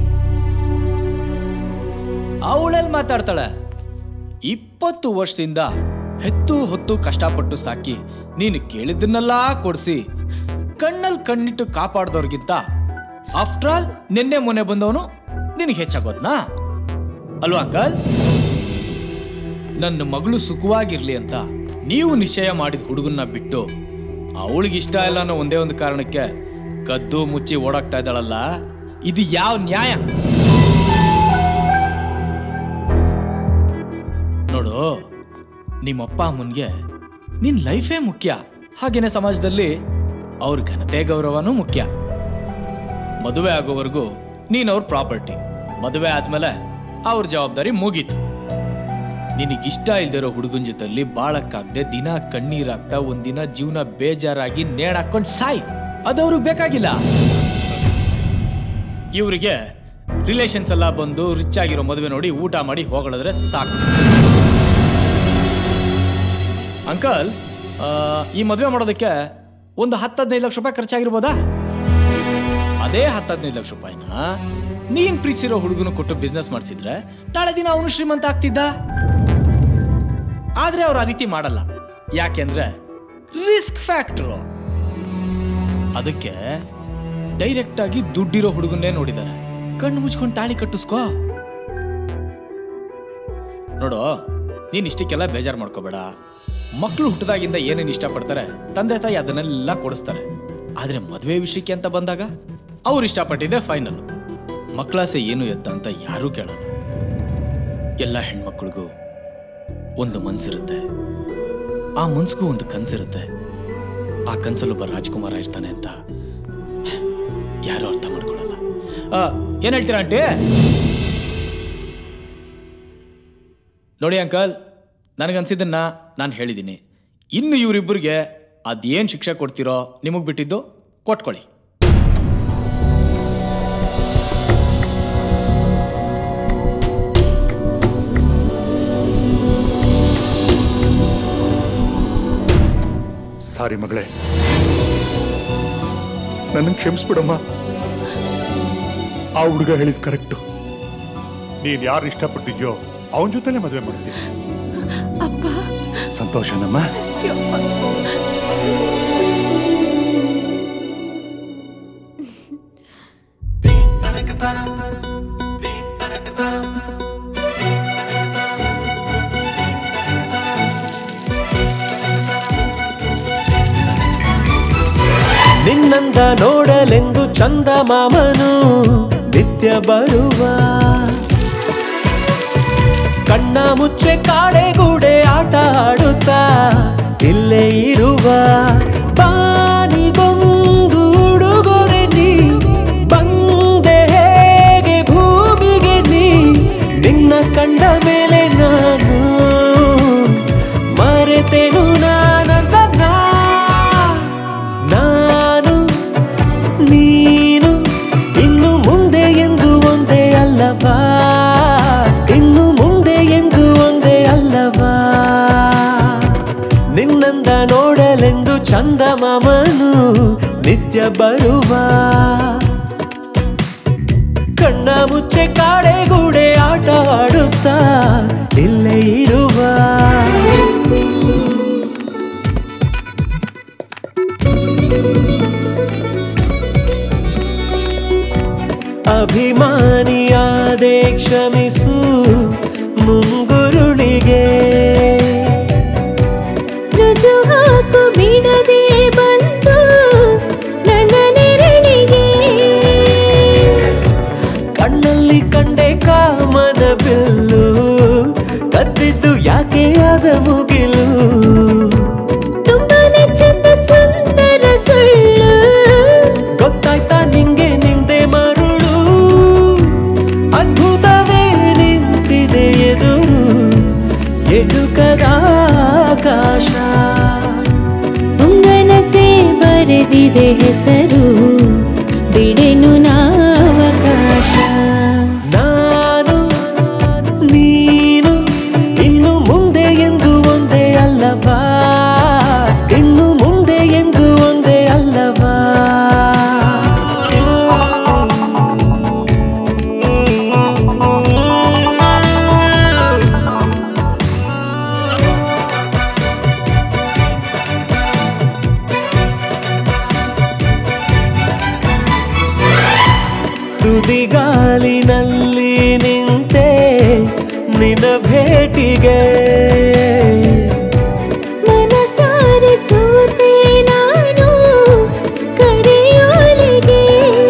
ಅವಳೆಲ್ಲಿ ಮಾತಾಡ್ತಾಳೆ? ಇಪ್ಪತ್ತು ವರ್ಷದಿಂದ ಹೆತ್ತು ಹೊತ್ತು ಕಷ್ಟಪಟ್ಟು ಸಾಕಿ ನೀನು ಕೇಳಿದ್ದನ್ನೆಲ್ಲ ಕೊಡಿಸಿ ಕಣ್ಣಲ್ಲಿ ಕಣ್ಣಿಟ್ಟು ಕಾಪಾಡ್ದವ್ರಿಗಿಂತ ಆಫ್ಟರ್ ಆಲ್ ನಿನ್ನೆ ಮೊನ್ನೆ ಬಂದವನು ನಿನಗೆ ಹೆಚ್ಚಾಗೋದ್ನಾ ಅಲ್ವಾ ಅಂಕಲ್? ನನ್ನ ಮಗಳು ಸುಖವಾಗಿರ್ಲಿ ಅಂತ ನೀವು ನಿಶ್ಚಯ ಮಾಡಿದ ಹುಡುಗನ್ನ ಬಿಟ್ಟು ಅವಳಿಗಿಷ್ಟ ಇಲ್ಲ ಅನ್ನೋ ಒಂದೇ ಒಂದು ಕಾರಣಕ್ಕೆ ಕದ್ದು ಮುಚ್ಚಿ ಓಡಾಕ್ತಾ ಇದ್ದಾಳಲ್ಲ, ಇದು ಯಾವ ನ್ಯಾಯ? ನೋಡು, ನಿಮ್ಮಪ್ಪ ಅಮ್ಮನ್ಗೆ ನಿನ್ ಲೈಫೇ ಮುಖ್ಯ, ಹಾಗೇನೆ ಸಮಾಜದಲ್ಲಿ ಅವ್ರ ಘನತೆ ಗೌರವನೂ ಮುಖ್ಯ. ಮದುವೆ ಆಗೋವರೆಗೂ ನೀನ್ ಅವ್ರ ಪ್ರಾಪರ್ಟಿ, ಮದುವೆ ಆದ್ಮೇಲೆ ಅವ್ರ ಜವಾಬ್ದಾರಿ ಮುಗೀತು. ನಿನಗಿಷ್ಟ ಇಲ್ದಿರೋ ಹುಡುಗನ ಜೊತೆಲಿ ಬಾಳಕ್ಕಾಗ್ದೆ ದಿನ ಕಣ್ಣೀರಾಗ್ತಾ ಒಂದಿನ ಜೀವನ ಬೇಜಾರಾಗಿ ನೇಣಾಕೊಂಡ್ ಸಾಯ್, ಅದವ್ರಿಗೆ ಬೇಕಾಗಿಲ್ಲ. ಇವರಿಗೆ ರಿಲೇಷನ್ಸ್ ಎಲ್ಲ ಬಂದು ರಿಚ್ ಆಗಿರೋ ಮದುವೆ ನೋಡಿ ಊಟ ಮಾಡಿ ಹೋಗಳಿದ್ರೆ ಸಾಕು. ಅಂಕಲ್, ಈ ಮದುವೆ ಮಾಡೋದಕ್ಕೆ ಒಂದು ಹತ್ತು ಹದಿನೈದು ಲಕ್ಷ ರೂಪಾಯಿ ಖರ್ಚಾಗಿರ್ಬೋದಾ? ಅದೇ ಹತ್ತು ಹದಿನೈದು ಲಕ್ಷ ರೂಪಾಯಿನ ನೀನ್ ಪ್ರೀತಿಸಿರೋ ಹುಡುಗನು ಕೊಟ್ಟು ಬಿಸ್ನೆಸ್ ಮಾಡಿಸಿದ್ರೆ ನಾಳೆ ದಿನ ಅವನು ಶ್ರೀಮಂತ ಆಗ್ತಿದ್ದ. ಆದ್ರೆ ಅವ್ರು ಆ ರೀತಿ ಮಾಡಲ್ಲ, ಯಾಕೆಂದ್ರೆ ರಿಸ್ಕ್ ಫ್ಯಾಕ್ಟರ್. ಅದಕ್ಕೆ ಡೈರೆಕ್ಟ್ ಆಗಿ ದುಡ್ಡಿರೋ ಹುಡುಗನ್ನೇ ನೋಡಿದ್ದಾರೆ. ಕಣ್ಣು ಮುಚ್ಕೊಂಡು ತಾಳಿ ಕಟ್ಟಿಸ್ಕೋ. ನೋಡು, ನೀನ್ ಇಷ್ಟಕ್ಕೆಲ್ಲ ಬೇಜಾರು ಮಾಡ್ಕೋಬೇಡ. ಮಕ್ಕಳು ಹುಟ್ಟದಾಗಿಂದ ಏನೇನು ಇಷ್ಟಪಡ್ತಾರೆ ತಂದೆ ತಾಯಿ ಅದನ್ನೆಲ್ಲ ಕೊಡಿಸ್ತಾರೆ. ಆದ್ರೆ ಮದುವೆ ವಿಷಯಕ್ಕೆ ಅಂತ ಬಂದಾಗ ಅವ್ರು ಇಷ್ಟಪಟ್ಟಿದ್ದೆ ಫೈನಲ್. ಮಕ್ಕಳಾಸೆ ಏನು ಎತ್ತ ಅಂತ ಯಾರೂ ಕೇಳಲ್ಲ. ಎಲ್ಲ ಹೆಣ್ಮಕ್ಳಿಗೂ ಒಂದು ಮನ್ಸಿರುತ್ತೆ, ಆ ಮನ್ಸಿಗೂ ಒಂದು ಕನ್ಸಿರುತ್ತೆ. ಆ ಕನ್ಸಲ್ಲೊಬ್ಬ ರಾಜ್ಕುಮಾರ ಇರ್ತಾನೆ ಅಂತ ಯಾರು ಅರ್ಥ ಮಾಡ್ಕೊಳ್ಳಲ್ಲ. ಏನ್ ಹೇಳ್ತೀರಾ ಆಂಟಿ? ನೋಡಿ ಅಂಕಲ್, ನನಗನ್ಸಿದ್ದನ್ನ ನಾನು ಹೇಳಿದ್ದೀನಿ. ಇನ್ನು ಇವರಿಬ್ಬರಿಗೆ ಅದೇನು ಶಿಕ್ಷೆ ಕೊಡ್ತೀರೋ ನಿಮಗೆ ಬಿಟ್ಟಿದ್ದು ಕೊಟ್ಕೊಳ್ಳಿ. ಸಾರಿ ಮಗಳೇ, ನನ್ನ ಕ್ಷಮಿಸ್ಬಿಡಮ್ಮ. ಆ ಹುಡುಗ ಹೇಳಿದ್ ಕರೆಕ್ಟು. ನೀನ್ ಯಾರು ಇಷ್ಟಪಟ್ಟಿದ್ಯೋ ಅವನ ಜೊತೆಲೆ ಮದುವೆ ಮಾಡ್ತೀನಿ. ಸಂತೋಷನಮ್ಮ. ನಿನ್ನಂದ ನೋಡಲೆಂದು ಚಂದ ಮಾಮನು ನಿತ್ಯ ಬರುವ, ಕಣ್ಣ ಮುಚ್ಚೆ ಕಾಡೆಗೂಡೆ ಆಟ ಆಡುತ್ತಾ ಇಲ್ಲೇ ಇರುವ, ಬಾನಿಗೊಂದು ಉಡುಗೊರೆ ನೀ ಬಂದೆ ಹೇಗೆ ಭೂಮಿಗೆ ನೀ, ನಿನ್ನ ಕಂಡ ಮೇಲೆ ನಾನು ಮರೆತೆನು ನಾನಂದ ನಾನು ನೀನು ಇನ್ನು ಮುಂದೆ ಎಂದು ಒಂದೇ ಅಲ್ಲವಾ, ಇನ್ನು ಮುಂದೆ ಎಂದು ಒಂದೇ ಅಲ್ಲವಾ. ನಿನ್ನಂದ ನೋಡಲೆಂದು ಚಂದ ಮಾಮನು ನಿತ್ಯ ಬರುವ, ಕಣ್ಣ ಮುಚ್ಚೆ ಕಾಡೆಗೂಡೆ ಆಟ ಆಡುತ್ತಾ ಇಲ್ಲೇ ಇರುವ. ಅಭಿಮಾನಿಯಾದೆ ಕ್ಷಮಿಸು ಮುಂಗುರುಳಿಗೆ, ರುಜು ಹಾಕು ಬಿಡದೆ ಬಂದು ನನ್ನ ನೆರಳಿಗೆ, ಕಣ್ಣಲ್ಲಿ ಕಂಡೆ ಕಾಮನ ಬಿಲ್ಲು ಕದ್ದಿದ್ದು ಯಾಕೆ ಆದ ಮುಗಿಲು, ತುಂಬಾನೇ ಚಂದ ಸುಂದರ ಸುಳ್ಳು ಗೊತ್ತಾಯ್ತಾ ನಿಂಗೆ ನಿಂದೆ ಮರುಳು, ಅದ್ಭುತವೇ ನಿಂತಿದೆ ಎದುರು ಎಟುಕದ ಆಕಾಶ, ಮುಂಗನಸೆ ಬರೆದಿದೆ ಹೆಸರು ಬಿಡೆನು ನಾವಕಾಶ. ನಾನು ನೀನು ಇನ್ನು ಮುಂದೆ ಎಂದು ಒಂದೇ ಅಲ್ಲವಾ, ಇನ್ನು ಮುಂದೆ ಎಂದು ಒಂದೇ ಅಲ್ಲವಾ. ತುದಿಗಾಲಿನಲ್ಲಿ ನಿಂತೆ ನಿನ್ನ ಭೇಟಿಗೆ, ಮನಸಾರೆ ಸೋತೆ ನಾನು ಕರೆಯೋಲಿಗೆ,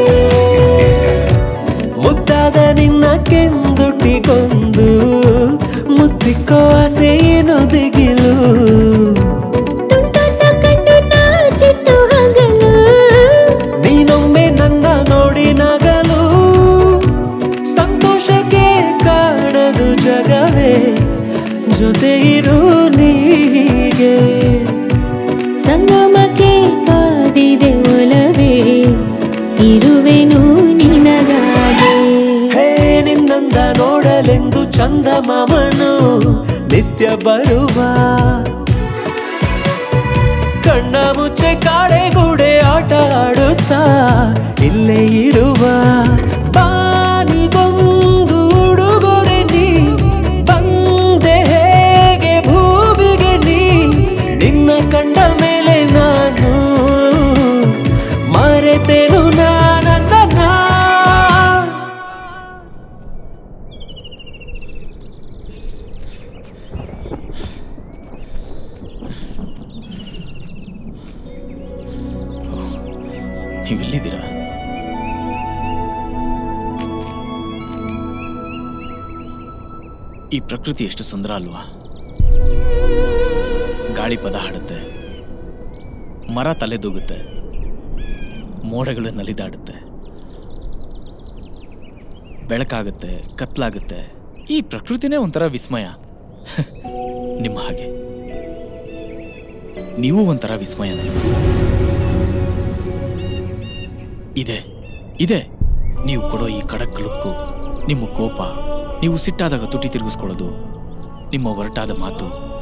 ಮುದ್ದಾದ ನಿನ್ನ ಕೆಂದುಟಿಗೊಂದು ಮುತ್ತಿಕ್ಕೋ ಆಸೆ ಏನೋ ದಿಗಿಲು, ತುಂಟನ್ನ ಕಂಡು ನಾಚಿತ್ತು ಹಗಲು, ನೀನೊಮ್ಮೆ ನನ್ನ ನೋಡಿ ನಗಲು, ಸಂತೋಷಕ್ಕೆ ಕಾಣದು ಜಗವೇ ಜೊತೆ ಇರು ನೀಗೆ, ಸಂಗಮಕ್ಕೆ ಕಾದಿದೆ ಒಲವೇ ಇರುವೆನು ನಿನಗಾಗೆ. ಹೇ ನಿನ್ನಂದ ನೋಡಲೆಂದು ಚಂದ ಮಾಮನು ನಿತ್ಯ ಬರುವ, ಕಣ್ಣ ಮುಚ್ಚೆ ಕಾಡೆಗೂಡೆ ಆಟ ಆಡುತ್ತಾ ಇಲ್ಲೇ ಇರುವ, ಬಾನಿಗೊಂದು ಉಡುಗೊರೆ ನೀ ಬಂದೆ ಹೇಗೆ ಭೂಮಿಗೆ ನೀ, ನಿನ್ನ ಕಂಡ ಮೇಲೆ ನಾನು ಮರೆತೆನು ನಾನಂದ ನೀವಿಲ್ಲಿದ್ದೀರಾ? ಈ ಪ್ರಕೃತಿ ಎಷ್ಟು ಸುಂದರ ಅಲ್ವಾ? ಗಾಳಿ ಪದ ಹಾಡುತ್ತೆ, ಮರ ತಲೆದೂಗುತ್ತೆ, ಮೋಡಗಳು ನಲಿದಾಡುತ್ತೆ, ಬೆಳಕಾಗುತ್ತೆ, ಕತ್ಲಾಗುತ್ತೆ. ಈ ಪ್ರಕೃತಿನೇ ಒಂಥರ ವಿಸ್ಮಯ. ನಿಮ್ಮ ಹಾಗೆ ನೀವು ಒಂಥರ ವಿಸ್ಮಯನೇ. ಇದೆ ಇದೆ ನೀವು ಕೊಡೋ ಈ ಖಡಕ್ ಲುಕ್ಕು, ನಿಮ್ಮ ಕೋಪ, ನೀವು ಸಿಟ್ಟಾದಾಗ ತುಟಿ ತಿರುಗಿಸ್ಕೊಳ್ಳೋದು, ನಿಮ್ಮ ಒರಟಾದ ಮಾತು,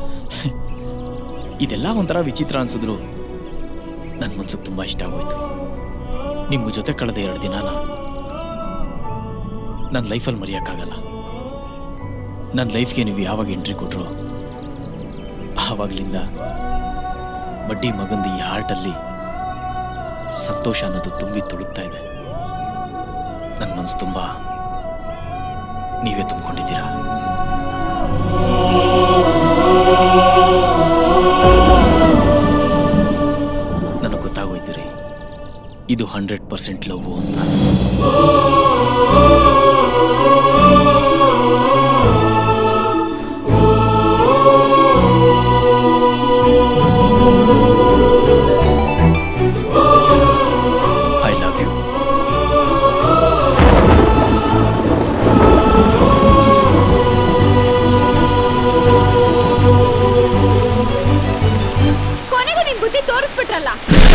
ಇದೆಲ್ಲ ಒಂಥರ ವಿಚಿತ್ರ ಅನ್ಸಿದ್ರು ನನ್ನ ಮನ್ಸಿಗೆ ತುಂಬಾ ಇಷ್ಟ ಆಗೋಯ್ತು. ನಿಮ್ಮ ಜೊತೆ ಕಳೆದ ಎರಡು ದಿನಾನ ನನ್ನ ಲೈಫಲ್ಲಿ ಮರೆಯೋಕ್ಕಾಗಲ್ಲ. ನನ್ನ ಲೈಫ್ಗೆ ನೀವು ಯಾವಾಗ ಎಂಟ್ರಿ ಕೊಟ್ರೋ ಆವಾಗಲಿಂದ ಬಡ್ಡಿ ಮಗಂದು ಈ ಹಾರ್ಟಲ್ಲಿ ಸಂತೋಷ ಅನ್ನೋದು ತುಂಬಿ ತುಳುಕ್ತಾ ಇದೆ. ನನ್ನ ಮನಸ್ಸು ತುಂಬ ನೀವೇ ತುಂಬಿಕೊಂಡಿದ್ದೀರಾ. ನನಗೆ ಗೊತ್ತಾಗೋಯ್ತೀರಿ ಇದು ಹಂಡ್ರೆಡ್ ಪರ್ಸೆಂಟ್ ಲವ್ ಅಂತ. ತೋರಿಸ್ಬಿಟ್ರಲ್ಲ,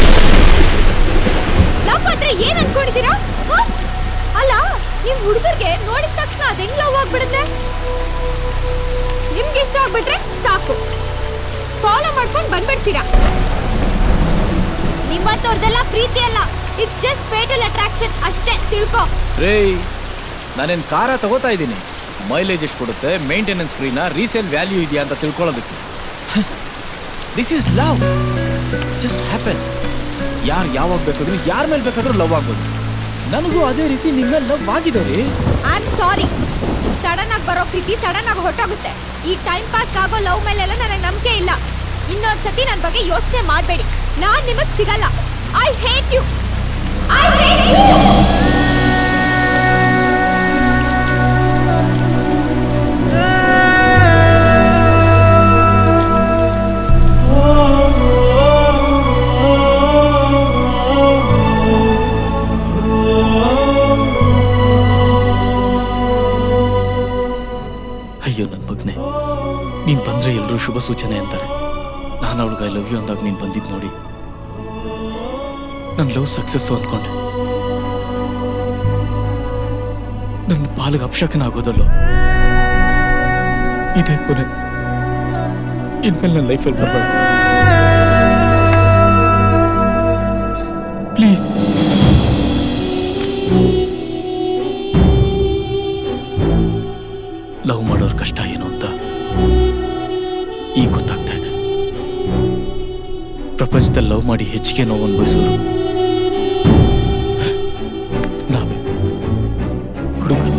ಲವ್ ಅಂದ್ರೆ ಏನ್ ಅನ್ಕೊಂಡಿದ್ದೀರಾ? ಅಲ್ಲ, ನಿಮ್ ಹುಡುಗರಿಗೆ ನೋಡಿದ ತಕ್ಷಣ ಅದ್ ಹೆಂಗ್ ಲವ್ ಆಗ್ಬಿಡುತ್ತೆ? ನಿಮ್ಗೆ ಇಷ್ಟ ಆಗ್ಬಿಟ್ರೆ ಸಾಕು, ಫಾಲೋ ಮಾಡ್ಕೊಂಡು ಬಂದ್ಬಿಡ್ತೀರಾ. ನಿಮ್ಮಂತವ್ರದೆಲ್ಲ ಪ್ರೀತಿ ಅಲ್ಲ, ಇಟ್ಸ್ ಜಸ್ಟ್ ಫೇಟಲ್ ಅಟ್ರಾಕ್ಷನ್ ಅಷ್ಟೇ, ತಿಳ್ಕೊ. ರೇ, ನಾನೇನ್ ಕಾರ ತಗೋತಾ ಇದ್ದೀನಿ, ಮೈಲೇಜ್ ಎಷ್ಟು ಕೊಡುತ್ತೆ, ಮೇಂಟೆನೆನ್ಸ್ ಫ್ರೀನಾ, ರೀಸೇಲ್ ವ್ಯಾಲ್ಯೂ ಇದೆಯಾ ಅಂತ ತಿಳ್ಕೊಳ್ಳೋದಕ್ಕೆ. This is love, just happens. ಯಾರು ಯಾವಾಗ ಬೇಕಾದ್ರೂ ಯಾರ ಮೇಲೆ ಬೇಕಾದ್ರೂ ಲವ್ ಆಗ್ಬೋದು. ನನಗೂ ಅದೇ ರೀತಿ ನಿಮ್ಮ ಲವ್ ಆಗಿದೆ ರೀ. ಐ ಆಮ್ ಸಾರಿ, ಸಡನ್ ಆಗಿ ಬರೋ ಪ್ರೀತಿ ಸಡನ್ ಆಗಿ ಹೊರಟೋಗುತ್ತೆ. ಈ ಟೈಮ್ ಪಾಸ್ ಆಗೋ ಲವ್ ಮೇಲೆಲ್ಲ ನನಗೆ ನಂಬಿಕೆ ಇಲ್ಲ. ಇನ್ನೊಂದ್ಸತಿ ನನ್ನ ಬಗ್ಗೆ ಯೋಚನೆ ಮಾಡಬೇಡಿ, ನಾನ್ ನಿಮಗ್ ಸಿಗಲ್ಲ. I hate you, I hate you. ಅಯ್ಯೋ ನನ್ನ ಮಗನೇ, ನೀನ್ ಬಂದ್ರೆ ಎಲ್ಲರೂ ಶುಭ ಸೂಚನೆ ಅಂತಾರೆ. ನಾನು ಅವಳಿಗೆ ಐ ಲವ್ ಯು ಅಂದಾಗ ನೀನ್ ಬಂದಿದ್ ನೋಡಿ ನನ್ನ ಲವ್ ಸಕ್ಸಸ್ ಅನ್ಕೊಂಡೆ. ನನ್ನ ಪಾಲಿಗೆ ಅಪಶಕನ ಆಗೋದಲ್ಲೋ, ಇದೇ ಕೊನೆ. ಇನ್ಮೇಲೆ ನನ್ನ ಲೈಫಲ್ಲಿ ಬರಬೇಡ ಪ್ಲೀಸ್. ಲವ್ ಮಾಡೋರ್ ಕಷ್ಟ ಏನು ಅಂತ ಈಗ ಗೊತ್ತಾಗ್ತಾ ಇದೆ. ಪ್ರಪಂಚದಲ್ಲಿ ಲವ್ ಮಾಡಿ ಹೆಚ್ಚಿಗೆ ನೋವು ಅನುಭವಿಸೋರು ನಾವೇ, ಹುಡುಗರು.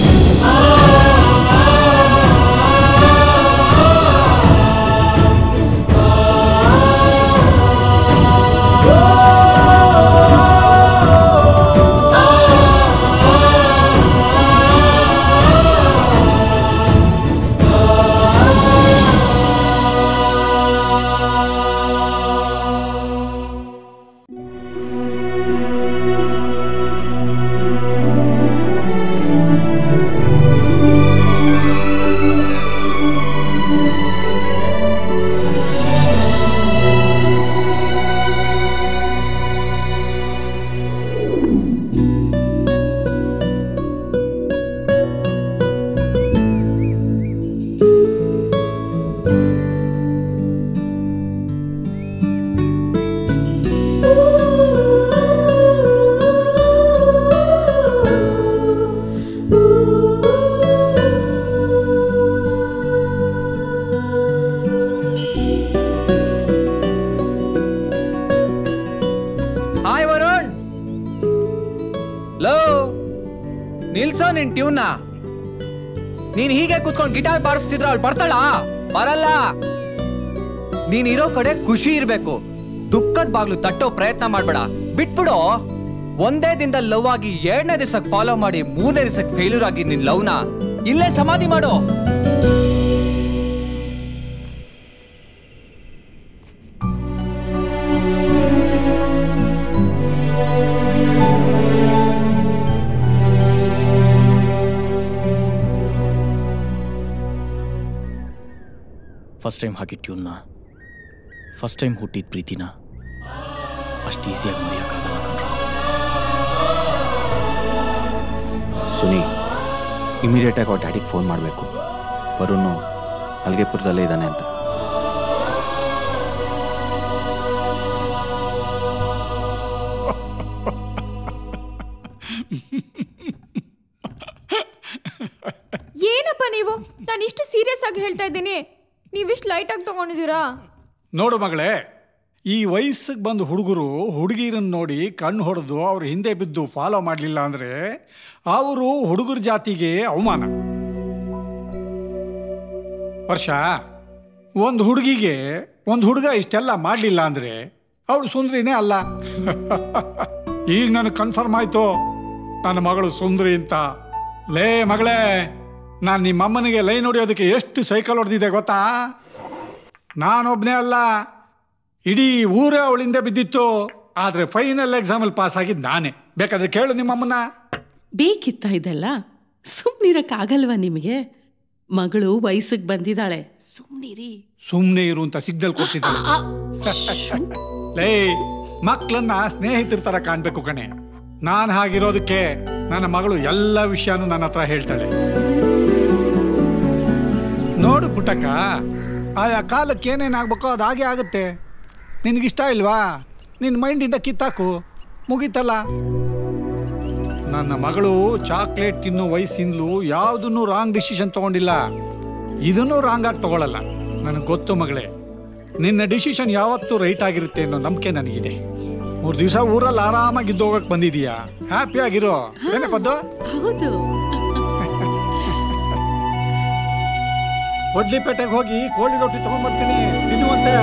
ನಿಲ್ಸೋ ನಿನ್ ಟ್ಯೂನ್ನ. ನೀನ್ ಹೀಗೆ ಕುತ್ಕೊಂಡು ಗಿಟಾರ್ ಬಾರಿಸ್ತಿದ್ರ ಅವಳು ಬರ್ತಾಳ? ಬರಲ್ಲ. ನೀನ್ ಇರೋ ಕಡೆ ಖುಷಿ ಇರ್ಬೇಕು, ದುಃಖದ ಬಾಗ್ಲು ತಟ್ಟೋ ಪ್ರಯತ್ನ ಮಾಡ್ಬೇಡ. ಬಿಟ್ಬಿಡು. ಒಂದೇ ದಿನದಲ್ಲಿ ಲವ್ ಆಗಿ ಎರಡನೇ ದಿವಸಕ್ಕೆ ಫಾಲೋ ಮಾಡಿ ಮೂರನೇ ದಿವಸಕ್ಕೆ ಫೇಲ್ಯೂರ್ ಆಗಿ ನಿನ್ ಲವ್ನ ಇಲ್ಲೇ ಸಮಾಧಿ ಮಾಡು. ಫಸ್ಟ್ ಟೈಮ್ ಹಾಕಿ ಟ್ಯೂನ್ನ ಫಸ್ಟ್ ಟೈಮ್ ಹುಟ್ಟಿದ ಪ್ರೀತಿನ ಅಷ್ಟು ಈಸಿಯಾಗಿ ಮರೆಯೋಕ್ಕಾಗಲ್ಲ ಕಣ್ರ. ಸುನಿ, ಇಮಿಡಿಯೇಟಾಗಿ ಅವ್ರ ಡ್ಯಾಡಿಗೆ ಫೋನ್ ಮಾಡಬೇಕು. ವರುಣ್ ಅಲ್ಗೆಪುರದಲ್ಲೇ ಇದ್ದಾನೆ ಅಂತ. ಏನಪ್ಪ ನೀವು? ನಾನು ಇಷ್ಟು ಸೀರಿಯಸ್ ಆಗಿ ಹೇಳ್ತಾ ಇದ್ದೀನಿ, ನೀವಿಷ್ಟು ಲೈಟ್ ಆಗಿ ತಗೊಂಡಿದ್ದೀರಾ? ನೋಡು ಮಗಳೇ, ಈ ವಯಸ್ಸಿಗೆ ಬಂದು ಹುಡುಗರು ಹುಡುಗಿರನ್ನ ನೋಡಿ ಕಣ್ಣು ಹೊಡೆದು ಅವ್ರ ಹಿಂದೆ ಬಿದ್ದು ಫಾಲೋ ಮಾಡಲಿಲ್ಲ ಅಂದರೆ ಅವರು ಹುಡುಗರ ಜಾತಿಗೆ ಅವಮಾನ. ವರ್ಷ ಒಂದು ಹುಡುಗಿಗೆ ಒಂದು ಹುಡುಗ ಇಷ್ಟೆಲ್ಲ ಮಾಡಲಿಲ್ಲ ಅಂದರೆ ಅವಳು ಸುಂದ್ರಿನೇ ಅಲ್ಲ. ಈಗ ನನಗೆ ಕನ್ಫರ್ಮ್ ಆಯಿತು ನನ್ನ ಮಗಳು ಸುಂದ್ರಿ ಅಂತ. ಲೇ ಮಗಳೇ, ನಾನು ನಿಮ್ಮಮ್ಮನಿಗೆ ಲೈನ್ ಹೊಡೆಯೋದಕ್ಕೆ ಎಷ್ಟು ಸೈಕಲ್ ಹೊಡೆದಿದ್ದೆ ಗೊತ್ತಾ? ನಾನೊಬ್ಬನೇ ಅಲ್ಲ, ಇಡೀ ಊರೇ ಅವಳಿಂದ ಬಿದ್ದಿತ್ತು. ಆದರೆ ಫೈನಲ್ ಎಕ್ಸಾಮಲ್ಲಿ ಪಾಸ್ ಆಗಿದ್ದು ನಾನೇ. ಬೇಕಾದ್ರೆ ಕೇಳು ನಿಮ್ಮಮ್ಮನ. ಬೇಕಿತ್ತ ಇದೆಲ್ಲ? ಸುಮ್ಮನಿರಕ್ಕಾಗಲ್ವಾ ನಿಮಗೆ? ಮಗಳು ವಯಸ್ಸಿಗೆ ಬಂದಿದ್ದಾಳೆ, ಸುಮ್ಮನಿರಿ. ಸುಮ್ಮನೆ ಇರು ಅಂತ ಸಿಗ್ನಲ್ ಕೊಡ್ತಿದ್ದ. ಲೇ, ಮಕ್ಕಳನ್ನ ಸ್ನೇಹಿತರ ಥರ ಕಾಣಬೇಕು ಕಣೆ. ನಾನು ಹಾಗಿರೋದಕ್ಕೆ ನನ್ನ ಮಗಳು ಎಲ್ಲ ವಿಷಯನೂ ನನ್ನ ಹತ್ರ ಹೇಳ್ತಾಳೆ. ನೋಡು ಪುಟ್ಟಕ್ಕ, ಆಯಾ ಕಾಲಕ್ಕೆ ಏನೇನಾಗಬೇಕೋ ಅದು ಹಾಗೆ ಆಗುತ್ತೆ. ನಿನಗಿಷ್ಟ ಇಲ್ವಾ? ನಿನ್ನ ಮೈಂಡಿಂದ ಕಿತ್ತಾಕು, ಮುಗೀತಲ್ಲ. ನನ್ನ ಮಗಳು ಚಾಕ್ಲೇಟ್ ತಿನ್ನೋ ವಯಸ್ಸಿಂದಲೂ ಯಾವುದನ್ನು ರಾಂಗ್ ಡಿಸಿಷನ್ ತೊಗೊಂಡಿಲ್ಲ. ಇದನ್ನೂ ರಾಂಗ್ ಆಗಿ ತೊಗೊಳ್ಳಲ್ಲ. ನನಗೆ ಗೊತ್ತು ಮಗಳೇ, ನಿನ್ನ ಡಿಸಿಷನ್ ಯಾವತ್ತೂ ರೈಟ್ ಆಗಿರುತ್ತೆ ಅನ್ನೋ ನಂಬಿಕೆ ನನಗಿದೆ. ಮೂರು ದಿವಸ ಊರಲ್ಲಿ ಆರಾಮಾಗಿದ್ದು ಹೋಗಕ್ಕೆ ಬಂದಿದೀಯಾ, ಹ್ಯಾಪಿ ಆಗಿರೋ. ಏನೇ ಪದ್ದು? ಹೌದು. ಒಡ್ಲಿಪೇಟೆಗೆ ಹೋಗಿ ಕೋಳಿ ರೊಟ್ಟಿ ತಗೊಂಡ್ಬರ್ತೀನಿ, ತಿನ್ನುವಂತೆ.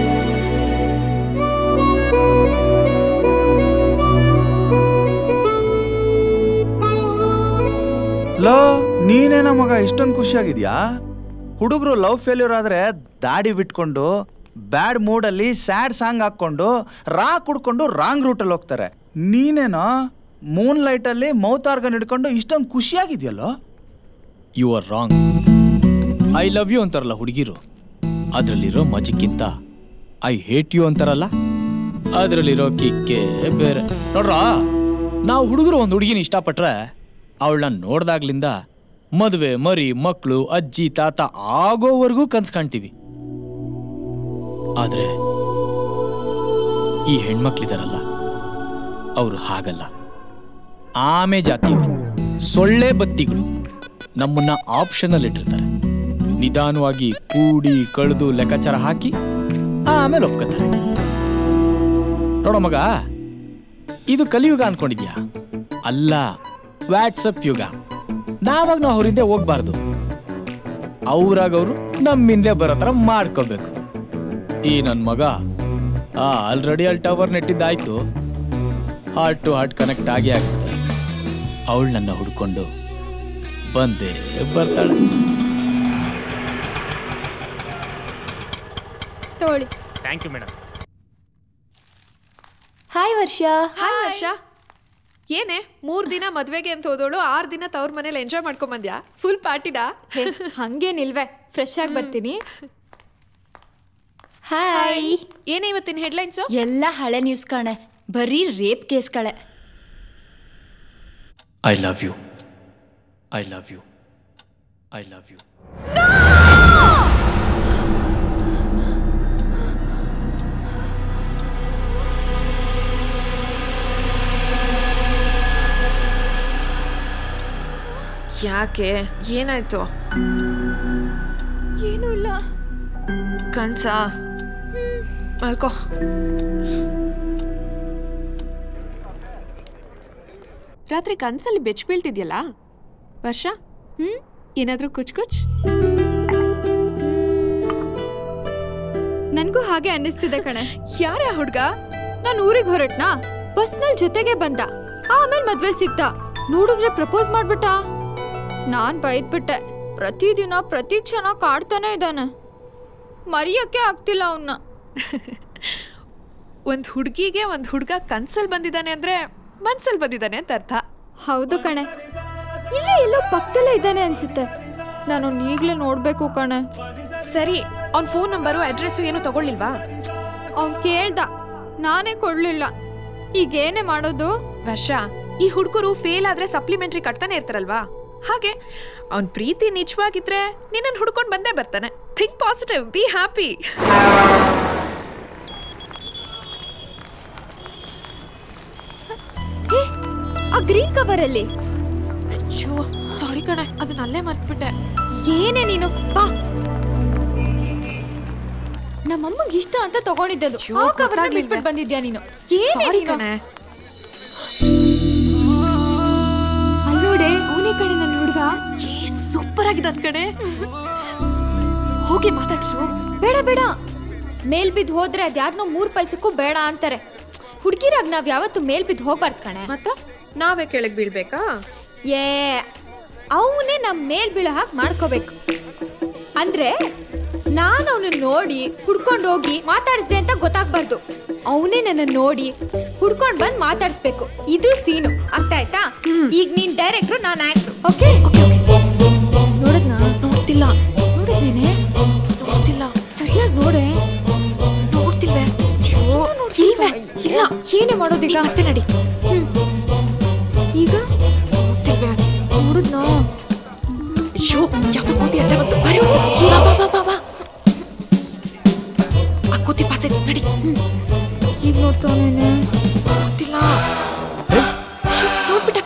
ಲೋ, ನೀನೇನ ಮಗ ಇಷ್ಟೊಂದು ಖುಷಿಯಾಗಿದ್ಯಾ? ಹುಡುಗರು ಲವ್ ಫೇಲ್ಯೂರ್ ಆದ್ರೆ ದಾಡಿ ಬಿಟ್ಕೊಂಡು ಬ್ಯಾಡ್ ಮೂಡಲ್ಲಿ ಸ್ಯಾಡ್ ಸಾಂಗ್ ಹಾಕ್ಕೊಂಡು ರಾ ಕುಡ್ಕೊಂಡು ರಾಂಗ್ ರೂಟಲ್ಲಿ ಹೋಗ್ತಾರೆ. ನೀನೇನೋ ಮೂನ್ ಲೈಟಲ್ಲಿ ಮೌತ್ ಆರ್ಗನ್ ಹಿಡ್ಕೊಂಡು ಇಷ್ಟೊಂದು ಖುಷಿಯಾಗಿದ್ಯಲ್ಲೋ? You are wrong. I love you ಅಂತಾರಲ್ಲ ಹುಡುಗಿರು, ಅದರಲ್ಲಿರೋ ಮಜಕ್ಕಿಂತ ಐ ಹೇಟ್ ಯು ಅಂತಾರಲ್ಲ, ಅದರಲ್ಲಿರೋ ಕಿಕ್ಕೆ ಬೇರೆ. ನೋಡ್ರ, ನಾವು ಹುಡುಗರು ಒಂದು ಹುಡುಗಿನ ಇಷ್ಟಪಟ್ರೆ ಅವಳನ್ನ ನೋಡ್ದಾಗ್ಲಿಂದ ಮದುವೆ, ಮರಿ, ಮಕ್ಕಳು, ಅಜ್ಜಿ, ತಾತ ಆಗೋವರೆಗೂ ಕನ್ಸು ಕಾಣ್ತೀವಿ. ಆದರೆ ಈ ಹೆಣ್ಮಕ್ಳಿದಾರಲ್ಲ, ಅವರು ಹಾಗಲ್ಲ. ಆಮೆ ಜಾತಿಯವರು, ಸೊಳ್ಳೆ ಬತ್ತಿಗಳು, ನಮ್ಮನ್ನ ಆಪ್ಷನಲ್ಲಿ ಇಟ್ಟಿರ್ತಾರೆ. ನಿಧಾನವಾಗಿ ಕೂಡಿ ಕಳೆದು ಲೆಕ್ಕಾಚಾರ ಹಾಕಿ ಆಮೇಲೆ ಒಪ್ಕೋತಾರೆ. ನೋಡೋ ಮಗ, ಇದು ಕಲಿಯುಗ ಅನ್ಕೊಂಡಿದ್ಯಾ? ಅಲ್ಲ, ವಾಟ್ಸಪ್ ಯುಗ. ನಾವಾಗ ನಾವು ಅವ್ರ ಹಿಂದೆ ಹೋಗ್ಬಾರ್ದು, ಅವ್ರಾಗ ಅವರು ನಮ್ಮ ಹಿಂದೆ ಬರೋ ಥರ ಮಾಡ್ಕೋಬೇಕು. ಈ ನನ್ನ ಮಗ ಆಲ್ರೆಡಿ ಅಲ್ಲಿ ಟವರ್ ನೆಟ್ಟಿದ್ದಾಯ್ತು, ಹಾರ್ಟ್ ಟು ಹಾರ್ಟ್ ಕನೆಕ್ಟ್ ಆಗಿ ಆಗುತ್ತೆ. ಅವಳು ನನ್ನ ಹುಡ್ಕೊಂಡು ಬಂದೇ ಬರ್ತಾಳೆ. ತೋಳಿ. Thank you madam. Hi Varsha. Hi Varsha. ಏನೇ ಮೂರ್ ದಿನ ಮದ್ವೆಗೆ ಅಂತ ಹೋದೋಳು ಆರ್ ದಿನ ತವ್ರ ಮನೇಲಿ ಎಂಜಾಯ್ ಮಾಡ್ಕೊಂಡ್ ಬಂದ್ಯಾ? ಫುಲ್ ಪಾರ್ಟಿಡಾ? ಹಂಗೇನಿಲ್ವೇ, ಫ್ರೆಶ್ ಆಗಿ ಬರ್ತೀನಿ. ಹಾಯ್. ಏನೇ ಇವತ್ತಿನ ಹೆಡ್ಲೈನ್ಸು? ಎಲ್ಲ ಹಳೆ ನ್ಯೂಸ್ ಕಾಣೆ, ಬರೀ ರೇಪ್ ಕೇಸ್ಗಳೇ. I love you, I love you, I love you. ಯಾಕೆ? ಏನಾಯ್ತು? ಏನೂ ಇಲ್ಲ. ಕನ್ಸಾ? ಮಲ್ಕೋ. ರಾತ್ರಿ ಕನ್ಸಲ್ಲಿ ಬೆಚ್ಚ ಬೀಳ್ತಿದ್ಯಲ್ಲ ವರ್ಷ? ಹ್ಮ್ ಏನಾದ್ರೂ ಕುಚ್ ಕುಚ್? ನನ್ಗೂ ಹಾಗೆ ಅನ್ನಿಸ್ತಿದೆ ಕಣೆ. ಯಾರ ಹುಡ್ಗ? ನಾನು ಊರಿಗೆ ಹೊರಟ್ನಾ, ಬಸ್ನಲ್ಲಿ ಜೊತೆಗೆ ಬಂದ, ಆಮೇಲೆ ಮದ್ವೆಲ್ ಸಿಕ್ತ. ನೋಡಿದ್ರೆ ಪ್ರಪೋಸ್ ಮಾಡ್ಬಿಟ್ಟ. ನಾನ್ ಬೈದ್ಬಿಟ್ಟೆ. ಪ್ರತಿದಿನ ಪ್ರತಿ ಕ್ಷಣ ಕಾಡ್ತಾನೆ ಇದ್ದಾನೆ, ಮರೆಯಕ್ಕೆ ಆಗ್ತಿಲ್ಲ ಅವನ್ನ. ಒಂದ್ ಹುಡ್ಗಿಗೆ ಒಂದ್ ಹುಡ್ಗ ಕನ್ಸಲ್ ಬಂದಿದ್ದಾನೆ ಅಂದ್ರೆ ಮನ್ಸಲ್ ಬಂದಿದ್ದಾನೆ ಅಂತ ಅರ್ಥ. ಹೌದು ಕಣೆ, ಇಲ್ಲೇ ಎಲ್ಲೋ ಪಕ್ಕದಲ್ಲೇ ಇದ್ದಾನೆ ಅನ್ಸುತ್ತೆ. ನಾನು ಈಗಲೇ ನೋಡ್ಬೇಕು ಕಣೆ. ಸರಿ, ಅವ್ನ ಫೋನ್ ನಂಬರು ಅಡ್ರೆಸ್ಸು ಏನು ತಗೊಳ್ಳಿಲ್ವಾ? ಅವ್ನು ಕೇಳ್ದ, ನಾನೇ ಕೊಡ್ಲಿಲ್ಲ. ಈಗೇನೇ ಮಾಡೋದು? ವರ್ಷ, ಈ ಹುಡುಗರು ಫೇಲ್ ಆದ್ರೆ ಸಪ್ಲಿಮೆಂಟ್ರಿ ಕಟ್ತಾನೆ ಇರ್ತಾರಲ್ವಾ, ಹಾಗೆ ಅವ್ನ ಪ್ರೀತಿ ನಿಜವಾಗಿದ್ರೆ ನಿನ್ನನ್ನು ಹುಡ್ಕೊಂಡು ಬಂದೇ ಬರ್ತಾನೆ. Think positive, be happy. ಆ ಗ್ರೀನ್ ಕವರ್ ಅಲ್ಲಿ. ಅಯ್ಯೋ ಸಾರಿ ಕಣೆ, ಅದನ್ನ ಅಲ್ಲೇ ಮರ್ತ್ಬಿಟ್ಟೆ. ಏನೇ ನೀನು, ಬಾ. ನಮ್ಮಮ್ಮಗೆ ಇಷ್ಟ ಅಂತ ತಗೊಂಡಿದ್ದದು. ಆ ಕವರ್ನ ಬಿಟ್ಬಿಟ್ಟು ಬಂದಿದ್ಯಾ ನೀನು? ಸಾರಿ ಕಣೆ. ಅಲ್ಲೋಡೆ, ಅವನೇ ಕಣೆ ನನ್ನ ಹುಡುಗ. ಏ ಸೂಪರ್ ಆಗಿದ್ದಾನ ಕಣೆ. ಹೋಗಿ ಮಾತಾಡ್ಸು. ಬೇಡ ಬೇಡ, ಮೇಲ್ ಬಿದ್ದು ಹೋದ್ರೆ ಅದ್ಯಾರನೋ ಮೂರ್ ಪೈಸಕ್ಕೂ ಬೇಡ ಅಂತಾರೆ. ಹುಡುಗಿರಾಗ ನಾವ್ ಯಾವತ್ತು ಮೇಲ್ ಬಿದ್ದು ಹೋಗ್ಬಾರ್ದು ಕಣೆ. ಮತ್ತ ನಾವೇ ಕೆಳಗ್ ಬೀಳ್ಬೇಕಾ? ಏ ಅವನೇ ನಮ್ ಮೇಲ್ ಬೀಳೋ ಹಾಗೆ ಮಾಡ್ಕೋಬೇಕು. ಅಂದ್ರೆ ನಾನು ಅವನು ನೋಡಿ ಹುಡ್ಕೊಂಡು ಹೋಗಿ ಮಾತಾಡಿಸ್ದೆ ಅಂತ ಗೊತ್ತಾಗ್ಬಾರ್ದು. ಅವನೇ ನನ್ನ ನೋಡಿ ಹುಡ್ಕೊಂಡ್ ಬಂದ್ ಮಾತಾಡಿಸ್ಬೇಕು. ಇದು ಸೀನು, ಅರ್ಥ ಆಯ್ತಾ? ಈಗ ನೀನ್ ಡೈರೆಕ್ಟ್ರು, ನಾನು ಆಕ್ಟ್ರು. ಓಕೆ? ನೋಡದ್ನಾ? ನೋಡ್ತಿಲ್ಲ. ನೋಡಿದ್ದೇನೆ? ನೋಡ್ತಿಲ್ಲ. ಸರಿಯಾಗಿ ನೋಡೆ. ನೋಡ್ತಿಲ್ವೇ? ಇಲ್ವೇ? ಇಲ್ಲ. ಏನೇ ಮಾಡೋದೀಗ? ಮತ್ತೆ ನಡಿ. ಈಗ ನೋಡುದ್ನಾ? ಅಯ್ಯೋ, ಯಾವ್ದು ಕೋತಿ ಅಡ್ಡ ಬಂತು. ಬಾ ಬಾ ಬಾ ಬಾ. ಆ ಕೋತಿ ಪಾಸ್ ಐತೆ, ನಡಿ. ಈಗ ನೋಡ್ತಾನೇನೆ. ಗೊತ್ತಿಲ್ಲ. ನೋಡ್ಬಿಟ್ಟ.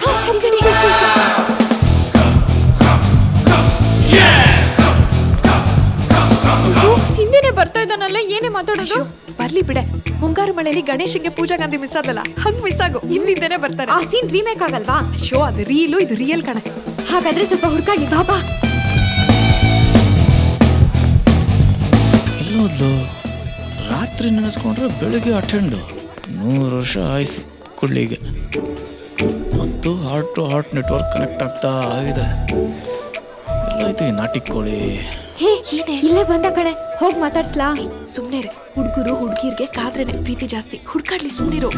ಹಿಂದೆನೆ ಬರ್ತಾ ಇದ್ದಾನಲ್ಲ, ಏನೇ ಮಾತಾಡೋದು? ಬರ್ಲಿ ಬಿಡೆ. ಮುಂಗಾರು ಮಳೆಯಲ್ಲಿ ಗಣೇಶಂಗೆ ಪೂಜಾ ಗಾಂಧಿ ಮಿಸ್ ಆದಲ್ಲ, ಹಂಗ್ ಮಿಸ್ ಆಗು. ಹಿಂದಿಂದೇನೆ ಬರ್ತಾರೆ. ಆ ಸೀನ್ ರೀಮೇಕ್ ಆಗಲ್ವಾ? ಅಯ್ಯೋ, ಅದು ರೀಲು, ಇದು ರಿಯಲ್ ಕಣೆ. ಹಾಗಾದ್ರೆ ಸ್ವಲ್ಪ ಹುಡ್ಕಾಡಿ. ಬಾಬಾ ಎಲ್ಲೋದ್ಲು? ರಾತ್ರಿ ನೆನೆಸ್ಕೊಂಡ್ರೆ ಬೆಳಿಗ್ಗೆ ಅಟೆಂಡು. ನೂರು ವರ್ಷ ಆಯ್ಸು ಕುಳ್ಳಿಗೆ. ಮತ್ತು heart to heart network connect ಆಗ್ತಾ ಆಗಿದೆ. ಎಲ್ಲಾಯ್ತು ಈ ನಾಟಿ ಕೋಳಿ? ಹೇ, ಇಲ್ಲೇ ಬಂದ ಕಣೆ, ಹೋಗ್ ಮಾತಾಡ್ಸ್ಲಾ? ಸುಮ್ನೆ ಹುಡುಗರು ಹುಡುಗಿರ್ಗೆ ಕಾದ್ರೇನೆ ಪ್ರೀತಿ ಜಾಸ್ತಿ. ಹುಡ್ಕಾಡ್ಲಿ, ಸುಮ್ನಿರು.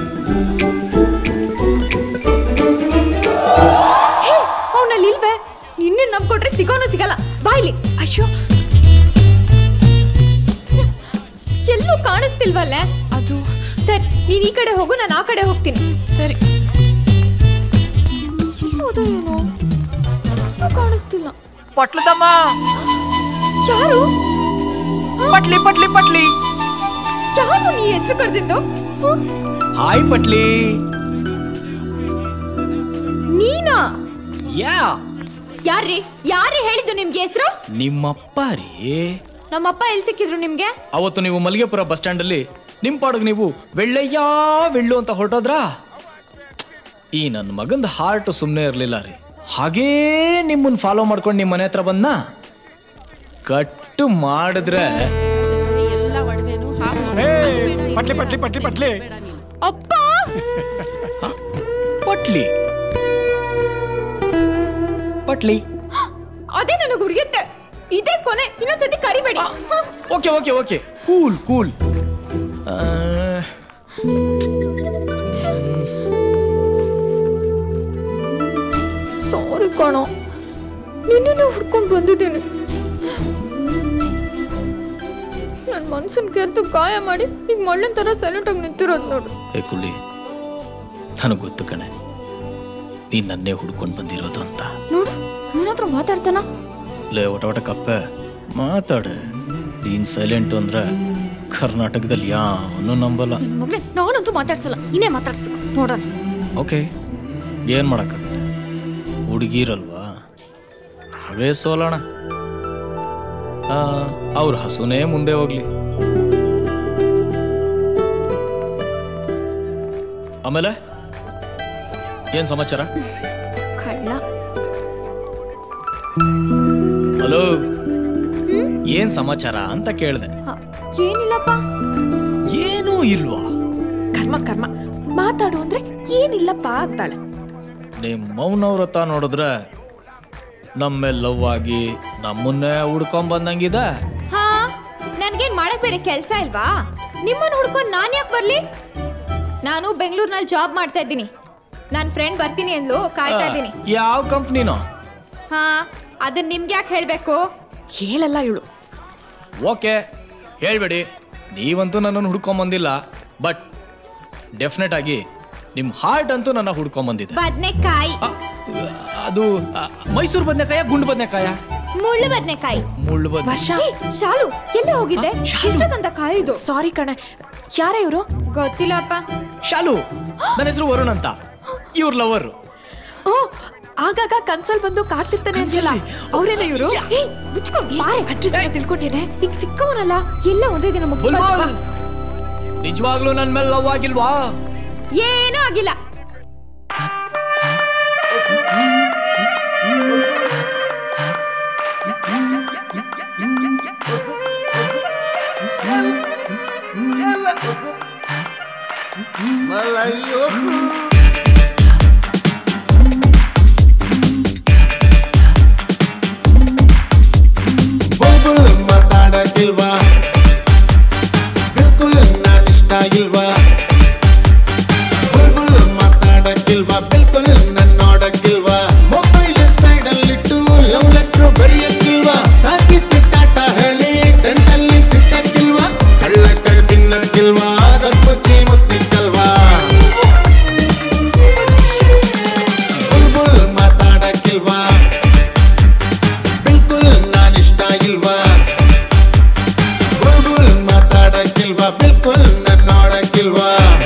ಅವನಲ್ಲಿ ಇಲ್ವೇ? ನಿನ್ನೆ ನಂಬ್ಕೊಟ್ರೆ ಸಿಗೋನು ಸಿಗಲ್ಲ. ಬಾಯ್ಲಿ. ಅಯ್ಯೋ, ಎಲ್ಲೂ ಕಾಣಿಸ್ತಿಲ್ವಲ್ಲೇ? ಅದು ಸರಿ, ನೀನ್ ಈ ಕಡೆ ಹೋಗು, ನಾನು ಆ ಕಡೆ ಹೋಗ್ತೀನಿ. ಸರಿ. ಎಲ್ಲೋದೋ ಏನೋ ಕಾಣಿಸ್ತಿಲ್ಲ. ಪಟ್ಲದಮ್ಮ. ಯಾರು? ಪಟ್ಲಿ ಪಟ್ಲಿ ಪಟ್ಲಿ. ಯಾರು ನೀ ಹೆಸರು ಕರೆದಿದ್ದು? ಹಾಯ್ ಪಟ್ಲಿ. ನೀನಾ? ಯಾ. ಯಾರ್ರಿ ಯಾರೇ ಹೇಳಿದ್ದು ನಿಮ್ಗೆ ಹೆಸರು? ನಿಮ್ಮಪ್ಪ ರೀ. ನಮ್ಮಪ್ಪ ಎಲ್ಲಿ ಸಿಕ್ಕಿದ್ರು ನಿಮ್ಗೆ? ಅವತ್ತು ನೀವು ಮಲ್ಲಿಗೆಪುರ ಬಸ್ ಸ್ಟ್ಯಾಂಡ್ ಅಲ್ಲಿ ನಿಮ್ ಪಾಡಿಗೆ ನೀವು ಬೆಳ್ಳಯ್ಯ ಬೆಳ್ಳು ಅಂತ ಹೊರಟೋದ್ರಾ? ಈ ನನ್ನ ಮಗಂದ ಹಾರ್ಟ್ ಸುಮ್ಮನೆ ಇರಲಿಲ್ಲ ರೀ. ಹಾಗೇ ನಿಮ್ಮನ್ನ ಫಾಲೋ ಮಾಡ್ಕೊಂಡು ನಿಮ್ಮ ಮನೆ ಹತ್ರ ಬಂದ ಕಟ್ಟು ಮಾಡಿದ್ರೆ ಎಲ್ಲ ಒಡವೆನು ಪಟ್ಲಿ ಪಟ್ಲಿ ಪಟ್ಲಿ ಪಟ್ಲಿ. ಅಪ್ಪ ಪಟ್ಲಿ ಪಟ್ಲಿ. ಅದೇ ನನಗೆ ಉರಿಯುತ್ತೆ. ಇದೇ ಕೊನೆ, ಇನ್ನೊಂದ್ಸತಿ ಕರಿಬೇಡಿ. Okay okay okay, cool cool. Sorry ಕಣೋ, ನಿನ್ನೆ ಹುಡ್ಕೊಂಡು ಬಂದಿದ್ದೇನೆ. ನನ್ನ ಮನ್ಸನ್ ಕೆರ್ತು ಗಾಯ ಮಾಡಿ ಈಗ ಮಳ್ಳನ್ ತರ ಸೈಲೆಂಟ್ ಆಗಿ ನಿಂತಿರೋದು ನೋಡು. ಏ ಕುಳ್ಳಿ, ನನಗೆ ಗೊತ್ತು ಕಣೆ ನೀನ್ ನನ್ನೇ ಹುಡ್ಕೊಂಡು ಬಂದಿರೋದು ಅಂತ. ನೋಡು, ನನ್ನ ಹತ್ರ ಮಾತಾಡ್ತಾನ. ಲೇ ಒಟ ಒಟ ಕಪ್ಪೆ ಮಾತಾಡೆ. ನೀನ್ ಸೈಲೆಂಟ್ ಅಂದ್ರೆ ಕರ್ನಾಟಕದಲ್ಲಿ ಯಾವನು ನಂಬಲ್ಲ. ಮಗನೇ, ನಾನಂತೂ ಮಾತಾಡ್ಸಲ್ಲ, ಇನ್ನೇ ಮಾತಾಡ್ಸ್ಬೇಕು ನೋಡೋಣ. ಓಕೆ, ಏನ್ ಮಾಡಕ್ಕಾಗುತ್ತೆ? ಹುಡುಗಿರಲ್ವಾ, ಅವೇ ಸೋಲೋಣ. ಅವ್ರ ಹಸುನೇ ಮುಂದೆ ಹೋಗ್ಲಿ. ಆಮೇಲೆ ಏನ್ ಸಮಾಚಾರ? ಕಳ್ಳ. ಹಲೋ, ಏನ್ ಸಮಾಚಾರ ಅಂತ ಕೇಳಿದೆ. ಏನಿಲ್ಲಪ್ಪ. ಏನೂ ಇಲ್ವಾ? ಕರ್ಮ ಕರ್ಮ, ಮಾತಾಡು ಅಂದ್ರೆ ಏನಿಲ್ಲಪ್ಪ ಅಂತಾಳೆ. ನಿಮ್ ಮೌನವ್ರತ ನೋಡಿದ್ರೆ ನಮ್ಮೇಲೆ ಲವ್ ಆಗಿ ನಮ್ಮನ್ನೇ ಹುಡ್ಕೊಂಡ್ ಬಂದಂಗಿದೆ. ಹಾ, ನನ್ಗೇನ್ ಮಾಡಕ್ ಬೇರೆ ಕೆಲ್ಸ ಇಲ್ವಾ? ನಿಮ್ಮನ್ನ ಹುಡ್ಕೊಂಡ್ ನಾನ್ ಯಾಕೆ ಬರ್ಲಿ? ನಾನು ಬೆಂಗಳೂರಿನಲ್ಲಿ ಜಾಬ್ ಮಾಡ್ತಾ ಇದ್ದೀನಿ. ನನ್ನ ಫ್ರೆಂಡ್ ಬರ್ತೀನಿ ಅಂದ್ಲು, ಕಾಯ್ತಾ ಇದ್ದೀನಿ. ಯಾವ ಕಂಪ್ನಿನೋ? ಹಾ, ಅದನ್ನ ನಿಮ್ಗೆ ಯಾಕೆ ಹೇಳ್ಬೇಕು? ಹೇಳಲ್ಲ ಇವಳು. ಓಕೆ ಹೇಳ್ಬೇಡಿ, ನೀವಂತೂ ನನ್ನನ್ನು ಹುಡ್ಕೊಂಬಂದಿಲ್ಲ, ಬಟ್ ಡೆಫಿನೆಟ್ ಆಗಿ ನಿಮ್ಮ ಹಾರ್ಟ್ ಅಂತೂ ನನ್ನ ಹುಡ್ಕೊಂಬಂದಿದೆ. ಬದ್ನೆಕಾಯಿ. ಅದು ಮೈಸೂರು ಬದನೆಕಾಯ, ಗುಂಡು ಬದನೆಕಾಯ? ಮುಳ್ಳು ಬದ್ನೆಕಾಯಿ. ಮುಳ್ಳು ಬದ್ನೆ. ವರ್ಷ ಶಾಲು ಎಲ್ಲ ಹೋಗಿದ್ದೆ? ಎಷ್ಟೊತ್ತಂತ ಕಾಯ್ದು? ಸಾರಿ ಕಣೆ, ಯಾರ ಇವರು? ಗೊತ್ತಿಲ್ಲಪ್ಪ. ಶಾಲು, ನನ್ನ ಹೆಸರು ವರುಣ್ ಅಂತ, ಇವ್ರ ಲವರ್. ಓ, ಆಗಾಗ ಕನ್ಸಲ್ ಬಂದು ಕಾಡ್ತಿರ್ತಾನೆ ಅಂತಿಲ್ಲ, ಅವರೇನ ಇವರು? ಅಡ್ರೆಸ್ ತಿಳ್ಕೊಂಡೇನೆ. ಈಗ ಸಿಕ್ಕವನಲ್ಲ, ಎಲ್ಲ ಒಂದೇ ದಿನ ಮುಗಿಸ್ಬಾರ್ದು. ನಿಜವಾಗ್ಲೂ ನನ್ ಮೇಲೆ ಲವ್ ಆಗಿಲ್ವಾ? ಏನೂ ಆಗಿಲ್ಲ. ಬುಲ್ಬುಲ್ ಮಾತಾಡಕ್ಕಿಲ್ವಾ? ಬಿಲ್ಕುಲ್ ನಾನಿಷ್ಟ ಇಲ್ವಾ? ಬುಲ್ಬುಲ್ ಮಾತಾಡಕ್ಕಿಲ್ವಾ? ಬಿಲ್ಕುಲ್ ನನ್ ನೋಡಕ್ಕಿಲ್ವಾ? ಮೊಬೈಲ್ ಸೈಡ್ ಅಲ್ಲಿಟ್ಟು ಲವ್ ಲೆಟ್ರು ಬರೆಯಕ್ಕಿಲ್ವಾ? ಹಾಕಿಸಿ ಟಾಟ ಹೇಳಿ ಟೆಂಟಲ್ಲಿ ಸಿಕ್ಕಕ್ಕಿಲ್ವಾ? ಕಳ್ಳ ಕೈ ತಿನ್ನಕ್ಕಿಲ್ವಾ? ಕಚ್ಚಿ ಮುತ್ತಿಕ್ಕಲ್ವಾ? ಬುಲ್ಬುಲ್ ಮಾತಾಡಕ್ಕಿಲ್ವಾ? ಬಿಲ್ಕುಲ್ ನಾನಿಷ್ಟ ಇಲ್ವಾ? ಬುಲ್ಬುಲ್ ಮಾತಾಡಕ್ಕಿಲ್ವಾ? ಬಿಲ್ಕುಲ್ ನನ್ ನೋಡಕ್ಕಿಲ್ವಾ?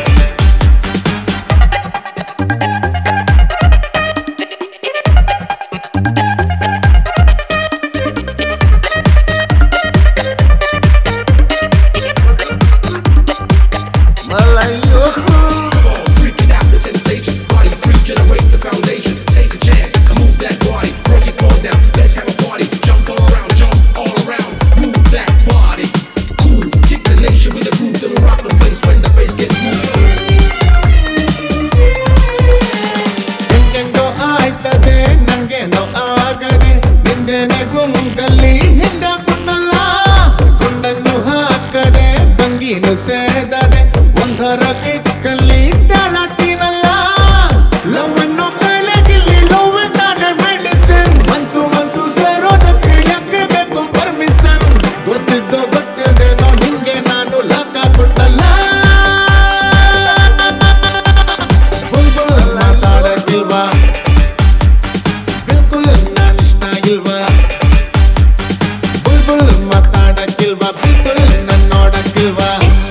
Freaking out the sensation, body free, generate the foundation. Take a chance, move that body, roll it all down. Let's have a party, jump all around, jump all around, move that body. Cool, kick the nation with a groove to rock the place when the bass gets moved. ಹೆಂಗೆಂಗೋ ಆಯ್ತದೆ ನಂಗೇನೋ ಆಗದೆ, ನಿಂದೇನೆ ಗುಂಗಲ್ಲಿ ಹಿಂಡ ಗುಂಡಲ್ಲ, ಗುಂಡನ್ನು ಹಾಕದೆ ಭಂಗಿನು ಸೇದದೆ, ಒಂಥರ ಕಿಕ್ಕಲ್ಲಿ ತಾಳಾಟಿನಲ್ಲ. ಲವ್ ಅನ್ನೋ ಕಾಯಿಲೆಗಿಲ್ಲಿ ಲವ್ ತಾನೆ ಮೆಡಿಸಿನ್, ಮನ್ಸು ಮನ್ಸು ಸೇರೋದಕ್ಕೆ ಯಾಕೆ ಬೇಕು ಪರ್ಮಿಷನ್? ಗೊತ್ತಿದ್ದೋ ಗೊತ್ತಿಲ್ದೇನೋ ನಿಂಗೆ ನಾನು ಲಾಕ ಕೊಟ್ಟಲ್ಲ. ಬುಲ್ಬುಲ್ ಮಾತಾಡಕ್ಕಿಲ್ವಾ? ಬಿಲ್ಕುಲ್ ನಾನಿಷ್ಟ ಇಲ್ವಾ? ಬುಲ್ಬುಲ್ ಮಾತಾಡಕ್ಕಿಲ್ವಾ? ಬಿಲ್ಕುಲ್ ನನ್ ನೋಡಕ್ಕಿಲ್ವಾ?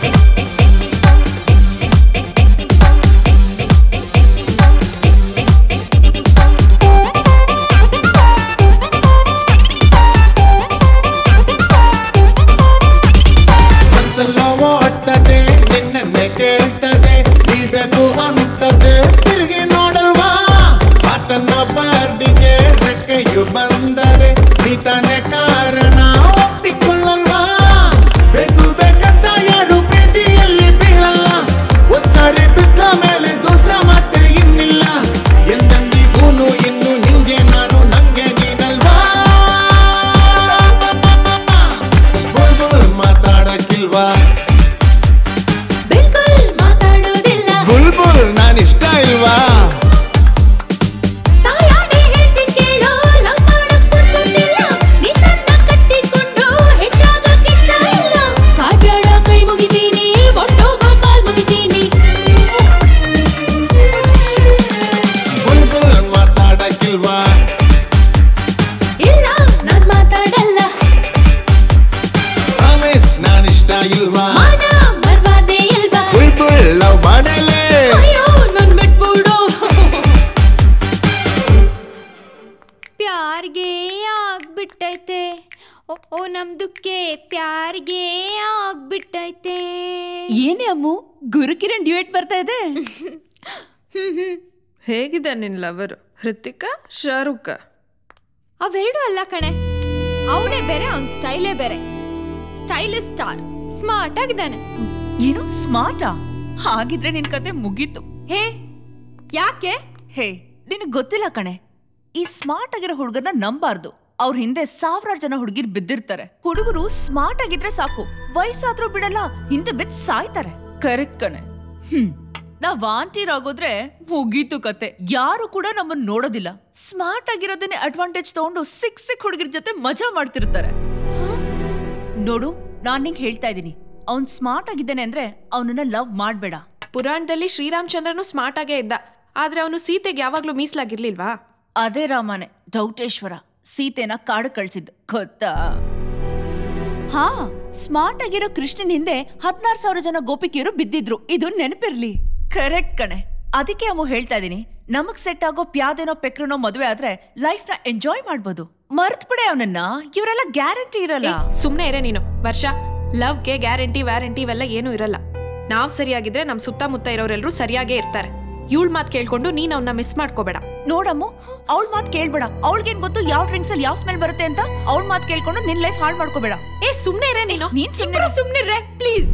ಮನ್ಸಲ್ಲೋ ಓಡ್ತದೆ, ನಿನ್ನನ್ನೇ ಕೇಳ್ತದೆ, ನೀ ಬೇಕು ಅಂತದೆ, ತಿರುಗಿ ನೋಡಲ್ವಾ? ಆತನ ಬಾರ್ಡಿಗೆ ರೆಕ್ಕೆಯು ಬಂದರೆ ನೀ ತಾನೇ ಕಾರಣ, ಒಪ್ಪಿಕೊಳ್ಳಲ್ವಾ? ಬೇಕು ಬೇಕಂತ ಯಾರು ಪ್ರೀತಿಯಲ್ಲಿ ಬೀಳಲ್ಲ, ಒಂದ್ಸಾರಿ ಬಿದ್ದ ಮೇಲೆ ದೂಸರ ಮತ್ತೆ ಇನ್ನಿಲ್ಲ. ಎಂದೆಂದಿಗೂನು ಇನ್ನು ನಿಂಗೆ ನಾನು, ನಂಗೆ ನೀನಲ್ವಾ? ಬುಲ್ಬುಲ್ ಮಾತಾಡಕ್ಕಿಲ್ವಾ? ಬಿಲ್ಕುಲ್ ಮಾತಾಡೋದಿಲ್ಲ. ಬುಲ್ಬುಲ್ ನಾನಿಷ್ಟ ಇಲ್ವಾ? ತಾಯಾಡಿ ಹೇಳ್ತೀನಿ ಕೇಳೋ, ಲವ್ ಮಾಡಕ್ ಪುರ್ಸೊತ್ತಿಲ್ಲ. ನೀ ನನ್ನ ಕಟ್ಟಿಕೊಂಡು ಹೆಟ್ಟಾಗಕ್ ಇಷ್ಟ ಇಲ್ಲ. ಕಾಡ್ಯಾಡ ಕೈ ಮುಗಿತೀನಿ, ಒಟ್ಟೋಗೋ ಕಾಲ್ ಮುಗಿತೀನಿ. ಬುಲ್ಬುಲ್ ಮಾತಾಡಕ್ಕಿಲ್ವಾ? ಇಲ್ಲ, ನಾನ್ ಮಾತಾಡಲ್ಲ. ಪ್ರಾಮಿಸ್ ನಾನಿಷ್ಟ ಇಲ್ವಾ? ಮಾನ ಮರ್ವಾದೆ ಇಲ್ವಾ? ಬುಲ್ಬುಲ್ ಲವ್ ಮಾಡಲೇ? ಅಯ್ಯೋ ನನ್ ಬಿಟ್ಬಿಡು. ಪ್ಯಾರ್ಗೆ ಆಗ್ಬಿಟ್ಟೈತೆ, ಓ ಓ ನಮ್ದುಕ್ಕೆ ಪ್ಯಾರ್ಗೆ ಆಗ್ಬಿಟ್ಟೈತೆ. ಏನೇ ಅಮ್ಮು, ಗುರುಕಿರಣ್ ಡ್ಯೂಯೆಟ್ ಬರ್ತಾ ಇದೆ. ಹೇಗಿದೆ ನಿನ್ ಲವರ್? ಹೃತಿಕಾ, ಶಾರುಖ? ಅವೆರಡು ಅಲ್ಲ ಕಣೆ, ಅವನೇ ಬೇರೆ, ಅವನ್ ಸ್ಟೈಲೇ ಬೇರೆ. ಸ್ಟೈಲ್ ಸ್ಟಾರ್, ಸ್ಮಾರ್ಟ್ ಆಗಿದ್ದಾನೆ. ಏನು ಸ್ಮಾರ್ಟಾ? ಹಾಗಿದ್ರೆ ನಿನ್ ಕತೆ ಮುಗೀತು. ಹೇ ಯಾಕೆ? ಹೇ ನಿನಗ್ ಗೊತ್ತಿಲ್ಲ ಕಣೆ, ಈ ಸ್ಮಾರ್ಟ್ ಆಗಿರೋ ಹುಡುಗರನ್ನ ನಂಬಾರ್ದು. ಅವ್ರ ಹಿಂದೆ ಸಾವಿರಾರು ಜನ ಹುಡುಗಿರ್ ಬಿದ್ದಿರ್ತಾರೆ. ಹುಡುಗರು ಸ್ಮಾರ್ಟ್ ಆಗಿದ್ರೆ ಸಾಕು, ವಯಸ್ಸಾದ್ರೂ ಬಿಡಲ್ಲ, ಹಿಂದೆ ಬಿದ್ದು ಸಾಯ್ತಾರೆ. ಕರೆಕ್ಟ್ ಕಣೆ. ಹ್ಮ್ ನಾವ್ ವಾಂಟಿರಾಗೋದ್ರೆ ಮುಗೀತು ಕತೆ. ಯಾರು ಕೂಡ ನಮ್ಮನ್ನ ನೋಡೋದಿಲ್ಲ. ಸ್ಮಾರ್ಟ್ ಆಗಿರೋದನ್ನೇ ಅಡ್ವಾಂಟೇಜ್ ತಗೊಂಡು ಸಿಕ್ ಸಿಕ್ ಹುಡುಗರ ಜೊತೆ ಮಜಾ ಮಾಡ್ತಿರ್ತಾರೆ. ನೋಡು, ನಾನ್ ನಿಂಗೆ ಹೇಳ್ತಾ ಇದ್ದೀನಿ, ಅವ್ನ್ ಸ್ಮಾರ್ಟ್ ಆಗಿದ್ದಾನೆ ಅಂದ್ರೆ ಅವನನ್ನ ಲವ್ ಮಾಡ್ಬೇಡ. ಪುರಾಣದಲ್ಲಿ ಶ್ರೀರಾಮಚಂದ್ರನು ಸ್ಮಾರ್ಟ್ ಆಗೇ ಇದ್ದ, ಆದ್ರೆ ಅವನು ಸೀತೆಗೆ ಯಾವಾಗ್ಲೂ ಮೀಸಲಾಗಿರ್ಲಿಲ್ವಾ? ಅದೇ ರಾಮನೇ ದೌಟೇಶ್ವರ ಸೀತೆನ ಕಾಡು ಕಳ್ಸಿದ್ದು ಗೊತ್ತಾ? ಹಾ, ಸ್ಮಾರ್ಟ್ ಆಗಿರೋ ಕೃಷ್ಣನ್ ಹಿಂದೆ ಹದಿನಾರು ಸಾವಿರ ಜನ ಗೋಪಿಕೆಯರು ಬಿದ್ದಿದ್ರು. ಇದು ನೆನಪಿರ್ಲಿ. ಕರೆಕ್ಟ್ ಕಣೆ. ಅದಕ್ಕೆ ಅಮ್ಮ ಹೇಳ್ತಾ ಇದೀನಿ, ನಮಗ್ ಸೆಟ್ ಆಗೋ ಪ್ಯಾದೇನೋ ಪೆಕ್ರನೋ ಮದುವೆ ಆದ್ರೆ ಲೈಫ್ ನ ಎಂಜಾಯ್ ಮಾಡ್ಬೋದು. ಮರ್ತ್ ಬಿಡೆ ಅವನನ್ನ. ಇವರೆಲ್ಲ ಗ್ಯಾರಂಟಿ ಇರಲ್ಲ. ಸುಮ್ನೆ ಇರೇ ನೀನು. ವರ್ಷ ಲವ್ಗೆ ಗ್ಯಾರಂಟಿ ವ್ಯಾರಂಟಿ ಇವೆಲ್ಲ ಏನೂ ಇರಲ್ಲ. ನಾವ್ ಸರಿಯಾಗಿದ್ರೆ ನಮ್ ಸುತ್ತಮುತ್ತ ಇರೋರೆಲ್ಲರೂ ಸರಿಯಾಗೇ ಇರ್ತಾರೆ. ಇವಳ ಮಾತ್ ಕೇಳ್ಕೊಂಡು ನೀನ್ ಅವನ್ನ ಮಿಸ್ ಮಾಡ್ಕೋಬೇಡ. ನೋಡಮ್ಮ, ಅವಳ ಮಾತ್ ಕೇಳ್ಬೇಡ. ಅವಳಿಗೇನ್ ಗೊತ್ತು ಯಾವ ಡ್ರಿಂಕ್ಸ್ ಅಲ್ಲಿ ಯಾವ ಸ್ಮೆಲ್ ಬರುತ್ತೆ ಅಂತ? ಅವಳ ಮಾತ್ ಕೇಳ್ಕೊಂಡು ನಿನ್ ಲೈಫ್ ಹಾಳು ಮಾಡ್ಕೋಬೇಡ. ಏ ಸುಮ್ನೆ ಇರೇ ನೀನು. ನೀನ್ ಸುಮ್ನೆ ಸುಮ್ನಿರ್ರೆ ಪ್ಲೀಸ್.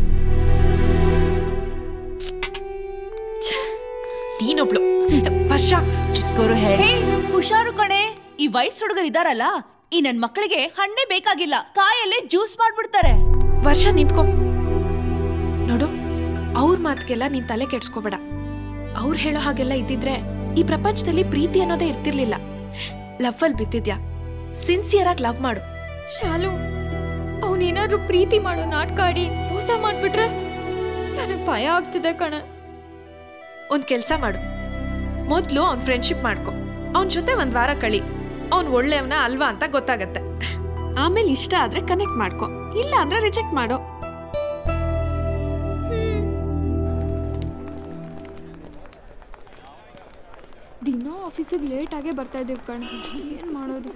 ನೀನೊಬ್ಳು ವರ್ಷ ಚಿಸ್ಕೋರು ಹೇ. ಹುಷಾರು ಕಣೆ, ಈ ವಯಸ್ಸು ಹುಡುಗರು ಇದಾರಲ್ಲ, ಈ ನನ್ ಮಕ್ಕಳಿಗೆ ಹಣ್ಣೇ ಬೇಕಾಗಿಲ್ಲ, ಕಾಯಲ್ಲೇ ಜ್ಯೂಸ್ ಮಾಡ್ಬಿಡ್ತಾರೆ. ವರ್ಷ ನಿಂತ್ಕೋ. ನೋಡು, ಅವ್ರ ಮಾತ್ಗೆಲ್ಲ ನೀನ್ ತಲೆ ಕೆಡ್ಸ್ಕೋಬೇಡ. ಅವ್ರು ಹೇಳೋ ಹಾಗೆಲ್ಲ ಇದ್ದಿದ್ರೆ ಈ ಪ್ರಪಂಚದಲ್ಲಿ ಪ್ರೀತಿ ಅನ್ನೋದೇ ಇರ್ತಿರ್ಲಿಲ್ಲ. ಲವ್ ಅಲ್ಲಿ ಬಿದ್ದಿದ್ಯಾ, ಸಿನ್ಸಿಯರ್ ಆಗಿ ಲವ್ ಮಾಡು. ಶಾಲು, ಅವನೇನಾದ್ರೂ ಪ್ರೀತಿ ಮಾಡೋ ನಾಟಕ ಆಡಿ ಮೋಸ ಮಾಡ್ಬಿಟ್ರೆ ನನಗ್ ಭಯ ಆಗ್ತಿದೆ ಕಣ. ಒಂದ್ ಕೆಲ್ಸ ಮಾಡು, ಮೊದ್ಲು ಅವ್ನ್ ಫ್ರೆಂಡ್ಶಿಪ್ ಮಾಡ್ಕೊ. ಅವನ್ ಜೊತೆ ಒಂದ್ ವಾರ ಕಳಿ. ಅವ್ನ್ ಒಳ್ಳೆಯವನ ಅಲ್ವಾ ಅಂತ ಗೊತ್ತಾಗತ್ತೆ. ಆಮೇಲೆ ಇಷ್ಟ ಆದ್ರೆ ಕನೆಕ್ಟ್ ಮಾಡ್ಕೊ, ಇಲ್ಲ ಅಂದ್ರೆ ರಿಜೆಕ್ಟ್ ಮಾಡೋ. ದಿನ ಆಫೀಸಿಗೆ ಲೇಟ್ ಆಗೇ ಬರ್ತಾ ಇದ್ದೀವಿ ಕಣ್. ಏನ್ ಮಾಡೋದು?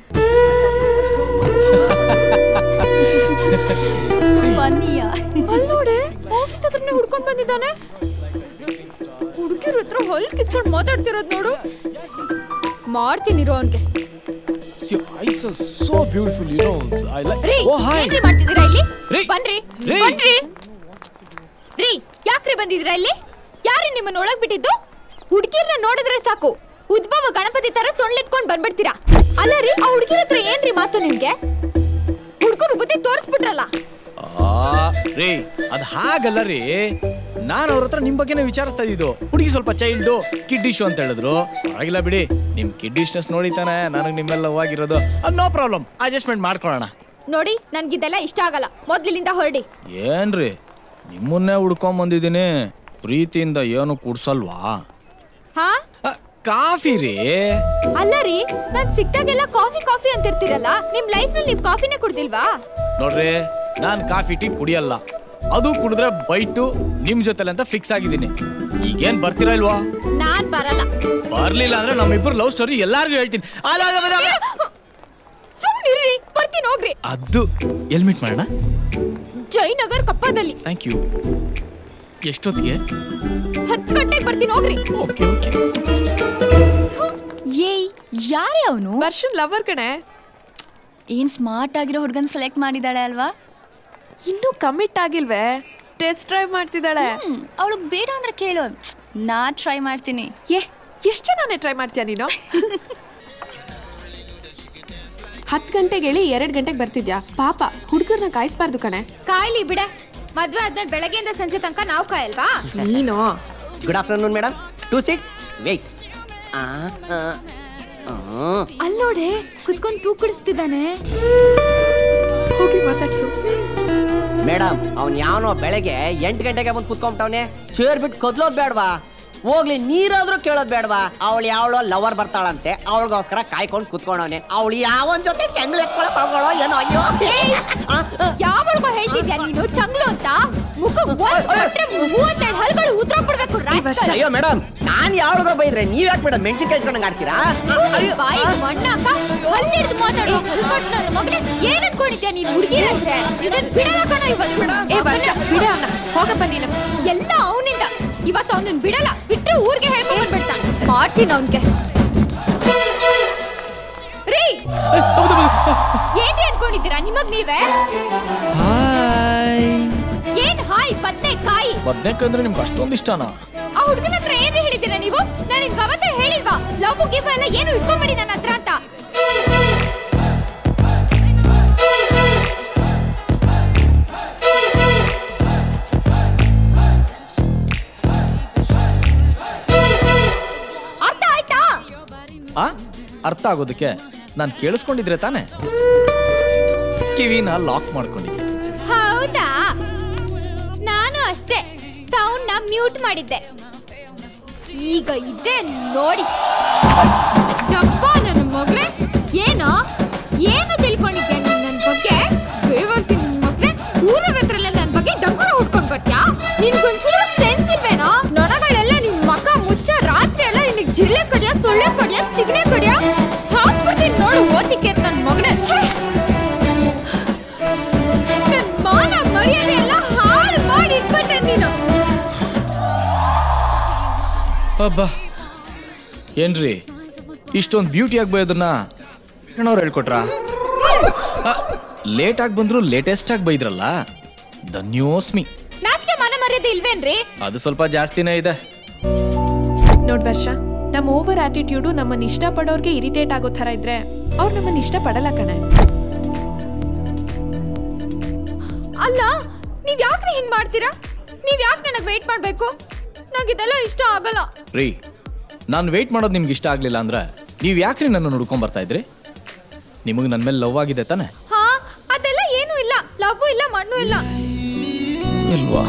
ಅಲ್ಲಿ ನೋಡಿ, ಆಫೀಸ್ ಹತ್ರನೇ ಹುಡ್ಕೊಂಡ್ ಬಂದಿದ್ದಾನೆ. ಹುಡುಗಿರ ಹತ್ರ ಹೊಲ್ ಕಿಸ್ಕೊಂಡ್ ಮಾತಾಡ್ತಿರೋದ್ ನೋಡು. ಮಾಡ್ತೀನಿರೋ ಅವನ್ಗೆ. Your eyes are so beautiful, you know. I like. ರೀ, Oh, hi. ಏನ್ರಿ ಮಾಡ್ತಿದ್ದೀರಾ ಇಲ್ಲಿ? ರೀ. ಬನ್ರಿ, ರೀ. ಬನ್ರಿ. ರೀ, ಯಾಕ್ರಿ ಬಂದಿದ್ದೀರಾ ಇಲ್ಲಿ? ಯಾರಿ ನಿಮ್ಮನ್ನ ಒಳಗ್ ಬಿಟ್ಟಿದ್ದು? ಹುಡುಗಿರ್ನ ನೋಡಿದ್ರೆ ಸಾಕು, ಉದ್ಭವ ಗಣಪತಿ ತರ ಸೊಳ್ಳೆತ್ಕೊಂಡ್ ಬಂದ್ಬಿಡ್ತೀರಾ. ಅಲ್ಲ ರೀ, ಆ ಹುಡುಗಿರ ಹತ್ರ ಏನ್ರಿ ಮಾತು ನಿಮ್ಗೆ? ಹುಡುಗರು ಬುದ್ಧಿ ತೋರಿಸ್ಬಿಟ್ರಲ್ಲ. ರೀ, ಅದ್ ಹಾಗಲ್ಲ ರೀ. ನಾನು ಅವ್ರ ಹತ್ರ ನಿಮ್ ಬಗ್ಗೆನೇ ವಿಚಾರಿಸ್ತಾ ಇದ್ದು. ಹುಡುಗಿ ಸ್ವಲ್ಪ ಚೈಲ್ಡು ಕಿಡ್ ಇಶ್ಯೂ ಅಂತ ಹೇಳಿದ್ರು. ಆಗಿಲ್ಲ ಬಿಡಿ, ನಿಮ್ ಕಿಡ್ ಇಶ್ನೆಸ್ ನೋಡಿತಾನೆ ನನಗೆ ನಿಮ್ಮೆಲ್ಲ ಹೋಗಿರೋದು. ನೋ ಪ್ರಾಬ್ಲಮ್, ಅಡ್ಜಸ್ಟ್ಮೆಂಟ್ ಮಾಡ್ಕೊಳ್ಳೋಣ. ನೋಡಿ, ನನ್ಗಿದೆಲ್ಲ ಇಷ್ಟ ಆಗಲ್ಲ. ಮೊದ್ಲಿಂದ ಹೊರಡಿ. ಏನ್ರಿ, ನಿಮ್ಮನ್ನೇ ಹುಡ್ಕೊಂಡ್ ಬಂದಿದ್ದೀನಿ. ಪ್ರೀತಿಯಿಂದ ಏನು ಕುಡ್ಸಲ್ವಾ? ಹಾ, ಕಾಫಿ ರೀ. ಅಲ್ಲ ರೀ, ನಾನ್ ಸಿಕ್ತಾಗೆಲ್ಲ ಕಾಫಿ ಕಾಫಿ ಅಂತಿರ್ತೀರಲ್ಲ, ನಿಮ್ ಲೈಫ್ ನಲ್ಲಿ ನೀವ್ ಕಾಫಿನೇ ಕುಡ್ದಿಲ್ವಾ? ನೋಡ್ರಿ, ನಾನ್ ಕಾಫಿ ಟೀ ಕುಡಿಯಲ್ಲ. ಅದು ಕುಡಿದ್ರೆ ಬೈಟು ನಿಮ್ ಜೊತೆಲೆ ಅಂತ ಫಿಕ್ಸ್ ಆಗಿದ್ದೀನಿ. ಈಗೇನ್ ಬರ್ತೀರಾ ಇಲ್ವಾ? ನಾನ್ ಬರಲ್ಲ. ಬರ್ಲಿಲ್ಲ ಅಂದ್ರೆ ನಮ್ಮಿಬ್ರು ಲವ್ ಸ್ಟೋರಿ ಎಲ್ಲಾರ್ಗು ಹೇಳ್ತೀನಿ. ಸುಮ್ನಿರಿ, ಬರ್ತೀನಿ ಹೋಗ್ರಿ. ಅದು ಎಲ್ ಮೀಟ್ ಮಾಡೋಣ? ಜಯನಗರ್ ಕಪ್ಪದಲ್ಲಿ. Thank you. ಎಷ್ಟೊತ್ತಿಗೆ? ಹತ್ತು ಗಂಟೆಗೆ ಬರ್ತೀನಿ ಹೋಗ್ರಿ. Okay okay. ಏಯ್, ಯಾರೇ ಅವನು? ವರ್ಷನ್ ಲವರ್ ಕಣೆ. ಏನ್ ಸ್ಮಾರ್ಟ್ ಆಗಿರೋ ಹುಡುಗನ್ ಸೆಲೆಕ್ಟ್ ಮಾಡಿದಾಳೆ ಅಲ್ವಾ? ಇನ್ನೂ ಕಮಿಟ್ ಆಗಿಲ್ವೇ? ಟೆಸ್ಟ್ ಡ್ರೈವ್ ಮಾಡ್ತಿದ್ದಾಳೆ. ಅವಳಿಗೆ ಬೇಡ ಅಂದ್ರೆ ಕೇಳು, ನಾ ಟ್ರೈ ಮಾಡ್ತೀನಿ. ಏ, ಎಷ್ಟು ಜನನೇ ಟ್ರೈ ಮಾಡ್ತೀಯ ನೀನು? ಹತ್ತು ಗಂಟೆಗೆ ಹೇಳಿ ಎರಡು ಗಂಟೆಗೆ ಬರ್ತಿದ್ಯಾ? ಪಾಪ, ಹುಡುಗರನ್ನ ಕಾಯಿಸ್ಬಾರ್ದು ಕಣೆ. ಕಾಯ್ಲಿ ಬಿಡೆ. ಮದ್ವೆ ಆದ್ಮೇಲೆ ಬೆಳಗ್ಗೆಯಿಂದ ಸಂಜೆ ತನಕ ನಾವು ಕಾಯಲ್ವಾ? ನೀನು. Good afternoon madam. Two seats wait. ಅಲ್ಲಿ ನೋಡೆ, ಕುತ್ಕೊಂಡು ತೂಕ ಕುಡಿಸ್ತಿದ್ದಾನೆ. ಹೋಗಿ ಮಾತಾಡ್ಸು. ಮೇಡಮ್, ಅವ್ನು ಯಾವನೋ ಬೆಳಗ್ಗೆ ಎಂಟು ಗಂಟೆಗೆ ಬಂದು ಕುತ್ಕೊಂಬಿಟ್ಟವನೆ. ಚೇರ್ ಬಿಟ್ಟು ಕದ್ಲೋದ್ ಬೇಡವಾ? ಹೋಗ್ಲಿ, ನೀರಾದ್ರೂ ಕೇಳೋದ್ ಬೇಡವಾ? ಅವಳು ಯಾವಳೋ ಲವರ್ ಬರ್ತಾಳಂತೆ, ಅವಳಿಗೋಸ್ಕರ ಕಾಯ್ಕೊಂಡು ಕುತ್ಕೊಂಡವನೆ. ಅವಳು ಯಾವನ್ ಜೊತೆ ಚಂಗ್ಲು ಎತ್ಕೊಳಕ್ ಹೋಗೋಳೋ ಏನೋ. ಅಯ್ಯೋ, ಯಾವಳಿಗೋ ಹೇಳ್ತಿದ್ಯಾ ನೀನು ಚಂಗ್ಲು ಅಂತ? ಮುಖ ಮೂವತ್ತೆರಡು ಹಲ್ಗಳು ಉದ್ರ ಬಿಡ್ಬೇಕು. ಅಯ್ಯೋ ಮೇಡಮ್, ನಾನ್ ಯಾವಳಿಗೋ ಬೈದ್ರೆ ನೀವ್ ಯಾಕೆ ಮೇಡಮ್ ಮೆಣಸಿನ್ಕಾಯಿ ಇಟ್ಕೊಂಡಂಗ್ ಆಡ್ತೀರಾ? ಬಾಯಿ ಮಣ್ಣಾಕ ಹಲ್ಲಿಡ್ದು ಮಾತಾಡೋ ಹಲ್ಕಟ್ಟು ನನ್ನ ಮಗನೇ. ಏನ್ ಅನ್ಕೊಂಡಿದ್ಯಾ ನೀನು? ಹುಡುಗಿರಂದ್ರೆ ಬಿಡಲ್ಲ ಕಣ ಇವತ್ತು. ಏ ವರ್ಷ, ಬಿಡ ಅವನ. ಹೋಗಪ್ಪ ನೀನು. ಎಲ್ಲ ಅವನಿಂದ. ಇವತ್ತು ಅವನನ್ನ ಬಿಡಲ್ಲ. ಬಿಟ್ರೆ ಊರಿಗೆ ಹೇಳ್ಕೊಂಡ್ ಬಂದ್ಬಿಡ್ತಾನೆ. ಮಾಡ್ತೀನಿ ಅವನ್ಗೆ. ರೀ, ಏನ್ರಿ ಅನ್ಕೊಂಡಿದ್ದೀರಾ ನಿಮಗ್ ನೀವೇ? ಏನ್ ಹಾಯ್ ಬದ್ನೆಕಾಯಿ? ಬದ್ನೆಕಾಯಿ ಅಂದ್ರೆ ನಿಮ್ಗೆ ಅಷ್ಟೊಂದು ಇಷ್ಟನಾ? ಆ ಹುಡುಗನ ಹತ್ರ ಏನ್ ಹೇಳಿದ್ದೀರಾ ನೀವು? ನಾನು ನಿಮ್ಗೆ ಅವತ್ತೇ ಹೇಳಿಲ್ವಾ ಲವ್ ಗಿವ್ ಎಲ್ಲ ಏನು ಇಟ್ಕೊಂಡ್ಬಿಡಿ ನನ್ನ ಹತ್ರ ಅಂತ? ಅರ್ಥ ಆಗೋದಕ್ಕೆ ನಾನು ಕೇಳಿಸ್ಕೊಂಡಿದ್ರೆ ತಾನೆ ಕಿವಿನ ಲಾಕ್ ಮಾಡ್ಕೊಂಡಿದ್ದೆ. ಹೌದಾ? ನಾನು ಅಷ್ಟೇ ಸೌಂಡ್ ನ ಮ್ಯೂಟ್ ಮಾಡಿದ್ದೆ. ಈಗ ಇದೆ ನೋಡಿ. ಡಬ್ಬ ನನ್ನ ಮಗಳೇ, ಏನೋ ಏನು ತಿಳ್ಕೊಂಡಿದ್ದೆ ನೀನ್ ನನ್ನ ಬಗ್ಗೆ? ಬೇವರ್ಸಿ ನಿನ್ ಮಗಳೇ, ಊರರ ಹತ್ರಲ್ಲ ನನ್ನ ಬಗ್ಗೆ ಡಂಗುರ ಹುಡ್ಕೊಂಡ್ ಬರ್ತ್ಯಾ? ನಿನ್ಗೊಂಚೂರು ಸೆನ್ಸ್ ಇಲ್ವೇನೋ? ನೊಣಗಳೆಲ್ಲ ನಿನ್ ಮಕ ಮುಚ್ಚ ರಾತ್ರಿ ಎಲ್ಲ ನಿನಗ್ ಜಿಲ್ಲೆ ಕಡಿಯ, ಸೊಳ್ಳೆ ಕಡಿಯ, ತಿಗಣೆ ಕಡಿಯ ಹಾಕ್ಬಿಡ್ತೀನಿ ನೋಡು ಓದಿಕೆ ನನ್ನ ಮಗನೇ. ನನ್ ಮಾನ ಮರ್ಯಾದೆ ಎಲ್ಲ ಹಾಳು ಮಾಡಿ ಇಟ್ಬಿಟ್ಟೆ ನೀನು. ಅಬ್ಬಾ ಏನ್ರಿ ಇಷ್ಟೊಂದು ಬ್ಯೂಟಿ ಆಗಿ ಬೈಯೋದನ್ನ ಅವ್ರು ಹೇಳ್ಕೊಟ್ರ? ಲೇಟ್ ಆಗಿ ಬಂದ್ರು ಲೇಟೆಸ್ಟ್ ಆಗಿ ಬೈದ್ರಲ್ಲ, ಧನ್ಯೋಸ್ಮಿ. ನಾಚಿಕೆ ಮಾನ ಮರ್ಯಾದೆ ಇಲ್ವೇನ್ರಿ? ಅದು ಸ್ವಲ್ಪ ಜಾಸ್ತಿನೇ ಇದೆ. ನೋಡ್ ವರ್ಷ, ನಮ್ಮ ಓವರ್ ಆಟಿಟ್ಯೂಡು ನಮ್ಮನ್ನ ಇಷ್ಟಪಡೋರ್ಗೆ ಇರಿಟೇಟ್ ಆಗೋ ಥರ ಇದ್ರೆ ಅವ್ರು ನಮ್ಮನ್ನ ಇಷ್ಟಪಡಲ್ಲ ಕಣೆ. ಅಲ್ಲ, ನೀವ್ ಯಾಕ್ರಿ ಹಿಂಗ್ ಮಾಡ್ತೀರಾ? ನೀವ್ ಯಾಕೆ ನನಗ್ ವೇಟ್ ಮಾಡ್ಬೇಕು? ನಂಗಿದೆಲ್ಲ ಇಷ್ಟ ಆಗಲ್ಲ ರೀ. ನಾನು ವೇಟ್ ಮಾಡೋದು ನಿಮ್ಗೆ ಇಷ್ಟ ಆಗ್ಲಿಲ್ಲ ಅಂದ್ರೆ ನೀವ್ ಯಾಕ್ರಿ ನನ್ನ ನೋಡ್ಕೊಂಡ್ ಬರ್ತಾ ಇದ್ರಿ? ನಿಮಗ್ ನನ್ ಮೇಲೆ ಲವ್ ಆಗಿದೆ ತಾನೆ? ಹಾ, ಅದೆಲ್ಲ ಏನೂ ಇಲ್ಲ. ಲವ್ ಇಲ್ಲ, ಮಣ್ಣು ಇಲ್ಲ. ಇಲ್ವಾ?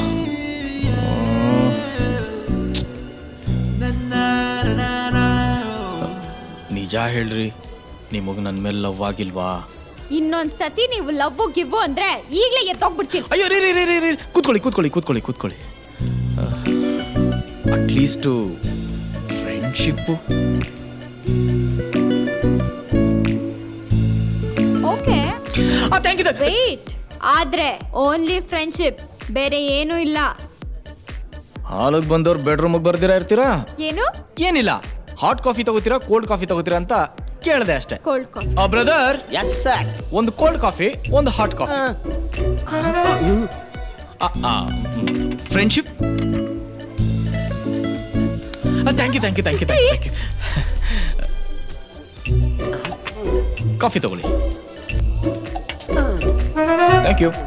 ನಿಜ ಹೇಳ್ರಿ, ನಿಮಗ್ ನನ್ ಮೇಲೆ ಲವ್ ಆಗಿಲ್ವಾ? ಇನ್ನೊಂದ್ ಸತಿ ನೀವು ಲವ್ ಗಿವ್ ಅಂದ್ರೆ ಈಗ್ಲೇ ಎತ್ತೋಗ್ಬಿಡ್ತೀನಿ. ಅಯ್ಯೋ ರೀ ರೀ ರೀ ರೀ ಕೂತ್ಕೊಳ್ಳಿ ಕೂತ್ಕೊಳ್ಳಿ ಕೂತ್ಕೊಳ್ಳಿ ಕೂತ್ಕೊಳ್ಳಿ ಅಟ್ಲೀಸ್ಟ್ ಫ್ರೆಂಡ್ಶಿಪ್. ಓಕೆ ವೇಟ್, ಆದ್ರೆ ಓನ್ಲಿ ಫ್ರೆಂಡ್ಶಿಪ್, ಬೇರೆ ಏನೂ ಇಲ್ಲ. ಹಾಲಿಗೆ ಬಂದವ್ರು ಬೆಡ್ರೂಮಿಗೆ ಬರ್ದಿರಾ ಇರ್ತೀರಾ? ಏನು? ಏನಿಲ್ಲ, ಹಾಟ್ ಕಾಫಿ ತಗೋತೀರಾ ಕೋಲ್ಡ್ ಕಾಫಿ ತಗೋತೀರಾ ಅಂತ ಕೇಳಿದೆ ಅಷ್ಟೇ. Cold coffee. Brother, yes sir. ಒಂದು ಕೋಲ್ಡ್ ಕಾಫಿ, ಒಂದು hot coffee. Friendship. Thank you thank you thank you thank you coffee ತಗೊಳ್ಳಿ. Thank you.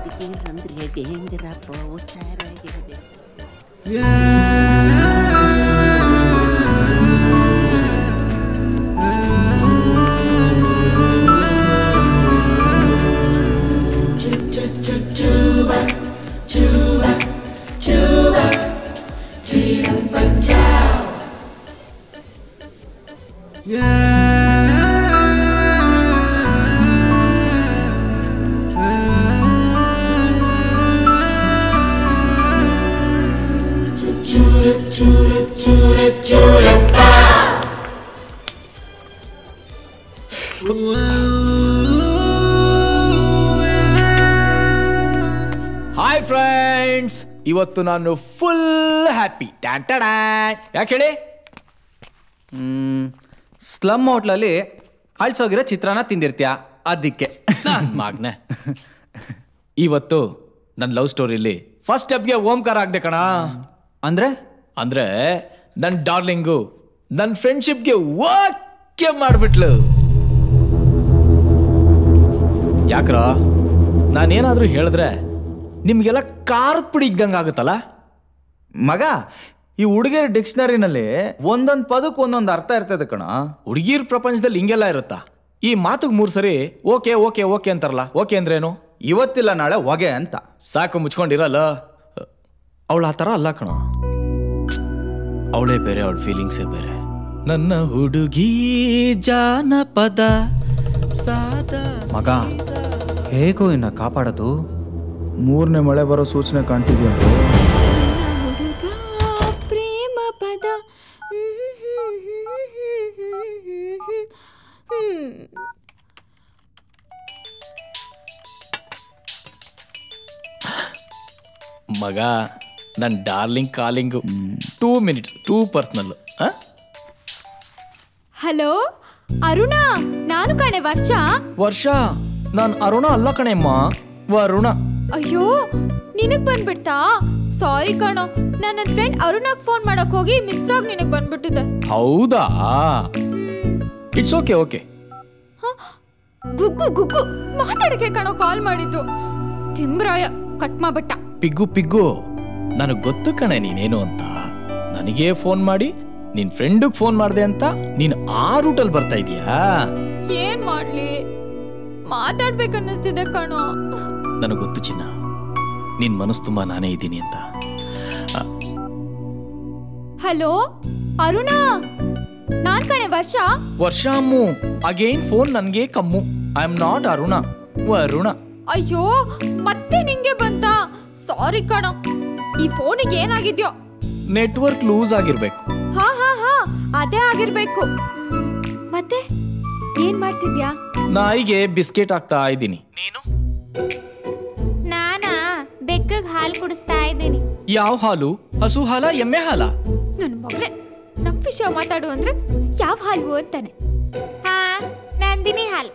ಹಾಯ್ ಫ್ರೆಂಡ್ಸ್, ಇವತ್ತು ನಾನು ಫುಲ್ ಹ್ಯಾಪಿ. ಯಾಕೆ ಹೇಳಿ? ಸ್ಲಮ್ ಹೋಟ್ಲಲ್ಲಿ ಅಳ್ಸೋಗಿರೋ ಚಿತ್ರಾನ್ನ ತಿಂದಿರ್ತೀಯ, ಅದಕ್ಕೆ. ಮಾಗ್ನೆ, ಇವತ್ತು ನನ್ನ ಲವ್ ಸ್ಟೋರಿಲಿ ಫಸ್ಟ್ ಸ್ಟೆಪ್ಗೆ ಓಂಕಾರ ಆಗ್ದೆ ಕಣ. ಅಂದ್ರೆ ಅಂದ್ರೆ ನನ್ನ ಡಾರ್ಲಿಂಗು ನನ್ನ ಫ್ರೆಂಡ್ಶಿಪ್ಗೆ ಓಕೆ ಮಾಡ್ಬಿಟ್ಲು. ಯಾಕ್ರ ನಾನೇನಾದ್ರೂ ಹೇಳಿದ್ರೆ ನಿಮ್ಗೆಲ್ಲ ಖಾರದ ಪುಡಿ ಇದ್ದಂಗೆ ಆಗುತ್ತಲ್ಲ? ಮಗ, ಈ ಹುಡುಗಿಯರ ಡಿಕ್ಷನರಿನಲ್ಲಿ ಒಂದೊಂದು ಪದಕ್ಕೆ ಒಂದೊಂದು ಅರ್ಥ ಇರ್ತದೆ ಕಣ. ಹುಡುಗಿರ್ ಪ್ರಪಂಚದಲ್ಲಿ ಹಿಂಗೆಲ್ಲ ಇರುತ್ತಾ? ಈ ಮಾತಿಗೆ ಮೂರು ಸರಿ ಓಕೆ ಓಕೆ ಓಕೆ ಅಂತಾರಲ್ಲ, ಓಕೆ ಅಂದ್ರೇನು? ಇವತ್ತಿಲ್ಲ ನಾಳೆ ಹೊಗೆ ಅಂತ. ಸಾಕು ಮುಚ್ಕೊಂಡಿರಲ್ಲ. ಅವಳು ಆ ಥರ ಅಲ್ಲ ಕಣ, ಅವಳೇ ಬೇರೆ, ಅವಳ ಫೀಲಿಂಗ್ಸೇ ಬೇರೆ. ನನ್ನ ಹುಡುಗಿ ಜಾನಪದ ಸಾದಾ. ಮಗ, ಹೇಗೋ ಇನ್ನ ಕಾಪಾಡೋದು? ಮೂರನೇ ಮಳೆ ಬರೋ ಸೂಚನೆ ಕಾಣ್ತಿದ್ಯಾ? ಪ್ರೇಮ ಪದ. ಮಗ, ನನ್ನ darling calling two minutes two personal. Hello Aruna, ನಾನು ಕಣೆ ವರ್ಷ. ವರ್ಷ? ನಾನು ಅರುಣ ಅಲ್ಲ ಕಣೆಮ್ಮ, ವರುಣ. ಅಯ್ಯೋ, ನಿನಗ್ ಬಂದ್ಬಿಡ್ತಾ? ಸಾರಿ ಕಣೋ, ನಾನು ನನ್ನ ಫ್ರೆಂಡ್ ಅರುಣಾಗ್ ಫೋನ್ ಮಾಡಕ್ ಹೋಗಿ ಮಿಸ್ ಆಗಿ ನಿನಗ್ ಬಂದ್ಬಿಟ್ಟಿದೆ. ಹೌದಾ? It's okay okay. ಗುಗ್ಗು ಗುಗ್ಗು ಮಾತಾಡಕ್ಕೆ ಕಣೋ ಕಾಲ್ ಮಾಡಿದ್ದು. ತಿಮ್ರಾಯ ಕಟ್ ಮಾಡ್ಬಿಟ್ಟ. ಪಿಗ್ಗು ಪಿಗ್ಗು, ನನಗೆ ಗೊತ್ತು ಕಣೆ ನೀನೇನು ಅಂತ. ನನಗೇ ಫೋನ್ ಮಾಡಿ ನಿನ್ ಫ್ರೆಂಡಿಗೆ ಫೋನ್ ಮಾಡ್ದೆ ಅಂತ ನೀನ್ ಆ ರೂಟಲ್ಲಿ ಬರ್ತಾ ಇದೀಯಾ? ಏನ್ ಮಾಡ್ಲಿ, ಮಾತಾಡ್ಬೇಕನ್ನಿಸ್ತಿದೆ ಕಣೋ. ನನಗೆ ಗೊತ್ತು ಚಿನ್ನ, ನಿನ್ ಮನಸ್ಸು ತುಂಬಾ ನಾನೇ ಇದ್ದೀನಿ ಅಂತ. ಹಲೋ ಅರುಣ, ನಾನ್ ಕಣೆ ವರ್ಷ. ವರ್ಷ ಅಮ್ಮು, ಅಗೇನ್ ಫೋನ್ ನನ್ಗೆ come. I am not Aruna, Varuna. ಅಯ್ಯೋ ಮತ್ತೆ ನಿಂಗೆ ಬಂತ? ಸಾರಿ ಕಣ, ಈ ಫೋನಿಗೆ ಏನಾಗಿದ್ಯೋ? ನೆಟ್ವರ್ಕ್ ಲೂಸ್ ಆಗಿರ್ಬೇಕು. ಹಾ ಹಾ ಹಾ ಅದೇ ಆಗಿರ್ಬೇಕು. ಮತ್ತೆ ಏನ್ ಮಾಡ್ತಿದ್ಯಾ? ನಾಯಿಗೆ ಬಿಸ್ಕೆಟ್ ಹಾಕ್ತಾ ಇದ್ದೀನಿ. ನಾನಾ ಬೆಕ್ಕಗ್ ಹಾಲು ಕುಡಿಸ್ತಾ ಇದ್ದೀನಿ. ಯಾವ ಹಾಲು? ಹಸು ಹಾಲ, ಎಮ್ಮೆ ಹಾಲ? ನನ್ ಮಗನೇ, ನಮ್ ವಿಷಯ ಮಾತಾಡು ಅಂದ್ರೆ ಯಾವ ಹಾಲು ಅಂತಾನೆ. ಹಾ, ನಂದಿನಿ ಹಾಲು.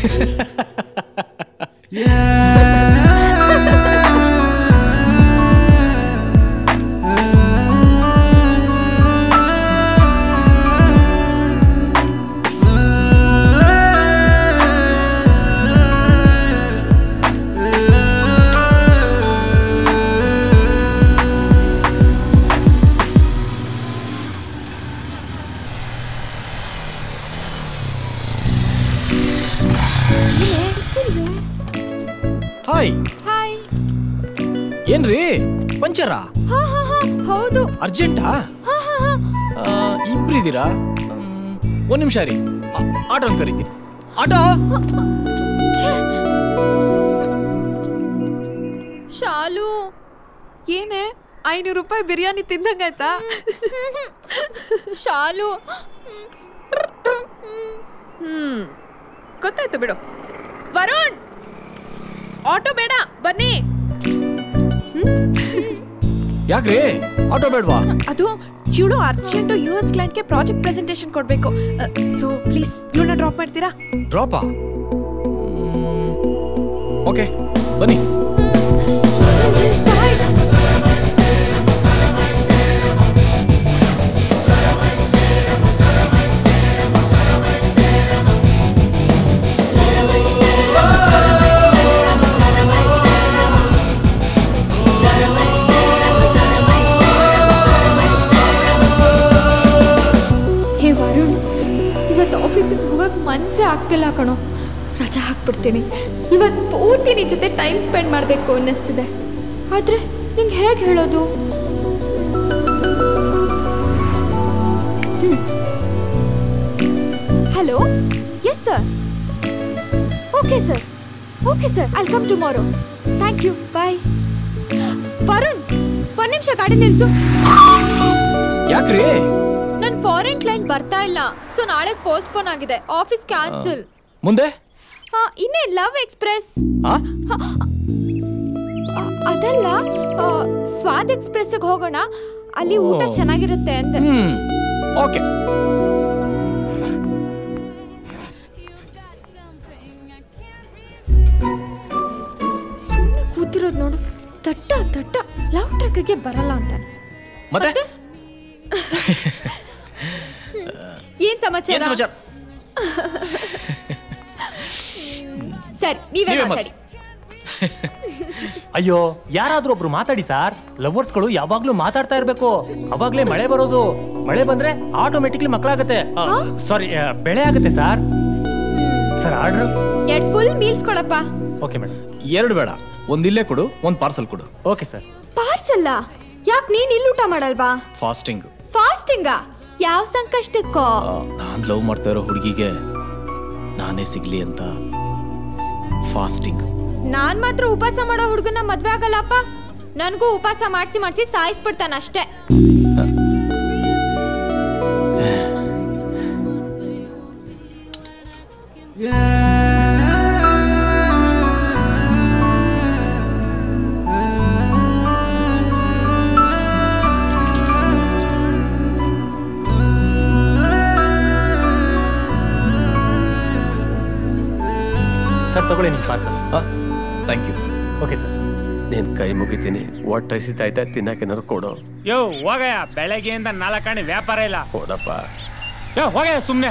ಹಾಯ್. ಹಾಯ್. ಏನ್ರಿ ಪಂಚರಾ? ಹಾ ಹಾ ಹಾ ಹೌದು. ಅರ್ಜೆಂಟಾ? ಹಾ ಹಾ ಹಾ. ಇಬ್ರಿದ್ದೀರಾ? ಒಂದ್ ನಿಮಿಷ ರೀ, ಆಟೋ ಕರೀತೀನಿ. ಆಟೋ. ಶಾಲು, ಏನೇ ಐನೂರು ರೂಪಾಯಿ ಬಿರಿಯಾನಿ ತಿಂದಂಗಾಯ್ತಾ? ಶಾಲು. ಹ್ಮ್ ಗೊತ್ತಾಯ್ತು ಬಿಡು. ವರುಣ್, ಆಟೋ ಬೇಡ, ಬನ್ನಿ. ಯಾಕ್ರಿ ಆಟೋ ಬೇಡವಾ? ಅದು ಇವಳು ಅರ್ಜೆಂಟು ಯು ಎಸ್ ಕ್ಲೈಂಟ್ಗೆ ಪ್ರಾಜೆಕ್ಟ್ ಪ್ರೆಸೆಂಟೇಷನ್ ಕೊಡ್ಬೇಕು. ಸೊ ಪ್ಲೀಸ್ ಇವಳನ್ನ ಡ್ರಾಪ್ ಮಾಡ್ತೀರಾ? ಡ್ರಾಪಾ? ಓಕೆ ಬನ್ನಿ. ಹೇ ವರುಣ್, ಇವತ್ತು ಆಫೀಸಿಗೆ ಹೋಗಕ್ಕೆ ಮನಸ್ಸೇ ಆಗ್ತಿಲ್ಲ ಕಣೋ. ರಜಾ ಹಾಕ್ಬಿಡ್ತೀನಿ. ಇವತ್ತು ಪೂರ್ತಿ ನಿನ್ ಜೊತೆ ಟೈಮ್ ಸ್ಪೆಂಡ್ ಮಾಡಬೇಕು ಅನ್ನಿಸ್ತಿದೆ. ಆದರೆ ನಿಂಗೆ ಹೇಗೆ ಹೇಳೋದು? Hello, yes sir. Okay sir, okay sir, I come tomorrow. Thank you, bye. Varun, ಒಂದು ನಿಮಿಷ ಗಾಡಿ ನಿಲ್ಸು. ಯಾಕ್ರಿ? ನನ್ನ ಫಾರಿನ್ ಕ್ಲೈಂಟ್ ಬರ್ತಾ ಇಲ್ಲ, ಸೊ ನಾಳೆ ಪೋಸ್ಟ್ಪೋನ್ ಆಗಿದೆ. Office cancel. ಮುಂದೆ ಇನ್ನೇ ಲವ್ ಎಕ್ಸ್ಪ್ರೆಸ್. ಆ? ಅದಲ್ಲ, ಆ, ಸ್ವಾದ್ ಎಕ್ಸ್ಪ್ರೆಸ್ಗೆ ಹೋಗೋಣ, ಅಲ್ಲಿ ಊಟ ಓ. ಚೆನ್ನಾಗಿರುತ್ತೆ ಅಂದೆ. Hmm okay. ಸುಮ್ಮನೆ ಕೂತಿರೋದು ನೋಡು, ತಟ್ಟ ತಟ್ಟ ಲವ್ ಟ್ರಕ್ಗೆ ಬರಲ್ಲ ಅಂತ. ಮತ್ತೆ ಏನ್ ಸಮಾಚಾರ? ಏನ್ ಸಮಾಚಾರ? ಸರಿ, ನೀವೇ ನೀವೇ ಮಾತಾಡಿ. ಅಯ್ಯೋ, ಯಾರಾದ್ರೂ ಒಬ್ರು ಮಾತಾಡಿ ಸಾರ್. ಲವರ್ಸ್ಗಳು ಯಾವಾಗ್ಲೂ ಮಾತಾಡ್ತಾ ಇರ್ಬೇಕು, ಅವಾಗ್ಲೇ ಮಳೆ ಬರೋದು. ಮಳೆ ಬಂದ್ರೆ ಆಟೋಮೆಟಿಕ್ಲಿ ಮಕ್ಕಳಾಗತ್ತೆ, ಸಾರಿ ಬೆಳೆ ಆಗುತ್ತೆ ಸಾರ್. ಸರ್ ಆರ್ಡರ್ ಎರಡು ಫುಲ್ ಮೀಲ್ಸ್ ಕೊಡಪ್ಪ. Okay madam. ಎರಡು ಬೇಡ, ಒಂದ್ ಇಲ್ಲೇ ಕೊಡು, ಒಂದ್ ಪಾರ್ಸಲ್ ಕೊಡು. Okay sir. ಪಾರ್ಸಲ್ಲ? ಯಾಕೆ ನೀನ್ ಇಲ್ಲಿ ಊಟ ಮಾಡಲ್ವಾ? ಫಾಸ್ಟಿಂಗ್. ಫಾಸ್ಟಿಂಗಾ? ಯಾವ ಸಂಕಷ್ಟಕ್ಕೋ? ನಾನ್ ಲವ್ ಮಾಡ್ತಾ ಇರೋ ಹುಡುಗಿಗೆ ನಾನೇ ಸಿಗ್ಲಿ ಅಂತ ಫಾಸ್ಟಿಂಗ್. ನಾನ್ ಮಾತ್ರ ಉಪವಾಸ ಮಾಡೋ ಹುಡುಗನ ಮದ್ವೆ ಆಗಲ್ಲಪ್ಪ. ನನ್ಗೂ ಉಪವಾಸ ಮಾಡಿಸಿ ಮಾಡಿಸಿ ಸಾಯಿಸ್ಬಿಡ್ತಾನ ಅಷ್ಟೇ. ಸರ್ ತಗೊಳ್ಳಿ ನಿಮ್ಮ parcel. Thank you. Okay sir. ನೀನ್ ಕೈ ಮುಗಿತೀನಿ, ಹೊಟ್ಟೆ ಹಸಿತೈತೆ, ತಿನ್ನಕ್ಕೇನಾದ್ರು ಕೊಡು. ಯೋ ಹೋಗಯ್ಯ, ಬೆಳಗ್ಗೆಯಿಂದ ನಾಲ್ಕಣಿ ವ್ಯಾಪಾರ ಇಲ್ಲ. ಹೋದಪ್ಪ. ಯೋ ಹೋಗಯ್ಯ ಸುಮ್ನೆ.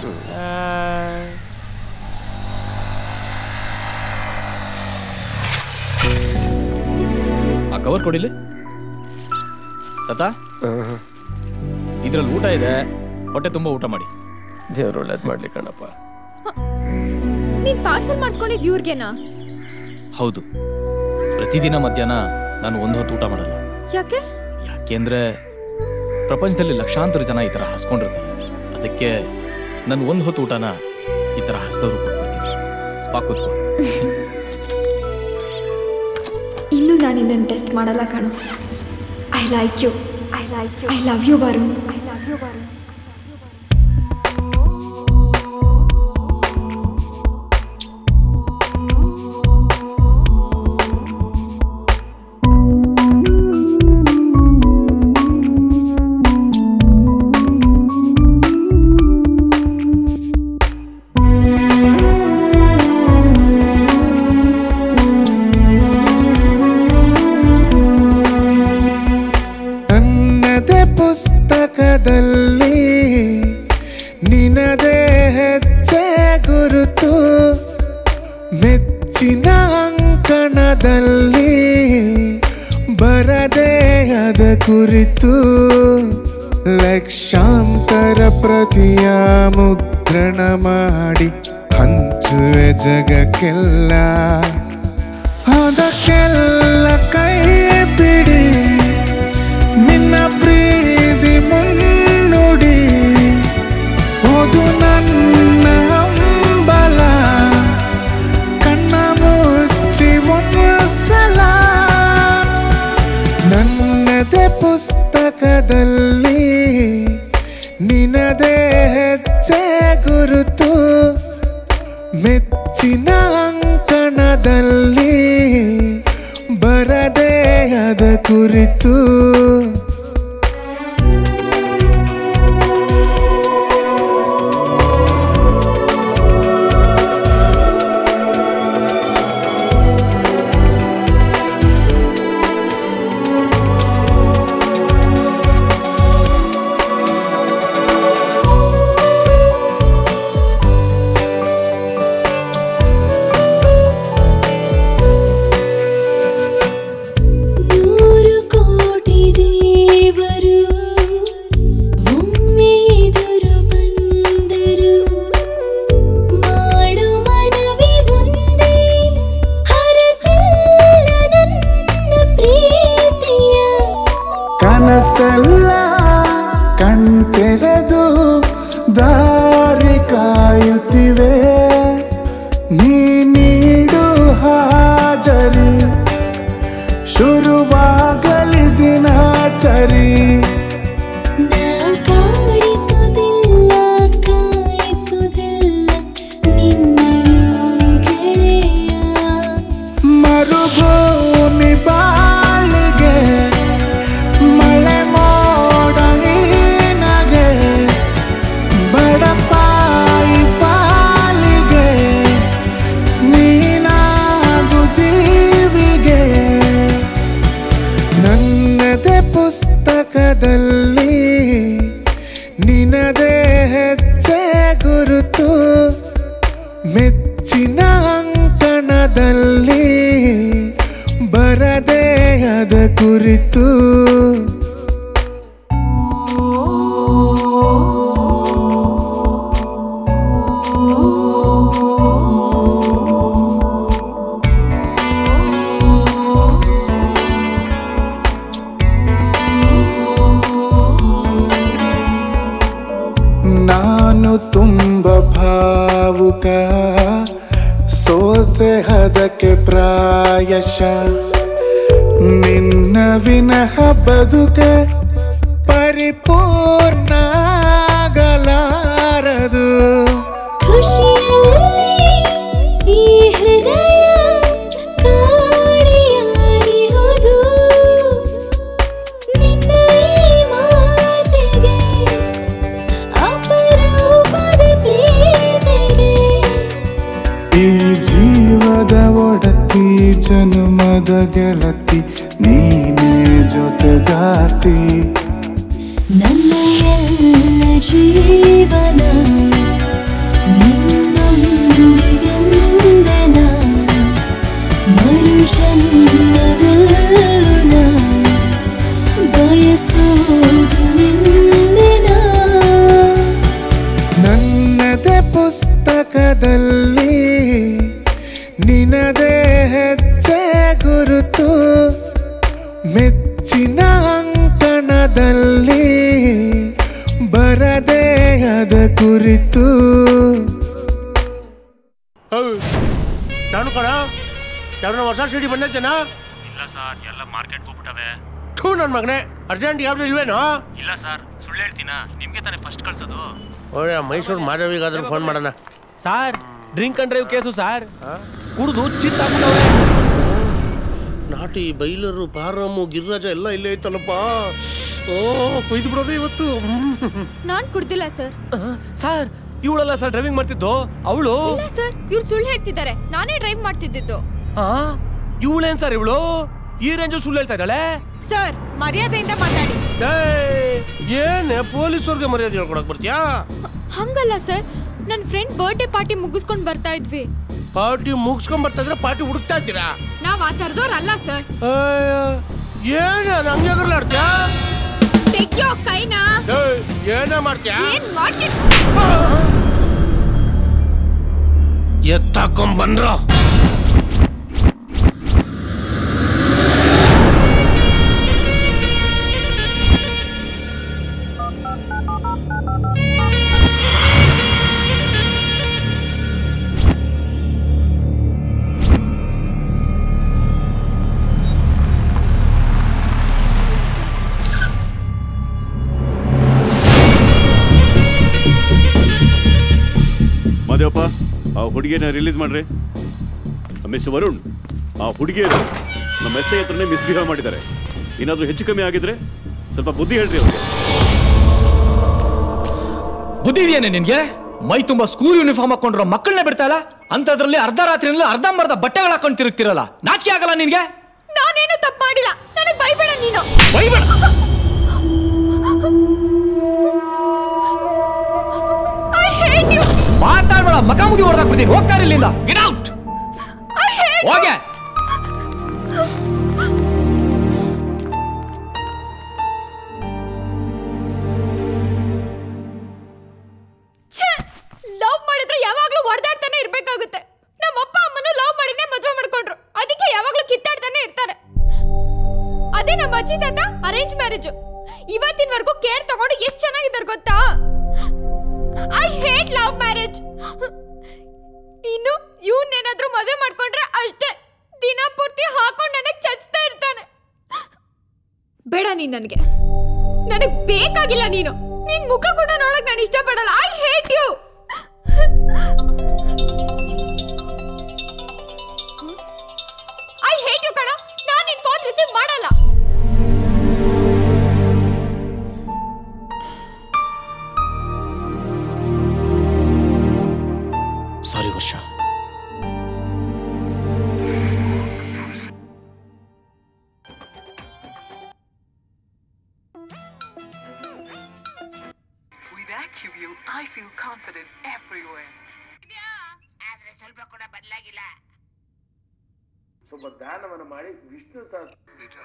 ಆ ಕವರ್ ಕೊಡಿಲಿ ತಾತ. ಇದ್ರಲ್ಲಿ ಊಟ ಇದೆ, ಹೊಟ್ಟೆ ತುಂಬ ಊಟ ಮಾಡಿ. ದೇವ್ರು ಒಳ್ಳೇದು ಮಾಡ್ಲಿ ಕಣಪ್ಪ. ನೀನ್ ಪಾರ್ಸಲ್ ಮಾಡಿಸ್ಕೊಂಡಿದ್ ಇವ್ರಿಗೆನಾ? ಹೌದು, ಪ್ರತಿದಿನ ಮಧ್ಯಾಹ್ನ ನಾನು ಒಂದು ಹೊತ್ತು ಊಟ ಮಾಡಲ್ಲ. ಯಾಕೆ? ಯಾಕೆಂದ್ರೆ ಪ್ರಪಂಚದಲ್ಲಿ ಲಕ್ಷಾಂತರ ಜನ ಈ ಥರ ಹಸ್ಕೊಂಡಿರ್ತಾರೆ. ಅದಕ್ಕೆ ನಾನು ಒಂದು ಹೊತ್ತು ಊಟನ ಈ ಥರ ಹಸ್ದವ್ರು ಕೊಟ್ಬಿಡ್ತೀನಿ. ಬಾ ಕೂತ್ಕೊ. ಇನ್ನು ನಾನು ಇನ್ನೊಂದು ಟೆಸ್ಟ್ ಮಾಡಲ್ಲ ಕಣೋ. I like you, I like you, I love you Varun, I love you Varun. ಪುಸ್ತಕದಲ್ಲಿ ನಿನದೇ ಹೆಜ್ಜೆ ಗುರುತು, ಮೆಚ್ಚಿನ ಅಂಕಣದಲ್ಲಿ ಬರದೇ ಅದ ಕುರಿತು, ಲಕ್ಷಾಂತರ ಪ್ರತಿಯ ಮುದ್ರಣ ಮಾಡಿ ಹಂಚುವೆ ಜಗಕ್ಕೆಲ್ಲ. ಅದಕ್ಕೆಲ್ಲ ಕೈ ಬಿಡಿ ನಿನ್ನ ಪ್ರೀತಿ ಮುನ್ನುಡಿ, ಓದು ನನ್ನ ಹಂಬಲ ಕಣ್ಣ ಮುಚ್ಚಿ ಒಂದ್ಸಲ. ನನ್ನದೇ ಪುಸ್ತಕದಲ್ಲಿ ನಿನದೇ ಹೆಜ್ಜೆ ಗುರುತು, ಮೆಚ್ಚಿನ ಅಂಕಣದಲ್ಲಿ ಬರದೇ ಅದ ಕುರಿತು. ಕನಸೆಲ್ಲ ಕಣ್ತೆರೆದು ದಾರಿ ಕಾಯುತ್ತಿವೆ, ನೀ ನೀಡು ಹಾಜರಿ ಶುರುವಾಗಲಿ ದಿನಾಚರಿ. ಮರುಭೂಮಿ ಬಾಳಿಗೆ ಮಳೆ ಮೋಡ ಹೀನಗೆ, ಬಡಪಾಯಿ ಪಾಲಿಗೆ ನೀನಾಗು ದೀವಿಗೆ. ನನ್ನದೇ ಪುಸ್ತಕದಲ್ಲಿ ನಿನದೇ ಹೆಜ್ಜೆ ಗುರುತು, ಮೆಚ್ಚಿನ ಅಂಕಣದಲ್ಲಿ ಬರದೇ ಅದ ಕುರಿತು. ನಾನು ತುಂಬ ಭಾವುಕ, ಸೋಸೆ ಹದಕ್ಕೆ ಪ್ರಾಯಶ, ನಿನ್ನ ವಿನಃ ಬದುಕ ಪರಿಪೂರ್ಣ ಆಗಲಾರದು. ಖುಷಿಯಲ್ಲಿ ಈ ಹೃದಯ ಕಾಣಿಯಾಗಿರುವುದು, ನಿನ್ನ ಈ ಮಾತಿಗೆ ಅಪರೂಪದ ಪ್ರೀತಿಗೆ. ಈ ಜೀವದ ಒಡತಿ ಜನ್ಮದ ಗೆಳತಿ ನೀನೇ ಜೊತೆಗಾತಿ. ನನ್ನ ಎಲ್ಲ ಜೀವನ ನಿನ್ನೊಂದಿಗೆಂದೆ ನಾನು, ಮರುಜನ್ಮದಲ್ಲೂ ನಾನು ಬಯಸೋದು ನಿನ್ನೆ ನಾನು. ಮೆಚ್ಚಿನ ಅಂಕಣದಲ್ಲಿ ಬರದೇ ಅದ ಕುರಿತು ನಾನು ಕಣ ಯಾವ್ದೋ ಹೊಸ ಸಿಡಿ ಬಂದೈತೆನಾ? ಇಲ್ಲ ಸರ್, ಎಲ್ಲ ಮಾರ್ಕೆಟ್ ಹೋಗ್ಬಿಟ್ಟವೆ. ಥೂ ನನ್ನ ಮಗನೇ, ಅರ್ಜೆಂಟ್ ಯಾವ್ದು ಇಲ್ವೇನೋ? ಇಲ್ಲ ಸರ್, ಸುಳ್ಳು ಹೇಳ್ತೀನಾ? ನಿಮ್ಗೆ ತಾನೇ ಫಸ್ಟ್ ಕಳ್ಸೋದು. ಒಳ್ಳೆ ಮೈಸೂರು ಮಾಧವಿಗಾದ್ರೂ ಫೋನ್ ಮಾಡೋಣ. Sir, drink and drive case sir. ಕುಡಿದು ಚಿತ್ತಾಗ್ಬಿಟ್ಟವ್ರೆ. ನಾಟಿ ಬೈಲರು ಪಾರಮ್ಮು ಗಿರಿರಾಜ ಎಲ್ಲ ಇಲ್ಲೇ ಐತಲ್ಲಪ್ಪ. ಓ ಕೊಯ್ದು ಬಿಡೋದು ಇವತ್ತು. ನಾನ್ ಕುಡ್ದಿಲ್ಲ ಸರ್. ಸರ್, ಇವಳಲ್ಲ ಸರ್ ಡ್ರೈವಿಂಗ್ ಮಾಡ್ತಿದ್ದು, ಅವಳು. ಇಲ್ಲ ಸರ್, ಇವ್ರು ಸುಳ್ಳು ಹೇಳ್ತಿದ್ದಾರೆ. ನಾನೇ ಡ್ರೈವ್ ಮಾಡ್ತಿದ್ದಿದ್ದು. ಇವಳೇನ್ ಸರ್ ಇವಳು ಈ ರೇಂಜು ಸುಳ್ಳು ಹೇಳ್ತಾ ಇದ್ದಾಳೆ? ಸರ್, ಮರ್ಯಾದೆಯಿಂದ ಮಾತಾಡಿ. ಏನೇ ಪೊಲೀಸವ್ರಿಗೆ ಮರ್ಯಾದೆ ಹೇಳ್ಕೊಡಕ್ ಬರ್ತೀಯಾ? ಹಂಗಲ್ಲ ಸರ್, ನನ್ನ ಫ್ರೆಂಡ್ ಬರ್ಡೇ ಪಾರ್ಟಿ ಮುಗಿಸ್ಕೊಂಡ್ ಬರ್ತಾ ಇದ್ವಿ. ಪಾರ್ಟಿ ಮುಗಿಸ್ಕೊಂಡ್ ಬರ್ತಾ ಇದ್ರೆ ಪಾರ್ಟಿ ಹುಡುಕ್ತಾ ಇದ್ದೀರಾ? ನಾವ್ ಆ ತರದವ್ರ ಅಲ್ಲ ಸರ್. ಏನ ಅದು ಹಂಗೆ ಗರ್ಲಾಡ್ತೀಯಾ? ತೆಗ್ಯೋ ಕೈನಾ. ಏನ ಮಾಡ್ತೀಯಾ? ಏನ್ ಮಾಡ್ತೀಯ? ಎತ್ತಾಕೊಂಡ್ ಬಂದ್ರ ಮಾದೇವಪ್ಪ, ಆ ಹುಡುಗಿಯನ್ನ ರಿಲೀಸ್ ಮಾಡ್ರಿ. ಮಿಸ್ಟರ್ ವರುಣ್, ಆ ಹುಡುಗಿಯರು ನಮ್ಮ ಎಸ್ ಐ ಹತ್ರನೇ ಮಿಸ್ಬಿಹೇವ್ ಮಾಡಿದ್ದಾರೆ. ಏನಾದರೂ ಹೆಚ್ಚು ಕಮ್ಮಿ ಆಗಿದ್ರೆ ಸ್ವಲ್ಪ ಬುದ್ಧಿ ಹೇಳ್ರಿ ಅವ್ರಿಗೆ. ಬುದ್ಧಿ ಇದೆಯೇನೆ ನಿನ್ಗೆ? ಮೈ ತುಂಬಾ ಸ್ಕೂಲ್ ಯೂನಿಫಾರ್ಮ್ ಹಾಕೊಂಡ್ರೋ ಮಕ್ಕಳನ್ನೇ ಬಿಡ್ತಾ ಇಲ್ಲ ಅಂತದ್ರಲ್ಲಿ ಅರ್ಧ ರಾತ್ರಿನಲ್ಲಿ ಅರ್ಧಂಬರ್ಧ ಬಟ್ಟೆಗಳು ಹಾಕೊಂಡು ತಿರುಗ್ತಿರಲ್ಲ. ನಾಚಿಕೆ ಆಗಲ್ಲ ನಿನ್ಗೆ? ನಾನೇನು ತಪ್ಪು ಮಾಡಿಲ್ಲ, ನನಗೆ ಬೈಬೇಡ ನೀನು. ಬೈಬೇಡ. ಮಾತಾಡ್ಬೇಡ, ಮಕ ಮುಗಿ ಹೊಡೆದಾಕ್ಬಿಡ್ತೀನಿ. ಹೋಗ್ತಾರೆ ಇಲ್ಲಿಂದ. Get out. ಹೋಗೆ. ಲವ್ ಮಾಡಿದ್ರೆ ಯಾವಾಗ್ಲೂ ಹೊಡೆದಾಡ್ತಾನೆ ಇರ್ಬೇಕಾಗುತ್ತೆ. ನಮ್ಮ ಅಪ್ಪ ಅಮ್ಮನ ಲವ್ ಮಾಡಿನೇ ಮದುವೆ ಮಾಡ್ಕೊಂಡ್ರು, ಅದಕ್ಕೆ ಯಾವಾಗ್ಲೂ ಕಿತ್ತಾಡ್ತಾನೆ ಇರ್ತಾರೆ. ಅದೇ ನಮ್ಮ ಅಜ್ಜಿ ತಾತ ಅರೇಂಜ್ ಮ್ಯಾರೇಜ್. ಇವತ್ತಿನವರೆಗೂ ಕೇರ್ ತಗೊಂಡು ಎಷ್ಟು ಚೆನ್ನಾಗಿದ್ದಾರೆ ಗೊತ್ತಾ? I hate love marriage. ಇನ್ನು ಇವನ್ನೇನಾದ್ರೂ ಮದುವೆ ಮಾಡ್ಕೊಂಡ್ರೆ ಅಷ್ಟೇ, ದಿನ ಪೂರ್ತಿ ಹಾಕೊಂಡು ನನಗೆ ಚಚ್ತಾ ಇರ್ತಾನೆ. ಬೇಡ ನೀನ್ ನನಗೆ, ನನಗೆ ಬೇಕಾಗಿಲ್ಲ ನೀನು. ನಿನ್ ಮುಖ ಕೂಡ ನೋಡಕ್ ನಾನು ಇಷ್ಟಪಡಲ್ಲ. I hate you. I hate you ಕಣ. ನಾನು ನಿನ್ ಫೋನ್ ರಿಸೀವ್ ಮಾಡಲ್ಲ. ಸಾರಿ ವರ್ಷ. With AccuView, I feel confident everywhere. ಆದ್ರೆ ಸ್ವಲ್ಪ ಕೂಡ ಬದಲಾಗಿಲ್ಲ. ಸ್ವಲ್ಪ ಧ್ಯಾನವನ್ನು ಮಾಡಿ ವಿಷ್ಣು ಸಹಸ್ರ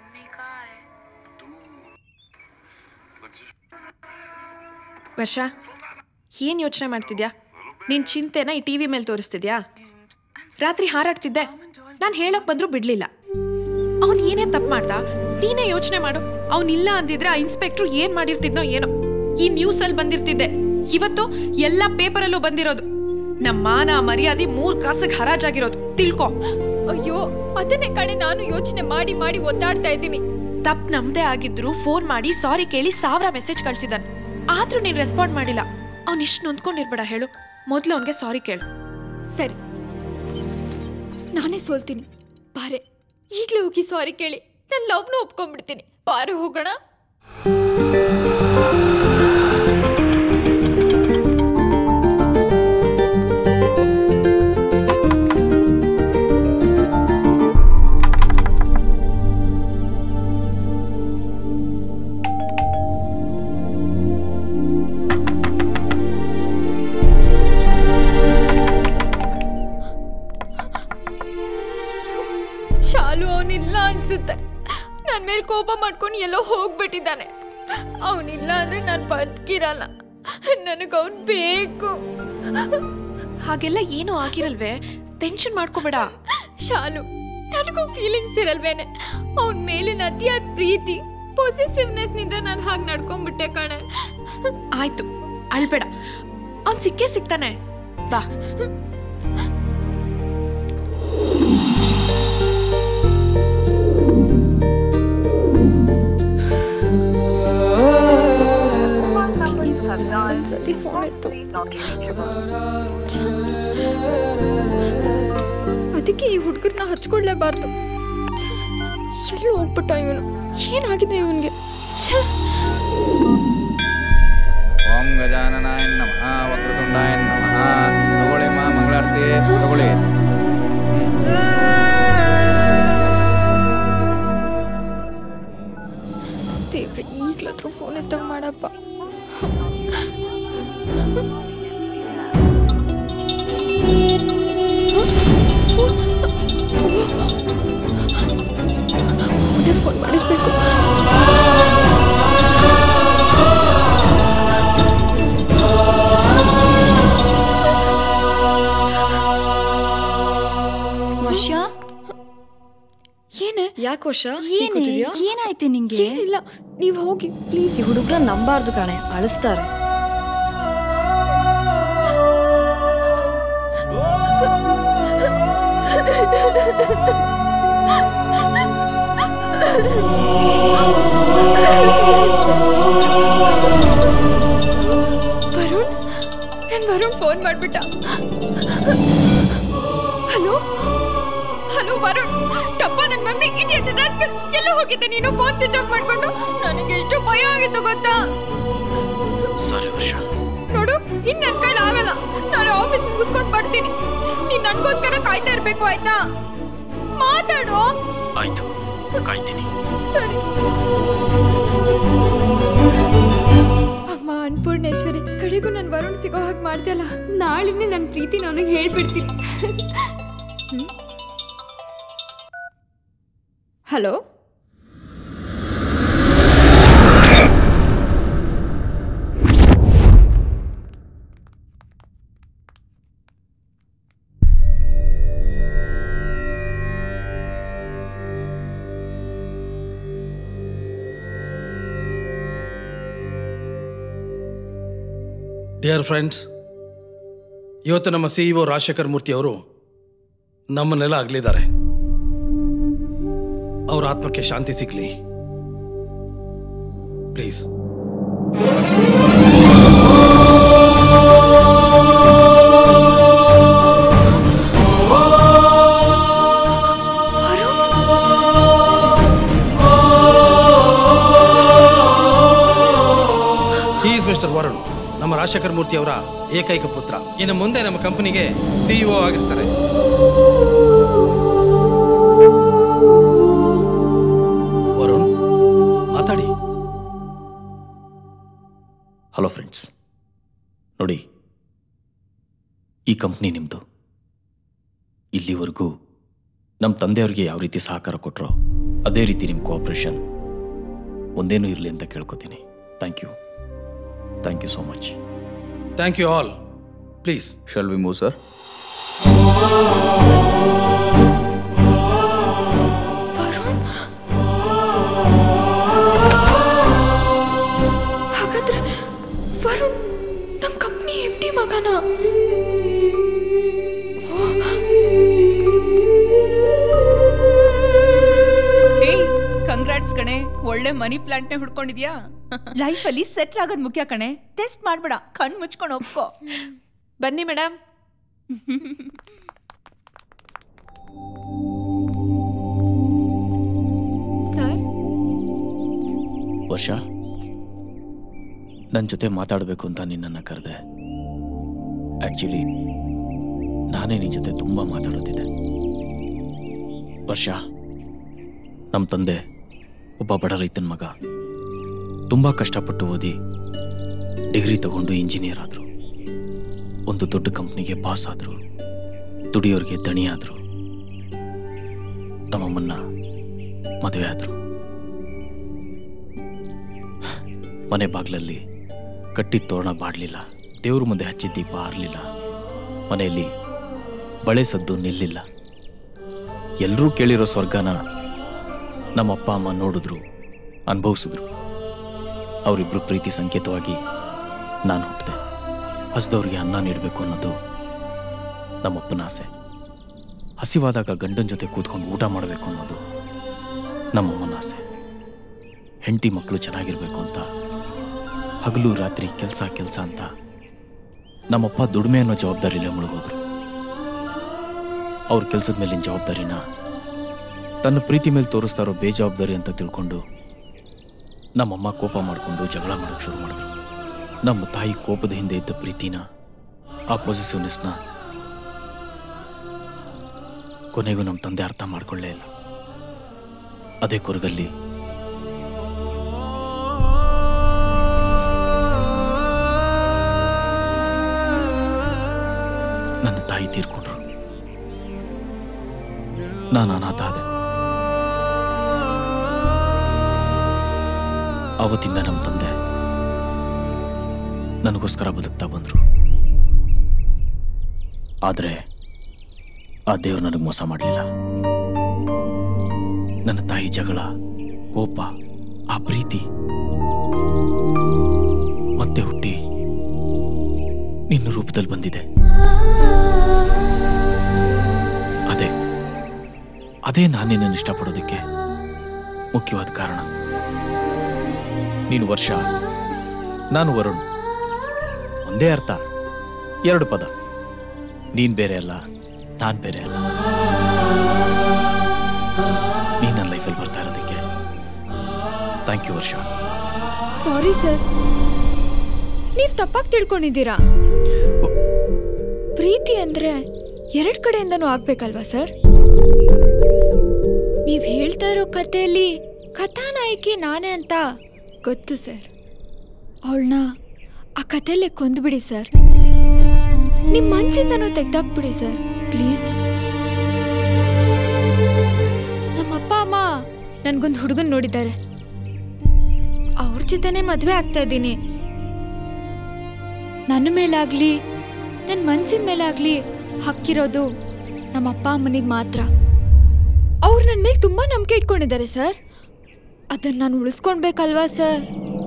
ವರ್ಷ, ಏನ್ ಯೋಚನೆ ಮಾಡ್ತಿದ್ಯಾ? ನಿನ್ ಚಿಂತೆನ ಈ ಟಿವಿ ಮೇಲೆ ತೋರಿಸ್ತಿದ್ಯಾ? ರಾತ್ರಿ ಹಾರಾಡ್ತಿದ್ದೆ, ನಾನು ಹೇಳೋಕ್ ಬಂದ್ರು ಬಿಡ್ಲಿಲ್ಲ. ಅವನ್ ಏನೇ ತಪ್ಪು ಮಾಡ್ದ? ನೀನೇ ಯೋಚನೆ ಮಾಡು. ಅವನಿಲ್ಲ ಅಂದಿದ್ರೆ ಆ ಇನ್ಸ್ಪೆಕ್ಟ್ರು ಏನ್ ಮಾಡಿರ್ತಿದ್ನೋ ಏನೋ. ಈ ನ್ಯೂಸ್ ಅಲ್ಲಿ ಬಂದಿರ್ತಿದ್ದೆ, ಇವತ್ತು ಎಲ್ಲ ಪೇಪರಲ್ಲೂ ಬಂದಿರೋದು. ನಮ್ಮ ಮಾನ ಮರ್ಯಾದೆ ಮೂರ್ ಕಾಸಿಗೆ ಹರಾಜಾಗಿರೋದು, ತಿಳ್ಕೊ. ಅಯ್ಯೋ, ಅದನ್ನೇ ಕಣೆ ನಾನು ಯೋಚನೆ ಮಾಡಿ ಮಾಡಿ ಒದ್ದಾಡ್ತಾ ಇದ್ದೀನಿ. ತಪ್ಪು ನಮ್ದೇ ಆಗಿದ್ರು ಫೋನ್ ಮಾಡಿ ಸಾರಿ ಕೇಳಿ ಸಾವಿರ ಮೆಸೇಜ್ ಕಳ್ಸಿದಾನೆ. ಆದ್ರೂ ನೀನ್ ರೆಸ್ಪಾಂಡ್ ಮಾಡಿಲ್ಲ. ಅವ್ನ್ ಇಷ್ಟು ನೊಂದ್ಕೊಂಡಿರ್ಬೇಡ ಹೇಳು. ಮೊದ್ಲು ಅವನ್ಗೆ ಸಾರಿ ಕೇಳು. ಸರಿ, ನಾನೇ ಸೋಲ್ತೀನಿ. ಬಾರೆ, ಈಗಲೇ ಹೋಗಿ ಸಾರಿ ಕೇಳಿ ನನ್ನ ಲವ್ನ ಒಪ್ಕೊಂಡ್ಬಿಡ್ತೀನಿ. ಬಾರೆ ಹೋಗೋಣ. ಶಾಲು ಅವನಿಲ್ಲ ಅನ್ಸುತ್ತೆ. ನನ್ನ ಮೇಲೆ ಕೋಪ ಮಾಡ್ಕೊಂಡು ಎಲ್ಲೋ ಹೋಗ್ಬಿಟ್ಟಿದ್ದಾನೆ. ಅವನಿಲ್ಲ ಅಂದ್ರೆ ನಾನು ಬದುಕಿರಲ್ಲ. ನನಗೆ ಅವನ್ ಬೇಕು. ಹಾಗೆಲ್ಲ ಏನೂ ಆಗಿರಲ್ವೇ, ಟೆನ್ಷನ್ ಮಾಡ್ಕೋಬೇಡ. ಶಾಲು, ನನಗೂ ಫೀಲಿಂಗ್ಸ್ ಇರಲ್ವೇನೆ. ಅವನ ಮೇಲಿನ ಅತಿಯಾದ ಪ್ರೀತಿ ಪೊಸೆಸಿವ್ನೆಸ್ ನಿಂದ ನಾನು ಹಾಗೆ ನಡ್ಕೊಂಡ್ಬಿಟ್ಟೆ ಕಣೆ. ಆಯ್ತು, ಅಳ್ಬೇಡ. ಅವ್ನು ಸಿಕ್ಕೇ ಸಿಗ್ತಾನೆ. ಬಾ. ಸತಿ ಫೋನ್ ಇತ್ತು, ಅದಕ್ಕೆ ಈ ಹುಡುಗರನ್ನ ಹಚ್ಕೊಡ್ಲೇಬಾರ್ದು. ಎಲ್ಲಿ ಹೋಗ್ಬಿಟ್ಟ ಇವನು? ಏನಾಗಿದೆ ಇವನ್ಗೆ? ಓಂ ಗಜಾನನಾಯ ನಮಃ ವಕ್ರತುಂಡಾಯ ನಮಃ. ತಗೊಳ್ಳಿ ಮಾ ಮಂಗಳಾರತಿ ತಗೊಳ್ಳಿ. ದೇವ್ರೆ, ಈಗ್ಲಾದ್ರೂ ಫೋನ್ ಎತ್ತಂಗ್ ಮಾಡಪ್ಪ. ಫೋನ್ ಮಾಡಿಸ್ಬೇಕು. ವರ್ಷ ಏನೇ? ಯಾಕೆ ವರ್ಷ? ಏನಾಯ್ತು ನಿಂಗೆ? ಏನಿಲ್ಲ, ನೀವು ಹೋಗಿ ಪ್ಲೀಸ್. ಈ ಹುಡುಗ್ರ ನಂಬಾರ್ದು ಕಣೆ, ಅಳಿಸ್ತಾರೆ. ವರುಣ್, ನನ್ ವರುಣ್ ಫೋನ್ ಮಾಡ್ಬಿಟ್ಟ. ಹಲೋ ಹಲೋ ವರುಣ್, ಟಪ್ಪ ನನ್ ಮಗನೇ ಇಡಿಯಟ್ ರಾಸ್ಕಲ್, ಎಲ್ಲೋ ಹೋಗಿದ್ದೆ ನೀನು? ಫೋನ್ ಸ್ವಿಚ್ ಆಫ್ ಮಾಡ್ಕೊಂಡು ನನಗೆ ಎಷ್ಟು ಭಯ ಆಗಿತ್ತು ಗೊತ್ತಾ? ಸಾರಿ ವರ್ಷ. ನೋಡು, ಇನ್ ನನ್ ಕೈಲಿ ಆಗಲ್ಲ. ನಾಳೆ ಆಫೀಸ್ ಮುಗಿಸ್ಕೊಂಡು ಬರ್ತೀನಿ. ನೀನ್ ನನ್ಗೋಸ್ಕರ ಕಾಯ್ತಾ ಇರ್ಬೇಕು, ಆಯ್ತಾ? ಮಾತಾಡು. ಆಯ್ತು, ಕಾಯ್ತೀನಿ. ಸರಿ. ಅಮ್ಮ ಅನ್ನಪೂರ್ಣೇಶ್ವರಿ, ಕಡೆಗೂ ನನ್ ವರುಣ್ ಸಿಗೋ ಹಾಗೆ ಮಾಡ್ದಲ್ಲ. ನಾಳಿನೇ ನನ್ನ ಪ್ರೀತಿ ಅವನಿಗೆ ಹೇಳ್ಬಿಡ್ತೀನಿ. ಹಲೋ, ಡಿಯರ್ ಫ್ರೆಂಡ್ಸ್, ಇವತ್ತು ನಮ್ಮ C E O Rajashekar Murthy ಅವರು ನಮ್ಮನ್ನೆಲ್ಲ ಅಗಲಿದ್ದಾರೆ. ಅವರ ಆತ್ಮಕ್ಕೆ ಶಾಂತಿ ಸಿಗಲಿ ಪ್ಲೀಸ್. ಈಸ್ ಮಿಸ್ಟರ್ ವರುಣ್, ನಮ್ಮ ರಾಜಶೇಖರ್ ಮೂರ್ತಿ ಅವರ ಏಕೈಕ ಪುತ್ರ. ಇನ್ನು ಮುಂದೆ ನಮ್ಮ ಕಂಪನಿಗೆ ಸಿಇಒ ಆಗಿರ್ತಾರೆ. ವರುಣ್, ಮಾತಾಡಿ. ಹಲೋ ಫ್ರೆಂಡ್ಸ್, ನೋಡಿ, ಈ ಕಂಪ್ನಿ ನಿಮ್ಮದು. ಇಲ್ಲಿವರೆಗೂ ನಮ್ಮ ತಂದೆಯವ್ರಿಗೆ ಯಾವ ರೀತಿ ಸಹಕಾರ ಕೊಟ್ಟರೋ ಅದೇ ರೀತಿ ನಿಮ್ಮ ಕೋಆಪ್ರೇಷನ್ ಮುಂದೇನೂ ಇರಲಿ ಅಂತ ಕೇಳ್ಕೊತೀನಿ. Thank you. Thank you so much. Thank you all. Please. Shall we move, sir? Varun, ಹಾಗಾದ್ರೆ ವರುಣ್ ನಮ್ಮ ಕಂಪ್ನಿ ಎಂ ಡಿ ಮಗನ? ಕಂಗ್ರಾಟ್ಸ್ ಕಣೆ, ಒಳ್ಳೆ ಮನಿ ಪ್ಲಾಂಟ್ನೇ ಹುಡ್ಕೊಂಡಿದ್ಯಾ. ಲೈಫಲ್ಲಿ ಸೆಟ್ಲ್ ಆಗೋದು ಮುಖ್ಯ ಕಣೆ. ಟೆಸ್ಟ್ ಮಾಡ್ಬೇಡ, ಕಣ್ ಮುಚ್ಕೊಂಡು ಒಪ್ಕೋ. ಬನ್ನಿ ಮೇಡಮ್. ಸರ್, ವರ್ಷ, ನನ್ನ ಜೊತೆ ಮಾತಾಡಬೇಕು ಅಂತ ನಿನ್ನನ್ನು ಕರೆದೆ. ಆ್ಯಕ್ಚುಲಿ ನಾನೇ ನಿನ್ನ ಜೊತೆ ತುಂಬ ಮಾತಾಡೋದಿದೆ. ವರ್ಷ, ನಮ್ಮ ತಂದೆ ಒಬ್ಬ ಬಡ ರೈತನ ಮಗ. ತುಂಬ ಕಷ್ಟಪಟ್ಟು ಓದಿ ಡಿಗ್ರಿ ತಗೊಂಡು ಇಂಜಿನಿಯರ್ ಆದರು. ಒಂದು ದೊಡ್ಡ ಕಂಪ್ನಿಗೆ ಬಾಸ್ ಆದರು. ದುಡಿಯೋರಿಗೆ ದಣಿ ಆದರು. ನಮ್ಮಮ್ಮನ್ನ ಮದುವೆ ಆದರು. ಮನೆ ಬಾಗಿಲಲ್ಲಿ ಕಟ್ಟಿದ ತೋರಣ ಬಾಡಲಿಲ್ಲ. ದೇವ್ರ ಮುಂದೆ ಹಚ್ಚಿದ ದೀಪ ಆರಲಿಲ್ಲ. ಮನೆಯಲ್ಲಿ ಬಳೆ ಸದ್ದು ನಿಲ್ಲಿಲ್ಲ. ಎಲ್ಲರೂ ಕೇಳಿರೋ ಸ್ವರ್ಗನ ನಮ್ಮಪ್ಪ ಅಮ್ಮ ನೋಡಿದ್ರು, ಅನುಭವಿಸಿದ್ರು. ಅವರಿಬ್ರು ಪ್ರೀತಿ ಸಂಕೇತವಾಗಿ ನಾನು ಹುಟ್ಟಿದೆ. ಹಸಿದವ್ರಿಗೆ ಅನ್ನ ನೀಡಬೇಕು ಅನ್ನೋದು ನಮ್ಮಪ್ಪನ ಆಸೆ. ಹಸಿವಾದಾಗ ಗಂಡನ ಜೊತೆ ಕೂತ್ಕೊಂಡು ಊಟ ಮಾಡಬೇಕು ಅನ್ನೋದು ನಮ್ಮಮ್ಮನ ಆಸೆ. ಹೆಂಡತಿ ಮಕ್ಕಳು ಚೆನ್ನಾಗಿರ್ಬೇಕು ಅಂತ ಹಗಲು ರಾತ್ರಿ ಕೆಲಸ ಕೆಲಸ ಅಂತ ನಮ್ಮಪ್ಪ ದುಡಿಮೆ ಅನ್ನೋ ಜವಾಬ್ದಾರಿಲೇ ಮುಳುಗೋದ್ರು. ಅವ್ರ ಕೆಲಸದ ಮೇಲಿನ ಜವಾಬ್ದಾರಿನ ತನ್ನ ಪ್ರೀತಿ ಮೇಲೆ ತೋರಿಸ್ತಾ ಇರೋ ಬೇಜವಾಬ್ದಾರಿ ಅಂತ ತಿಳ್ಕೊಂಡು ನಮ್ಮಮ್ಮ ಕೋಪ ಮಾಡಿಕೊಂಡು ಜಗಳ ಮಾಡೋಕ್ಕೆ ಶುರು ಮಾಡಿದ್ರು. ನಮ್ಮ ತಾಯಿ ಕೋಪದ ಹಿಂದೆ ಇದ್ದ ಪ್ರೀತಿನ, ಆ ಪೊಸಿಟಿವ್ನೆಸ್ನ ಕೊನೆಗೂ ನಮ್ಮ ತಂದೆ ಅರ್ಥ ಮಾಡ್ಕೊಳ್ಳೇ ಇಲ್ಲ. ಅದೇ ಕೊರಗಲ್ಲಿ ನನ್ನ ತಾಯಿ ತೀರ್ಕೊಂಡ್ರು. ನಾನು ಅನಾಥ ಆದೆ. ಅವತ್ತಿಂದ ನಮ್ಮ ತಂದೆ ನನಗೋಸ್ಕರ ಬದುಕ್ತಾ ಬಂದ್ರು. ಆದರೆ ಆ ದೇವ್ರು ನನಗೆ ಮೋಸ ಮಾಡಲಿಲ್ಲ. ನನ್ನ ತಾಯಿ ಜಗಳ, ಕೋಪ, ಆ ಪ್ರೀತಿ ಮತ್ತೆ ಹುಟ್ಟಿ ನಿನ್ನ ರೂಪದಲ್ಲಿ ಬಂದಿದೆ. ಅದೇ ಅದೇ ನಾನು ನಿನ್ನನ್ನು ಇಷ್ಟಪಡೋದಕ್ಕೆ ಮುಖ್ಯವಾದ ಕಾರಣ. ನೀನು ವರ್ಷ, ನಾನು ವರುಣ್. ಒಂದೇ ಅರ್ಥ, ಎರಡು ಪದ. ನೀನ್ ಬೇರೆ ಅಲ್ಲ, ನಾನ್ ಬೇರೆ ಅಲ್ಲ. ನೀನ್ ನನ್ನ ಲೈಫಲ್ಲಿ ಬರ್ತಾ ಇರೋದಕ್ಕೆ ಥ್ಯಾಂಕ್ ಯು ವರ್ಷ. ಸಾರಿ ಸರ್, ನೀವು ತಪ್ಪಾಗಿ ತಿಳ್ಕೊಂಡಿದ್ದೀರಾ. ಪ್ರೀತಿ ಅಂದ್ರೆ ಎರಡ್ ಕಡೆಯಿಂದನೂ ಆಗ್ಬೇಕಲ್ವಾ ಸರ್? ನೀವ್ ಹೇಳ್ತಾ ಇರೋ ಕಥೆಯಲ್ಲಿ ಕಥಾನಾಯಕಿ ನಾನೇ ಅಂತ ಗೊತ್ತು ಸರ್. ಅವಳನ್ನ ಆ ಕಥೆಯಲ್ಲೇ ಕೊಂದ್ಬಿಡಿ ಸರ್. ನಿಮ್ಮ ಮನ್ಸಿಂದನೂ ತೆಗ್ದಾಕ್ಬಿಡಿ ಸರ್, ಪ್ಲೀಸ್. ನಮ್ಮಪ್ಪ ಅಮ್ಮ ನನ್ಗೊಂದು ಹುಡುಗನ್ ನೋಡಿದ್ದಾರೆ. ಅವ್ರ ಜೊತೆನೆ ಮದ್ವೆ ಆಗ್ತಾ ಇದ್ದೀನಿ. ನನ್ನ ಮೇಲಾಗ್ಲಿ ನನ್ನ ಮನ್ಸಿನ ಮೇಲಾಗ್ಲಿ ಹಕ್ಕಿರೋದು ನಮ್ಮಪ್ಪ ಅಮ್ಮನಿಗೆ ಮಾತ್ರ. ಅವ್ರು ನನ್ನ ಮೇಲೆ ತುಂಬಾ ನಂಬಿಕೆ ಇಟ್ಕೊಂಡಿದ್ದಾರೆ ಸರ್. ಅದನ್ನ ನಾನು ಉಳಿಸ್ಕೊಳ್ಬೇಕಲ್ವಾ ಸರ್?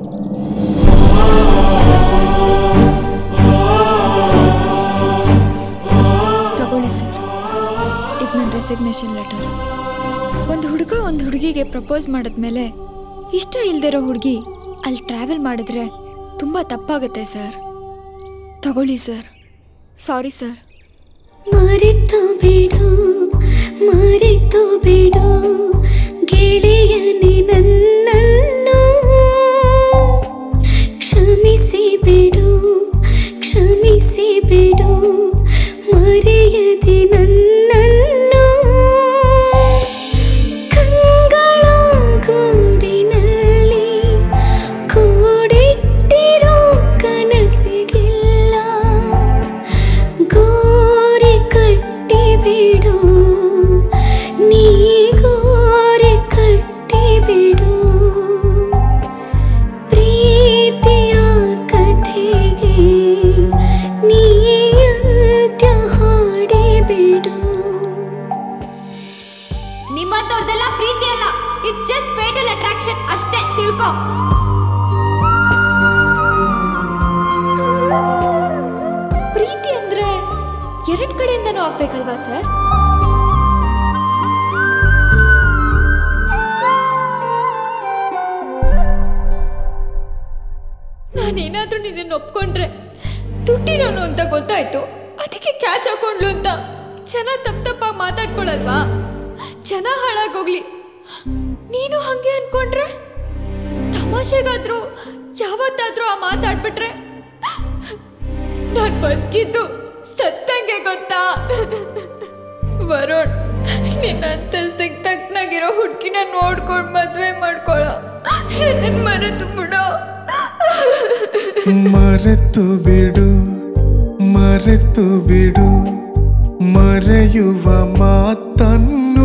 ತಗೊಳ್ಳಿ ಸರ್, ಇದು ನನ್ನ ರೆಸಿಗ್ನೇಷನ್ ಲೆಟರ್. ಒಂದು ಹುಡುಗ ಒಂದು ಹುಡುಗಿಗೆ ಪ್ರಪೋಸ್ ಮಾಡಿದ್ಮೇಲೆ ಇಷ್ಟ ಇಲ್ದಿರೋ ಹುಡುಗಿ ಅಲ್ಲಿ ಟ್ರಾವೆಲ್ ಮಾಡಿದ್ರೆ ತುಂಬಾ ತಪ್ಪಾಗುತ್ತೆ ಸರ್. ತಗೊಳ್ಳಿ ಸರ್. Sorry sir. ಮರೆತು ಬಿಡು, ಮರೆತು ಬಿಡು ಗೆಳೆಯನೇ ನನ್ನನ್ನು, ಕ್ಷಮಿಸಿ ಬಿಡು, ಕ್ಷಮಿಸಿ ಬಿಡು ಮರೆಯದೆ ನನ್ನನ್ನು. ಕಂಗಳ ಗೂಡಿನಲ್ಲಿ ಕೂಡಿಟ್ಟಿರೋ ಕನಸಿಗಿಲ್ಲ ಗೋರಿ ಕಟ್ಟಿ ಬಿಡು, ನೀ ಗೋರಿ ಕಟ್ಟಿ ಬಿಡು. ಪ್ರೀತಿಯ ಕಥೆಗೆ ನೀ ಅಂತ್ಯ ಹಾಡಿ ಬಿಡು. ನಿಮ್ಮಂತವ್ರದೆಲ್ಲ ಪ್ರೀತಿ ಅಲ್ಲ, ಇಟ್ಸ್ ಜಸ್ಟ್ ಫೇಟಲ್ ಅಟ್ರಾಕ್ಷನ್ ಅಷ್ಟೇ, ತಿಳ್ಕೊ. ಪ್ರೀತಿ ಅಂದ್ರೆ ಎರಡ್ ಕಡೆಯಿಂದನೂ ಆಗ್ಬೇಕಲ್ವಾ ಸರ್? ನಾನೇನಾದ್ರೂ ನಿನ್ನ ಒಪ್ಕೊಂಡ್ರೆ ದುಡ್ಡಿರೋನು ಅಂತ ಗೊತ್ತಾಯ್ತು, ಅದಕ್ಕೆ ಕ್ಯಾಚ್ ಹಾಕೊಂಡ್ಲು ಅಂತ ಜನ ತಪ್ಪ ತಪ್ಪಾಗಿ ಮಾತಾಡ್ಕೊಳಲ್ವಾ? ಜನ ಹಾಳಾಗೋಗ್ಲಿ. ನೀನು ಹಂಗೆ ಅನ್ಕೊಂಡ್ರೆ ತಮಾಷೆಗಾದ್ರೂ ಯಾವತ್ತಾದ್ರೂ ಆ ಮಾತಾಡ್ಬಿಟ್ರೆ ನಾನು ಬದುಕಿದ್ದು ಸತ್ತಂಗೆ ಗೊತ್ತಾ? ವರುಣ್, ನಿನ್ನ ಅಂತಸ್ತಿಗೆ ತಕ್ಕನಾಗಿರೋ ಹುಡುಗಿನ ನೋಡ್ಕೊಂಡು ಮದುವೆ ಮಾಡ್ಕೊಳ್ಳೋ, ನನ್ನ ಮರೆತು ಬಿಡೋ. ಮರೆತು ಬಿಡು, ಮರೆತು ಬಿಡು ಮರೆಯುವ ಮಾತನ್ನು,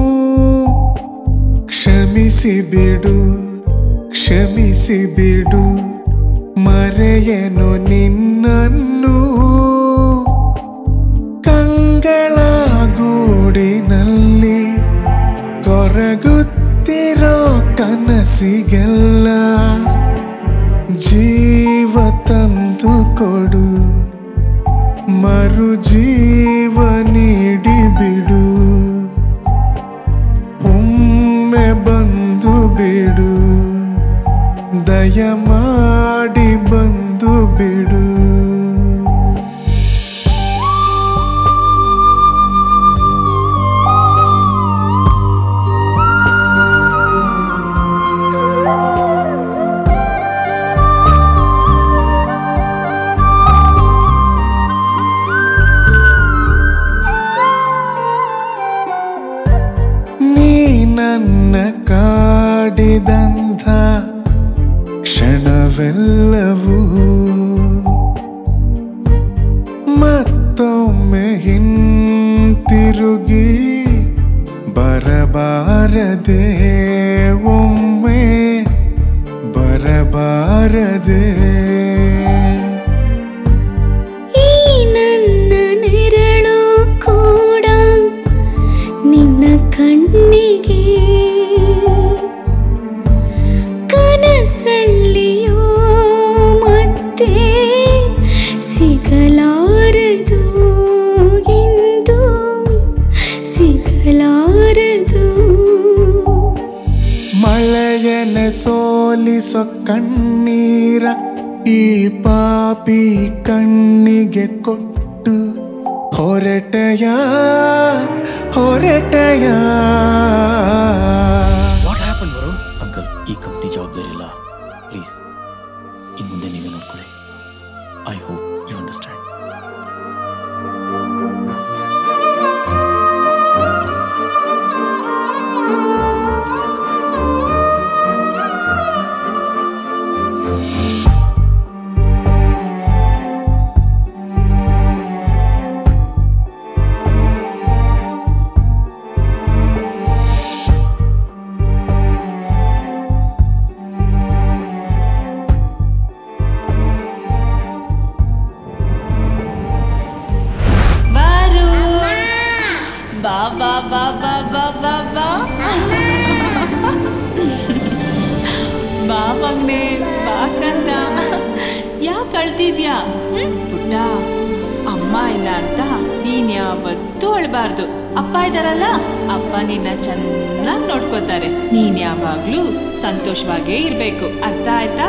ಕ್ಷಮಿಸಿ ಬಿಡು, ಕ್ಷಮಿಸಿ ಬಿಡು ಮರೆಯನು ನಿನ್ನನ್ನು. ಕಂಗಳ ಗೂಡಿನಲ್ಲಿ ಕನಸಿಗೆಲ್ಲ ಜೀವ ತಂದು ಕೊಡು, ಮರು ಜೀವ ನೀಡಿ ಬಿಡು, ಒಮ್ಮೆ ಬಂದು ಬಿಡು, ದಯ ಮಾಡಿ ಬಂದು ಬಿಡು. ನನ್ನ ಕಾಡಿದಂಥ ಕ್ಷಣವೆಲ್ಲವೂ ಮತ್ತೊಮ್ಮೆ ಹಿಂತಿರುಗಿ ಬರಬಾರದೆ, ಒಮ್ಮೆ ಬರಬಾರದೆ. ಈ ನನ್ನ ನೆರಳು ಕೂಡ ನಿನ್ನ ಕಣ್ಣಿಗೆ ಕನಸಲ್ಲಿಯೋ ಮತ್ತೆ ಸಿಗಲಾರದು, ಎಂದು ಸಿಗಲಾರದು. ಮಳೆಯನೆ ಸೋಲಿಸೋ ಕಣ್ಣೀರ ಈ ಪಾಪಿ ಕಣ್ಣಿಗೆ ಕೊಟ್ಟು ಹೊರಟೆಯ ಹೊರಟೆಯ. What happen Varun? ಅಂಕಲ್, ಈ ಕಂಪ್ನಿ ಜವಾಬ್ದಾರಿ ಇಲ್ಲ, ಪ್ಲೀಸ್ ಇನ್ನು ಮುಂದೆ ನೀವೇ ನೋಡ್ಕೊಳ್ಳಿ. I hope you understand. ಬಾ ಬಾ ಬಾ ಬಾ ಬಾ ಬಾ ಬಾ ಬಾ ಮಗ್ನೆ, ಬಾ ಕಂದ. ಯಾಕೆ ಅಳ್ತಿದ್ಯಾ ಪುಟ್ಟ? ಅಮ್ಮ ಇಲ್ಲ ಅಂತ ನೀನ್ ಯಾವತ್ತೂ ಅಳ್ಬಾರ್ದು. ಅಪ್ಪ ಇದಾರಲ್ಲ, ಅಪ್ಪ ನಿನ್ನ ಚೆನ್ನಾಗಿ ನೋಡ್ಕೋತಾರೆ. ನೀನ್ ಯಾವಾಗ್ಲೂ ಸಂತೋಷವಾಗೇ ಇರ್ಬೇಕು, ಅರ್ಥ ಆಯ್ತಾ?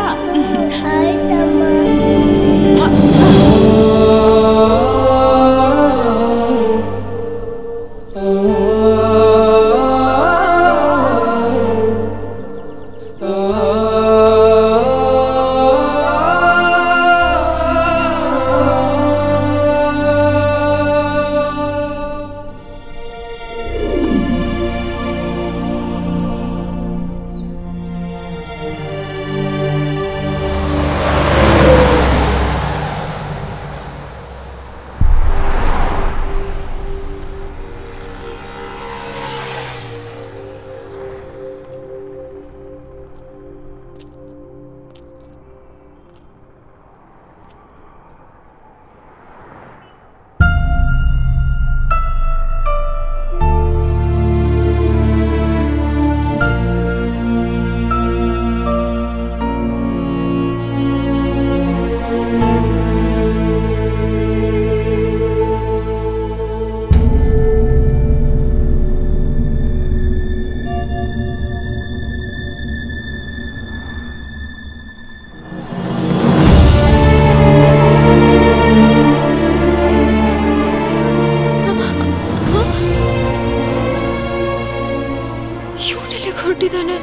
ಹೊರಟಿದ್ದಾನೆ.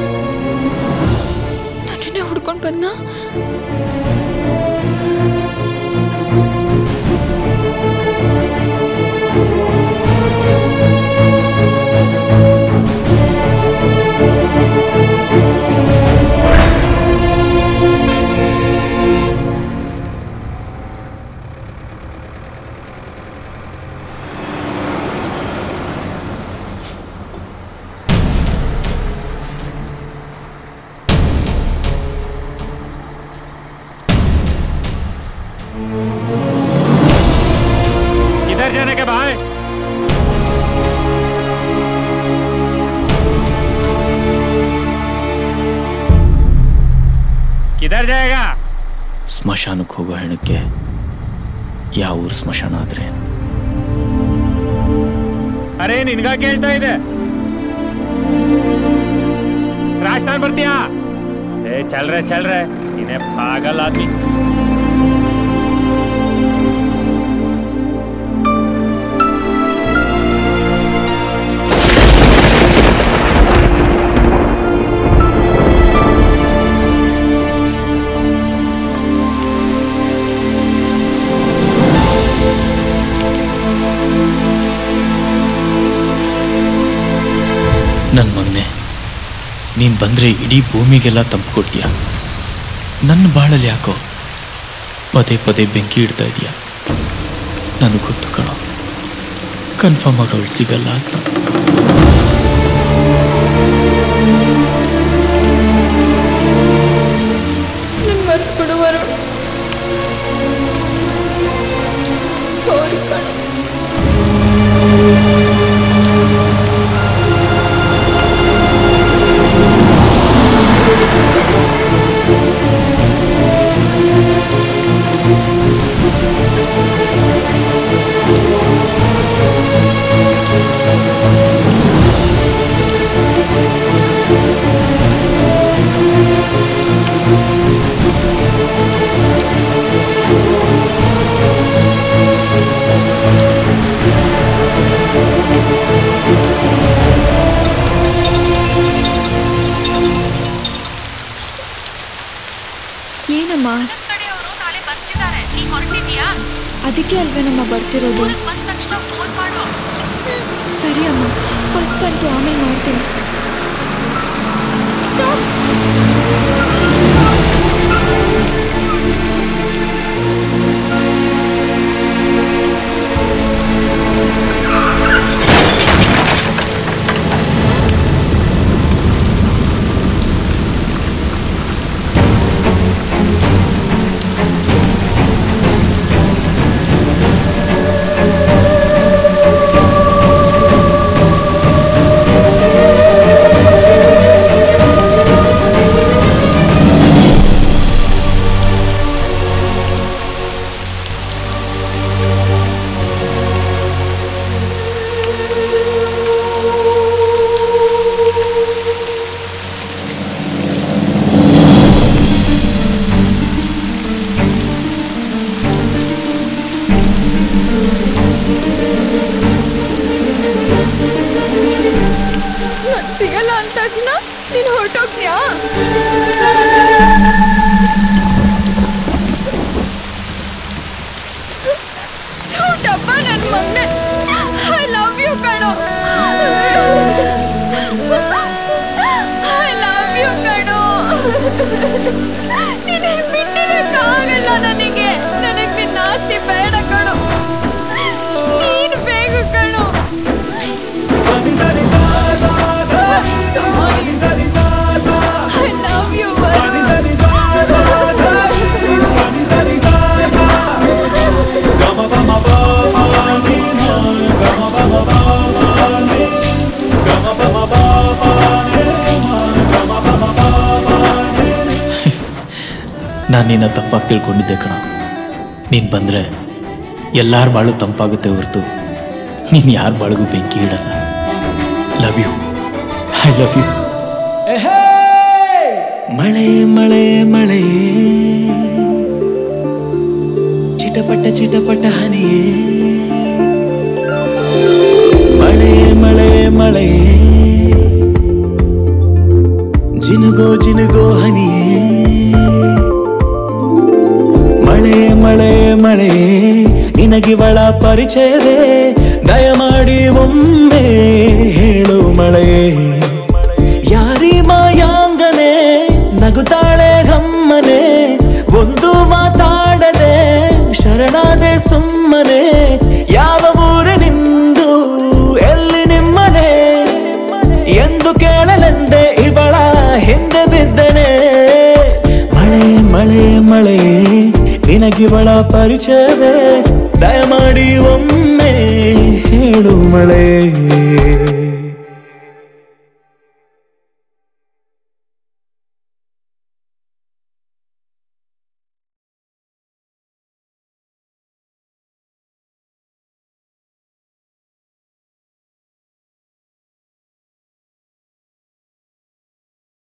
ನನ್ನನ್ನೇ ಹುಡ್ಕೊಂಡು ಬಂದ. किधर जाएगा? ಸ್ಮಶಾನಕ್ಕೆ ಹೋಗೋ ಹೆಣಕ್ಕೆ ಯಾವ ಊರು ಸ್ಮಶಾನ ಆದ್ರೆ अरे निनगा ಕೇಳ್ತಾ ಇದೆ राजस्थान ಬರ್ತೀಯಾ? ए चल रहे चल रहे इन्हें पागल आदमी ನನ್ನ ಮಗನೆ, ನೀನು ಬಂದರೆ ಇಡೀ ಭೂಮಿಗೆಲ್ಲ ತಂಪು ಕೊಡ್ತೀಯ. ನನ್ನ ಬಾಳಲ್ಲಿ ಯಾಕೋ ಪದೇ ಪದೇ ಬೆಂಕಿ ಇಡ್ತಾ ಇದೆಯಾ? ನನಗೆ ಗೊತ್ತು ಕಣೋ, ಕನ್ಫರ್ಮ್ ಆಗಿ ಅವಳು ಸಿಗಲ್ಲ ಅಂತ. ನನ್ನ ಮರ್ತು ಬಿಡು ವರುಣ್. ಸಾರಿ ಕಣ. ಏನಮ್ಮ? ಅದಕ್ಕೆ ಅಲ್ವೇನಮ್ಮ ಬರ್ತಿರೋದು? ಸರಿ ಅಮ್ಮ, ಬಸ್ ಬಂತು, ಆಮೇಲೆ ಮಾಡ್ತೀನಿ. ಸ್ಟಾಪ್. ಸಿಗಲ್ಲ ಅಂತ ನೀನು ಹೊರಟೋಗ್ತೀಯಾ? ಡಬ್ಬ ನನ್ನ ಮಗನೆ, ಐ ಲವ್ ಯು ಕಣೋ. ಐ ಲವ್ ಯು ಕಣೋ. ನೀನು ಬಿಟ್ಟಿರಕ್ಕಾಗಲ್ಲ ನನಗೆ. ನನಗೆ ನಿನ್ನ ಆಸ್ತಿ ಬೇಡ ಕಣೋ, ನೀನು ಬೇಕು ಕಣೋ. I love you, ನಾನು ನಿನ್ನ ತಪ್ಪಾಗಿ ತಿಳ್ಕೊಂಡಿದ್ದೆ ಕಣ. ನೀನು ಬಂದರೆ ಎಲ್ಲರ ಬಾಳು ತಂಪಾಗುತ್ತೆ ಹೊರತು ನೀನು ಯಾರ ಬಾಳಿಗೂ ಬೆಂಕಿ ಇಡಲ್ಲ. Love you, I love you. ಮಳೆ ಮಳೆ ಮಳೆ ಚಿಟಪಟ ಚಿಟಪಟ ಹನಿಯೇ, ಮಳೆ ಮಳೆ ಮಳೆ ಜಿನುಗೋ ಜಿನುಗೋ ಹನಿಯೇ, ಮಳೆ ಮಳೆ ಮಳೆ ನಿನಗಿವಳ ಪರಿಚಯವೇ, ದಯಮಾಡಿ ಒಮ್ಮೆ ಹೇಳು ಮಳೆ. ಯಾರಿ ಮಾಯಾಂಗನೆ ನಗುತ್ತಾಳೆ ಗಮ್ಮನೆ, ಒಂದು ಮಾತಾಡದೆ ಶರಣಾದೆ ಸುಮ್ಮನೆ. ಯಾವ ಊರಿನಿಂದು ಎಲ್ಲಿ ನಿಮ್ಮನೆ ಎಂದು ಕೇಳಲೆಂದೆ ಇವಳ ಹಿಂದೆ ಬಿದ್ದನೆ. ಮಳೆ ಮಳೆ ಮಳೆ ನಿನಗಿವಳ ಪರಿಚಯವೇ, ದಯಮಾಡಿ ಒಮ್ಮೆ ಹೇಳು ಮಳೆ.